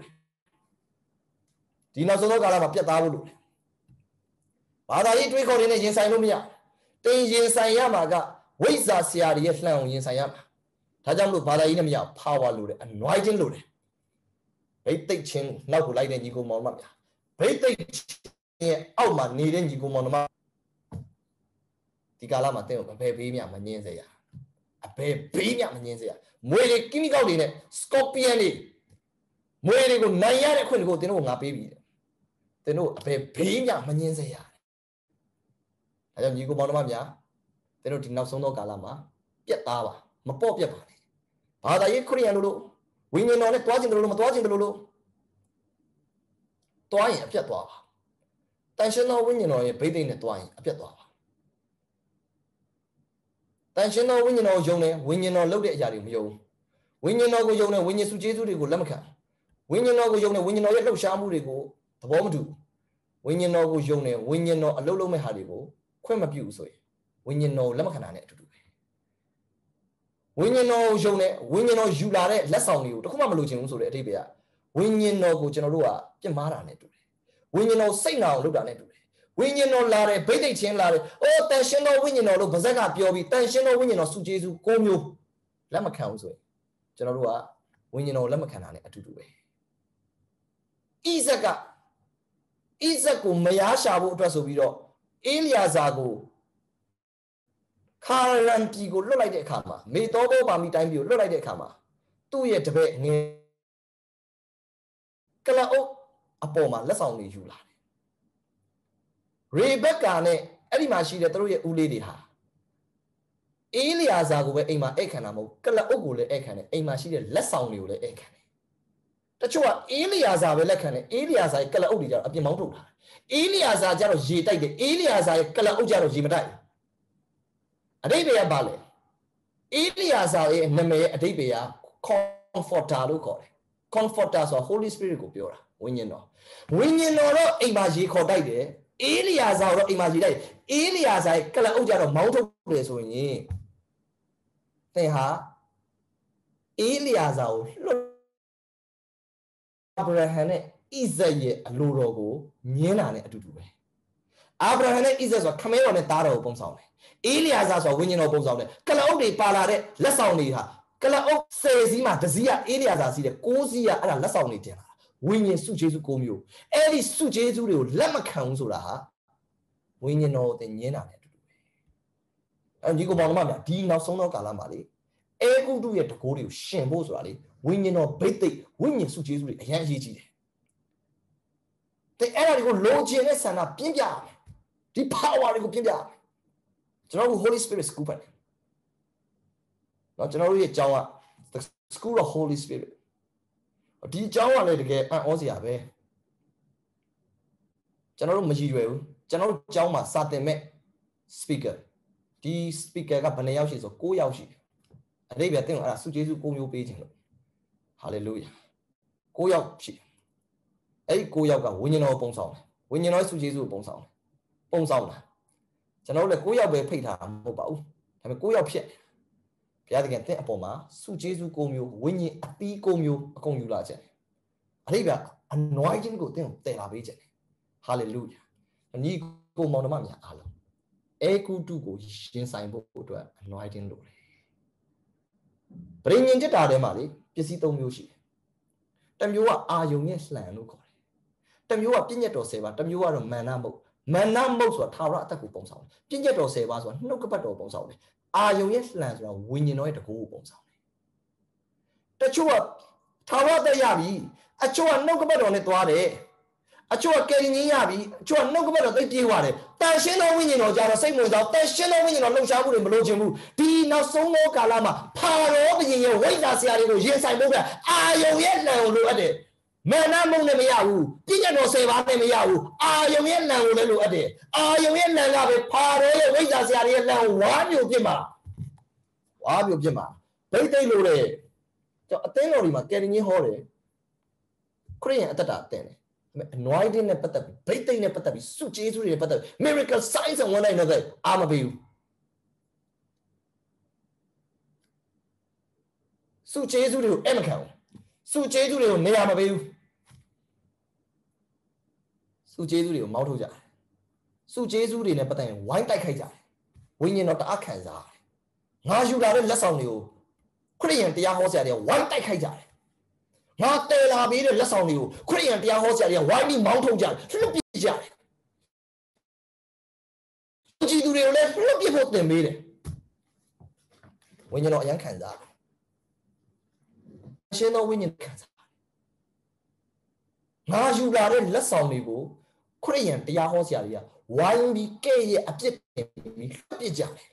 Dina Sono Kalama, Pietavulu. But I eat recording in Sanomia. Then Yen Sayamaga, ways that Siari Lang in Sayama. Tajamu, Padainamia, power load, and writing load. They take chin, now like the Nico Mamma. They take out my needing you go on the Galamate, a baby, a manzia. A baby, a manzia. Mwere chemical in it, scorpion. Mwere go Naya couldn't go to know my baby. They know a baby, a manzia. I don't you go on Mamma. They don't enough so no Galama. Yet our, my pop your body. Father, you Korean Lulu. Women on it, watching the room, watching the Lulu. Twine a piatwa. Tension no winning or a bathing in twine a piatwa. Tension no winning or Jone, winning or load at Yarim Yo. Winning or Yone, winning to Jesu to go Lamaka. Winning or Yone, winning or yellow shamu go, the bomb do. Winning or Yone, winning or a lolo mehadigo, quem abuse way. Winning no Lamakana to do. Winning or Jone, winning or Julare, less on you, the Kumaluchin so that they When you know go Generua, Jamara netto. When you know say now, look at it. When you know Larry, Betty Chin Larry, oh, tension no when you know, Bazaka Piobi, tension no when you know Sujesu, come you. Lama counsel. Generua, when you know Lamakanane to do it. Isako Mayasha would dress of it. Eliazago. Karan Pigo look like the Kama. May Togo Bami time you look like the Kama. 2 years to be near. Kalao, a poma, let's only you. Rebecca, any machine that 3 years uledi ha. Eliazago, Ema Ekanamo, Kalaogule Ekan, a machine less only Ekan. That's what Eliazar Lekan, Eliazar Kalaodia of the Mount. Eliazar Jaro Jita, Eliazar Kalaojaro Jimadai. A debea ballet. Eliazar Neme a debea comfortado call. Comfort us or Holy Spirit go pure. When you know, a magic or die, Eliazar or imagine, Eliazar Kalaodia of Mount place when ye. They have Eliazar. Abraham is a ye a logo, Nienane to do. အာဗြဟံနဲ့ဣဇက်ဆိုတာခမဲတော်နဲ့သားတော်ကိုပုံဆောင်တယ်အေလိယာဇာဆိုတာဝိညာဉ်တော်ပုံဆောင်တယ်ကလအုပ်တွေပါလာတဲ့လက်ဆောင်တွေဟာကလအုပ်10စီးမှာတစ်စီးကအေလိယာဇာစီးတယ်9စီးကအဲ့ဒါလက်ဆောင်တွေတင်လာဝိညာဉ်စုကျေးဇူး9မျိုးအဲ့ဒီစုကျေးဇူးတွေကိုလက်မခံဘူးဆိုတာဟာဝိညာဉ်တော်ကိုညင်းတာနဲ့အတူတူပဲအဲ့ဒီကောင်မောင်နှမများဒီနောက်ဆုံးသောကာလမှာလေအေဂုတုရဲ့တကိုးတွေကိုရှင်ဖို့ဆိုတာလေဝိညာဉ်တော်ဘိတ်သိက်ဝိညာဉ်စုကျေးဇူးတွေအရင်အရေးကြီးတယ်တဲ့အဲ့ဒါတွေကိုလိုချင်တဲ့ဆန္ဒပြင်းပြရမယ်ဒီ power တွေကိုပြင်းပြရမယ်ကျွန်တော်တို့ Holy Spirit School ပဲနော်ကျွန်တော်တို့ရဲ့အကြောင်းက the School of Holy Spirit ဒီအကြောင်းကလည်းတကယ်အံ့ဩစရာပဲကျွန်တော်တို့မရည်ရွယ်ဘူးကျွန်တော်တို့အကြောင်းမှာစာသင်မဲ့ speaker ဒီ speaker ကဘယ်နှယောက်ရှိဆို9ယောက်ရှိတယ်အတိတ်ပဲတင်အဲ့ဒါစုကျေးဇူး9မျိုးပေးခြင်းလို့ hallelujah 9ယောက်ရှိတယ်အဲ့ဒီ9ယောက်ကဝိညာဉ်တော်ပုံဆောင်တယ်ဝိညာဉ်တော်စုကျေးဇူးကိုပုံဆောင်တယ်ပုံဆောင်တာကျွန်တော်တို့လည်း9ယောက်ပဲဖိတ်ထားမှာမဟုတ်ပါဘူးဒါပေမဲ့9ယောက်ဖြစ်ဘုရားသခင်တဲ့အပေါ်မှာစုကျေးဇူး9မျိုးဝိညာဉ်အသီး9မျိုးအကုန်ယူလာခြင်းအတိတ်က anointing ကိုတင်တည်လာပေးခြင်း hallelujah ညီကိုမောင်နှမများအားလုံးအေကုတုကိုရှင်ဆိုင်ဖို့အတွက် anointing လိုတယ်ပရိညင်จิตတာထဲမှာလေပစ္စည်း3မျိုးရှိတယ်တစ်မျိုးကအာယုံရဲ့လှန်လို့ခေါ်တယ်တစ်မျိုးကပြည့်ညတ်တော်10ပါးတစ်မျိုးကတော့မာနမုတ်မာနမုတ်ဆိုတာထာဝရအသက်ကိုပုံဆောင်တယ်ပြည့်ညတ်တော်10ပါးဆိုတာနှုတ်ကပတ်တော်ပုံဆောင်တယ်အာယုံရဲ့လှန်ဆိုတာဝိညာဉ်တော်ရဲ့တကူကိုပုံဆောင်တယ်တချို့ကထာဝရအသက်ရပြီအချို့ကနှုတ်ကပတ်တော်နဲ့သွားတယ်အချို့ကကယ်ရင်ရပြီအချို့ကနှုတ်ကပတ်တော်သိပြေးသွားတယ်တန်ရှင်းသောဝိညာဉ်တော်ကြတော့စိတ်ဝင်စားတန်ရှင်းသောဝိညာဉ်တော်လှုပ်ရှားမှုတွေမလိုချင်ဘူးဒီနောက်ဆုံးသောကာလမှာဖာရောဘုရင်ရဲ့ဝိဇ္ဇာဆရာတွေကိုရင်ဆိုင်ဖို့ကအာယုံရဲ့လှန်ကိုလိုအပ်တယ်မာနမုတ်နဲ့မရဘူးပြည့်ညတ်တော်10ပါးနဲ့မရဘူးအာယုံရဲ့လှန်ကိုလည်းလိုအပ်တယ်အာယုံရဲ့လှန်ကပဲဖာရောရဲ့ဝိဇ္ဇာဆရာတွေရဲ့လှန်ကိုဝါမျိုးပြစ်မှာဘိတ်သိက်လို့လေကျွန်တော်အသင်းတော်ဒီမှာကယ်တင်ကြီးဟောတယ်ခရစ်ယာန်အသက်တာအသင်းတယ်anointing နဲ့ပတ်သက်ပြီးဘိတ်သိက်နဲ့ပတ်သက်ပြီးစုကျေးဇူးတွေနဲ့ပတ်သက်ပြီး miracle signs and wonders နဲ့အာမပေးဘူးစုကျေးဇူးတွေကိုအမခံဘူးစုကျေးဇူးတွေကိုနေရာမပေးဘူးစုကျေးဇူးတွေကိုမောင်းထုတ်ကြတယ်စုကျေးဇူးတွေနဲ့ပတ်သက်ရင်ဝိုင်းတိုက်ခိုက်ကြတယ်ဝိညာဉ်တော်တအားခံစားတယ်ငါယူလာတဲ့လက်ဆောင်တွေကိုခရစ်ယာန်တရားဟောဆရာတွေကဝိုင်းတိုက်ခိုက်ကြတယ်ငါတည်လာပြီးတဲ့လက်ဆောင်တွေကိုခရစ်ယာန်တရားဟောဆရာတွေကဝိုင်းပြီးမောင်းထုတ်ကြတယ်လွတ်ပြကြတယ်ကြည်သူတွေကိုလည်းလွတ်ပြဖို့သင်ပေးတယ်ဝိညာဉ်တော်အယံခံစားတယ်ရှင်းသောဝိညာဉ်ခံစားတယ်ငါယူလာတဲ့လက်ဆောင်တွေကိုခရစ်ယာန်တရားဟောဆရာတွေကဝိုင်းပြီးကဲ့ရဲ့အပြစ်တင်ပြီးလွတ်ပြကြတယ်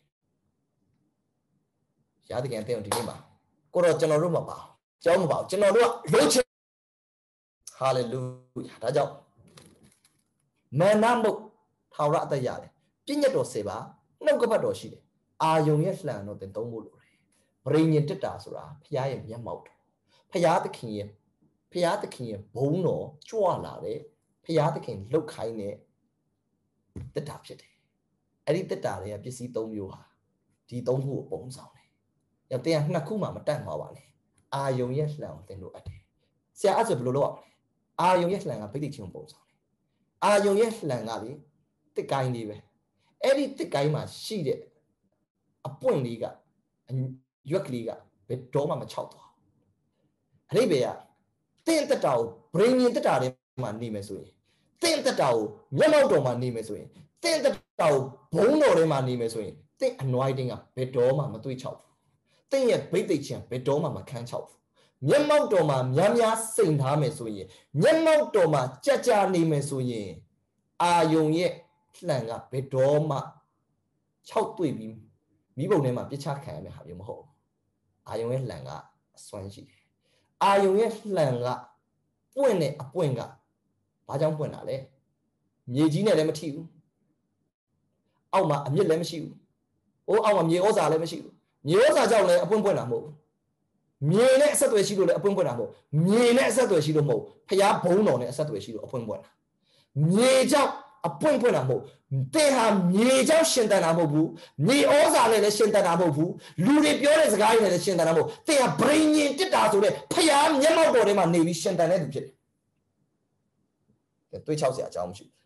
ရားသခင်အသင်းဒီနေ့မှာကိုတော့ကျွန်တော်တို့မပါကြောင်းမပါကျွန်တော်တို့ကလုံးချင်ဟာလေလုယာဒါကြောင့်မာနမုတ်ထာဝရအသက်ရတယ်ပြည့်ညတ်တော်10ပါနှုတ်ကပတ်တော်ရှိတယ်အာယုံရဲ့လှန်တော်တင်သုံးဖို့လိုတယ်ဗြိဉ္ဉ်တက်တာဆိုတာဖခင်ရဲ့မျက်မှောက်တော်ဖခင်သခင်ရဲ့ဘုန်းတော်ကြွလာတယ်ဖခင်သခင်လှုပ်ခိုင်းတဲ့တက်တာဖြစ်တယ်အဲ့ဒီတက်တာတွေကပစ္စည်း3မျိုးဟာဒီ3ခုကိုပုံဆောင်တယ်ရတဲ့2ခုမှမတတ်မှာပါနဲ့အာယုံရဲ့လှန်ကိုသင်လို့အပ်တယ်ဆရာအဲ့ဆိုဘယ်လိုလုပ်ရမလဲအာယုံရဲ့လှန်ကဗိတ္တိချင်းပုံဆောင်တယ်အာယုံရဲ့လှန်ကလေတစ်ကိုင်းလေးပဲအဲ့ဒီတစ်ကိုင်းမှာရှိတဲ့အပွင့်လေးကရွက်ကလေးကဘယ်တော့မှမချောက်သွားအရိပ်ပဲကတင့်တက်တာကိုဗြိဉ္ဉ်တက်တာတွေမှာနေမယ်ဆိုရင်တင့်တက်တာကိုမျက်မှောက်တော်မှာနေမယ်ဆိုရင်တင့်တက်တာကိုဘုံတော်ထဲမှာနေမယ်ဆိုရင်တင့် anointing ကဘယ်တော့မှမတွေးချောက်ဘူးတင့်ရဲ့ဗိတ္တိချင်းဘယ်တော့မှမခန်းချောက်ဘူးမျက်မှောက်တော်မှာများစိန်ထားမယ်ဆိုရင်မျက်မှောက်တော်မှာကြနေမယ်ဆိုရင်အာယုံရဲ့လှန်ကဘယ်တော့မှ6တွေ့ပြီးမိဘုံထဲမှာပြစ်ချခံရမယ့်ဟာမျိုးမဟုတ်ဘူးအာယုံရဲ့လှန်ကအစွမ်းရှိတယ်အာယုံရဲ့လှန်ကပွင့်တဲ့အပွင့်ကဘာကြောင့်ပွင့်တာလဲမြေကြီးနဲ့လည်းမထိဘူးအောက်မှာအမြစ်လည်းမရှိဘူးအောက်မှာမြေဩဇာလည်းမရှိဘူးမြေဩဇာကြောင့်လည်းအပွင့်ပွင့်တာမဟုတ်ဘူးမြေနဲ့အဆက်အသွယ်ရှိလို့လည်းအပွင့်ပွင့်တာမဟုတ်မြေနဲ့အဆက်အသွယ်ရှိလို့မဟုတ်ဖျားဘုံတော်နဲ့အဆက်အသွယ်ရှိလို့အပွင့်ပွင့်တာမြေကြောင့်အပွင့်ပွင့်တာမဟုတ်တင်ဟာမြေကြောင့်ရှင်တန်တာမဟုတ်ဘူးမြေဩဇာနဲ့လည်းရှင်တန်တာမဟုတ်ဘူးလူတွေပြောတဲ့စကားတွေနဲ့လည်းရှင်တန်တာမဟုတ်တင်ဟာဗြိဉ္ဉ်တက်တာဆိုတဲ့ဖျားမျက်မှောက်တော်ထဲမှာနေပြီးရှင်တန်တဲ့သူဖြစ်တယ်တွေးချောက်စရာအကြောင်းမရှိ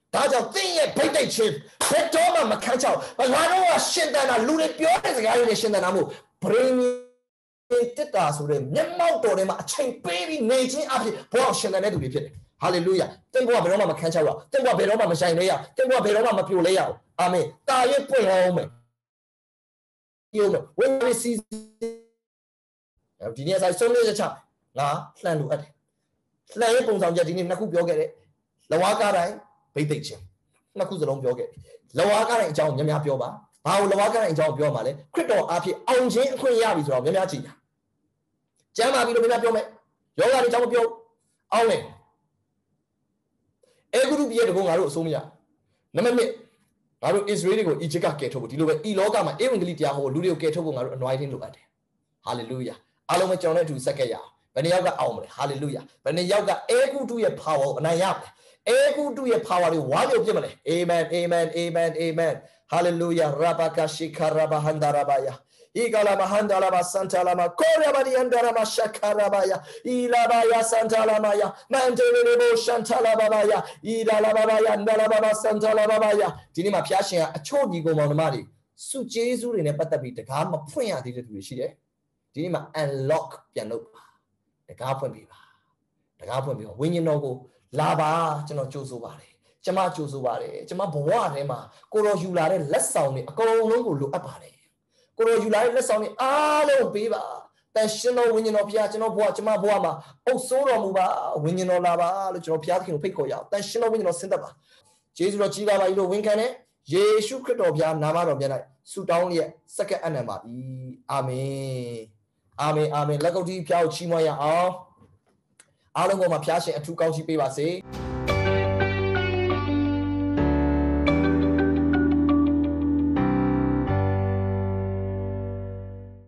ဒါကြောင့်သင်ရဲ့ဗိတ်တိတ်ချင်းဘယ်တော့မှမခံချောက်ငါတို့ကရှင်သန်တာလူတွေပြောတဲ့စကားတွေနဲ့ရှင်သန်တာမို့ဗြိဉ္တက်တာဆိုတဲ့မျက်မှောက်တော်ထဲမှာအချိန်ပေးပြီးနေခြင်းအဖြစ်ဘဝရှင်သန်တဲ့သူတွေဖြစ်တယ်ဟာလေလုယာသင်ဘဝဘယ်တော့မှမခံချောက်ရသင်ဘဝဘယ်တော့မှမဆိုင်လဲရသင်ဘဝဘယ်တော့မှမပြိုလဲရအာမင်တာရဲ့ပွင့်အောင်မယ်ဒီလိုဝိညာဉ်စီဒီနေ့ဆိုင်ဆုံးလေးချက်ငါလှန်လို့အပ်တယ်လှန်ရဲ့ပုံဆောင်ချက်ဒီနေ့နှစ်ခုပြောခဲ့တယ်လဝါကားတိုင်းဗိတ်သိက်ခြင်းနှစ်ခုစလုံးပြောခဲ့လဝါကားတိုင်းအကြောင်းများများပြောပါဘာလို့လဝါကားတိုင်းအကြောင်းပြောမှာလဲခရစ်တော်အားဖြင့်အောင်ခြင်းအခွင့်ရပြီဆိုတော့များများကြည့်တာကျမ်းမာပြီးတော့များများပြောမယ်ယောဂတွေအကြောင်းမပြောအောင်မယ်အေဂုရုပြည်တကုံငါတို့အစိုးမရနံပါတ်1ငါတို့ဣသရေလကိုအီဂျစ်ကကယ်ထုတ်ဖို့ဒီလိုပဲဤလောကမှာဧဝံဂေလိတရားဟောလူတွေကိုကယ်ထုတ်ဖို့ငါတို့ anointing လုပ်အပ်တယ်ဟာလေလုယာအားလုံးပဲကျွန်တော်တို့အတူဆက်ခဲ့ရအောင်ဘယ်နှယောက်ကအောင်မလဲဟာလေလုယာဘယ်နှယောက်ကအေဂုတုရဲ့ power အနိုင်ရမယ်အေဂုတုရဲ့ power တွေဝါမျိုးပြစ်မလဲ amen amen amen amen hallelujah rabaka shikaraba handarabaya igala mahandalama santalama koryabadi handarama shakarabaya ilabaya santalamaya mantelebo shantalabaya idalabaya ndalababa santalabaya ဒီနေ့မှာဖျားရှင်ကအချို့ညီကောင်မောင်နှမတွေစုကျေးဇူးတွေနဲ့ပတ်သက်ပြီးတကားမဖွင့်ရသေးတဲ့သူတွေရှိတယ်ဒီနေ့မှာ unlock ပြန်လုပ်ပါတကားဖွင့်ပေးပါတကားဖွင့်ပြီးဝိညာဉ်တော်ကိုလာပါကျွန်တော်ကြိုးဆိုပါတယ်ကျမကြိုးဆိုပါတယ်ကျမဘဝထဲမှာကိုတော်ယူလာတဲ့လက်ဆောင်တွေအကုန်လုံးကိုလိုအပ်ပါတယ်ကိုတော်ယူလာတဲ့လက်ဆောင်တွေအားလုံးပေးပါတန်ရှင်တော်ဝိညာဉ်တော်ဘုရားကျွန်တော်ဘဝကျမဘဝမှာအုပ်စိုးတော်မူပါဝိညာဉ်တော်လာပါလို့ကျွန်တော်ဘုရားသခင်ကိုဖိတ်ခေါ်ရအောင်တန်ရှင်တော်ဝိညာဉ်တော်ဆင်းသက်ပါယေရှုတော်ကြီးပါပါလို့ဝန်ခံတဲ့ယေရှုခရစ်တော်ဘုရားနာမတော်မြတ်၌ဆုတောင်းလျက်စက္ကန့်အနံပါ၏အာမင်အာမင်အာမင်လက်ကုပ်တီးဖျားကိုချီးမွမ်းရအောင်အားလုံးပေါ်မှာဖျားရှင်အထူးကောင်းချီးပေးပါစေ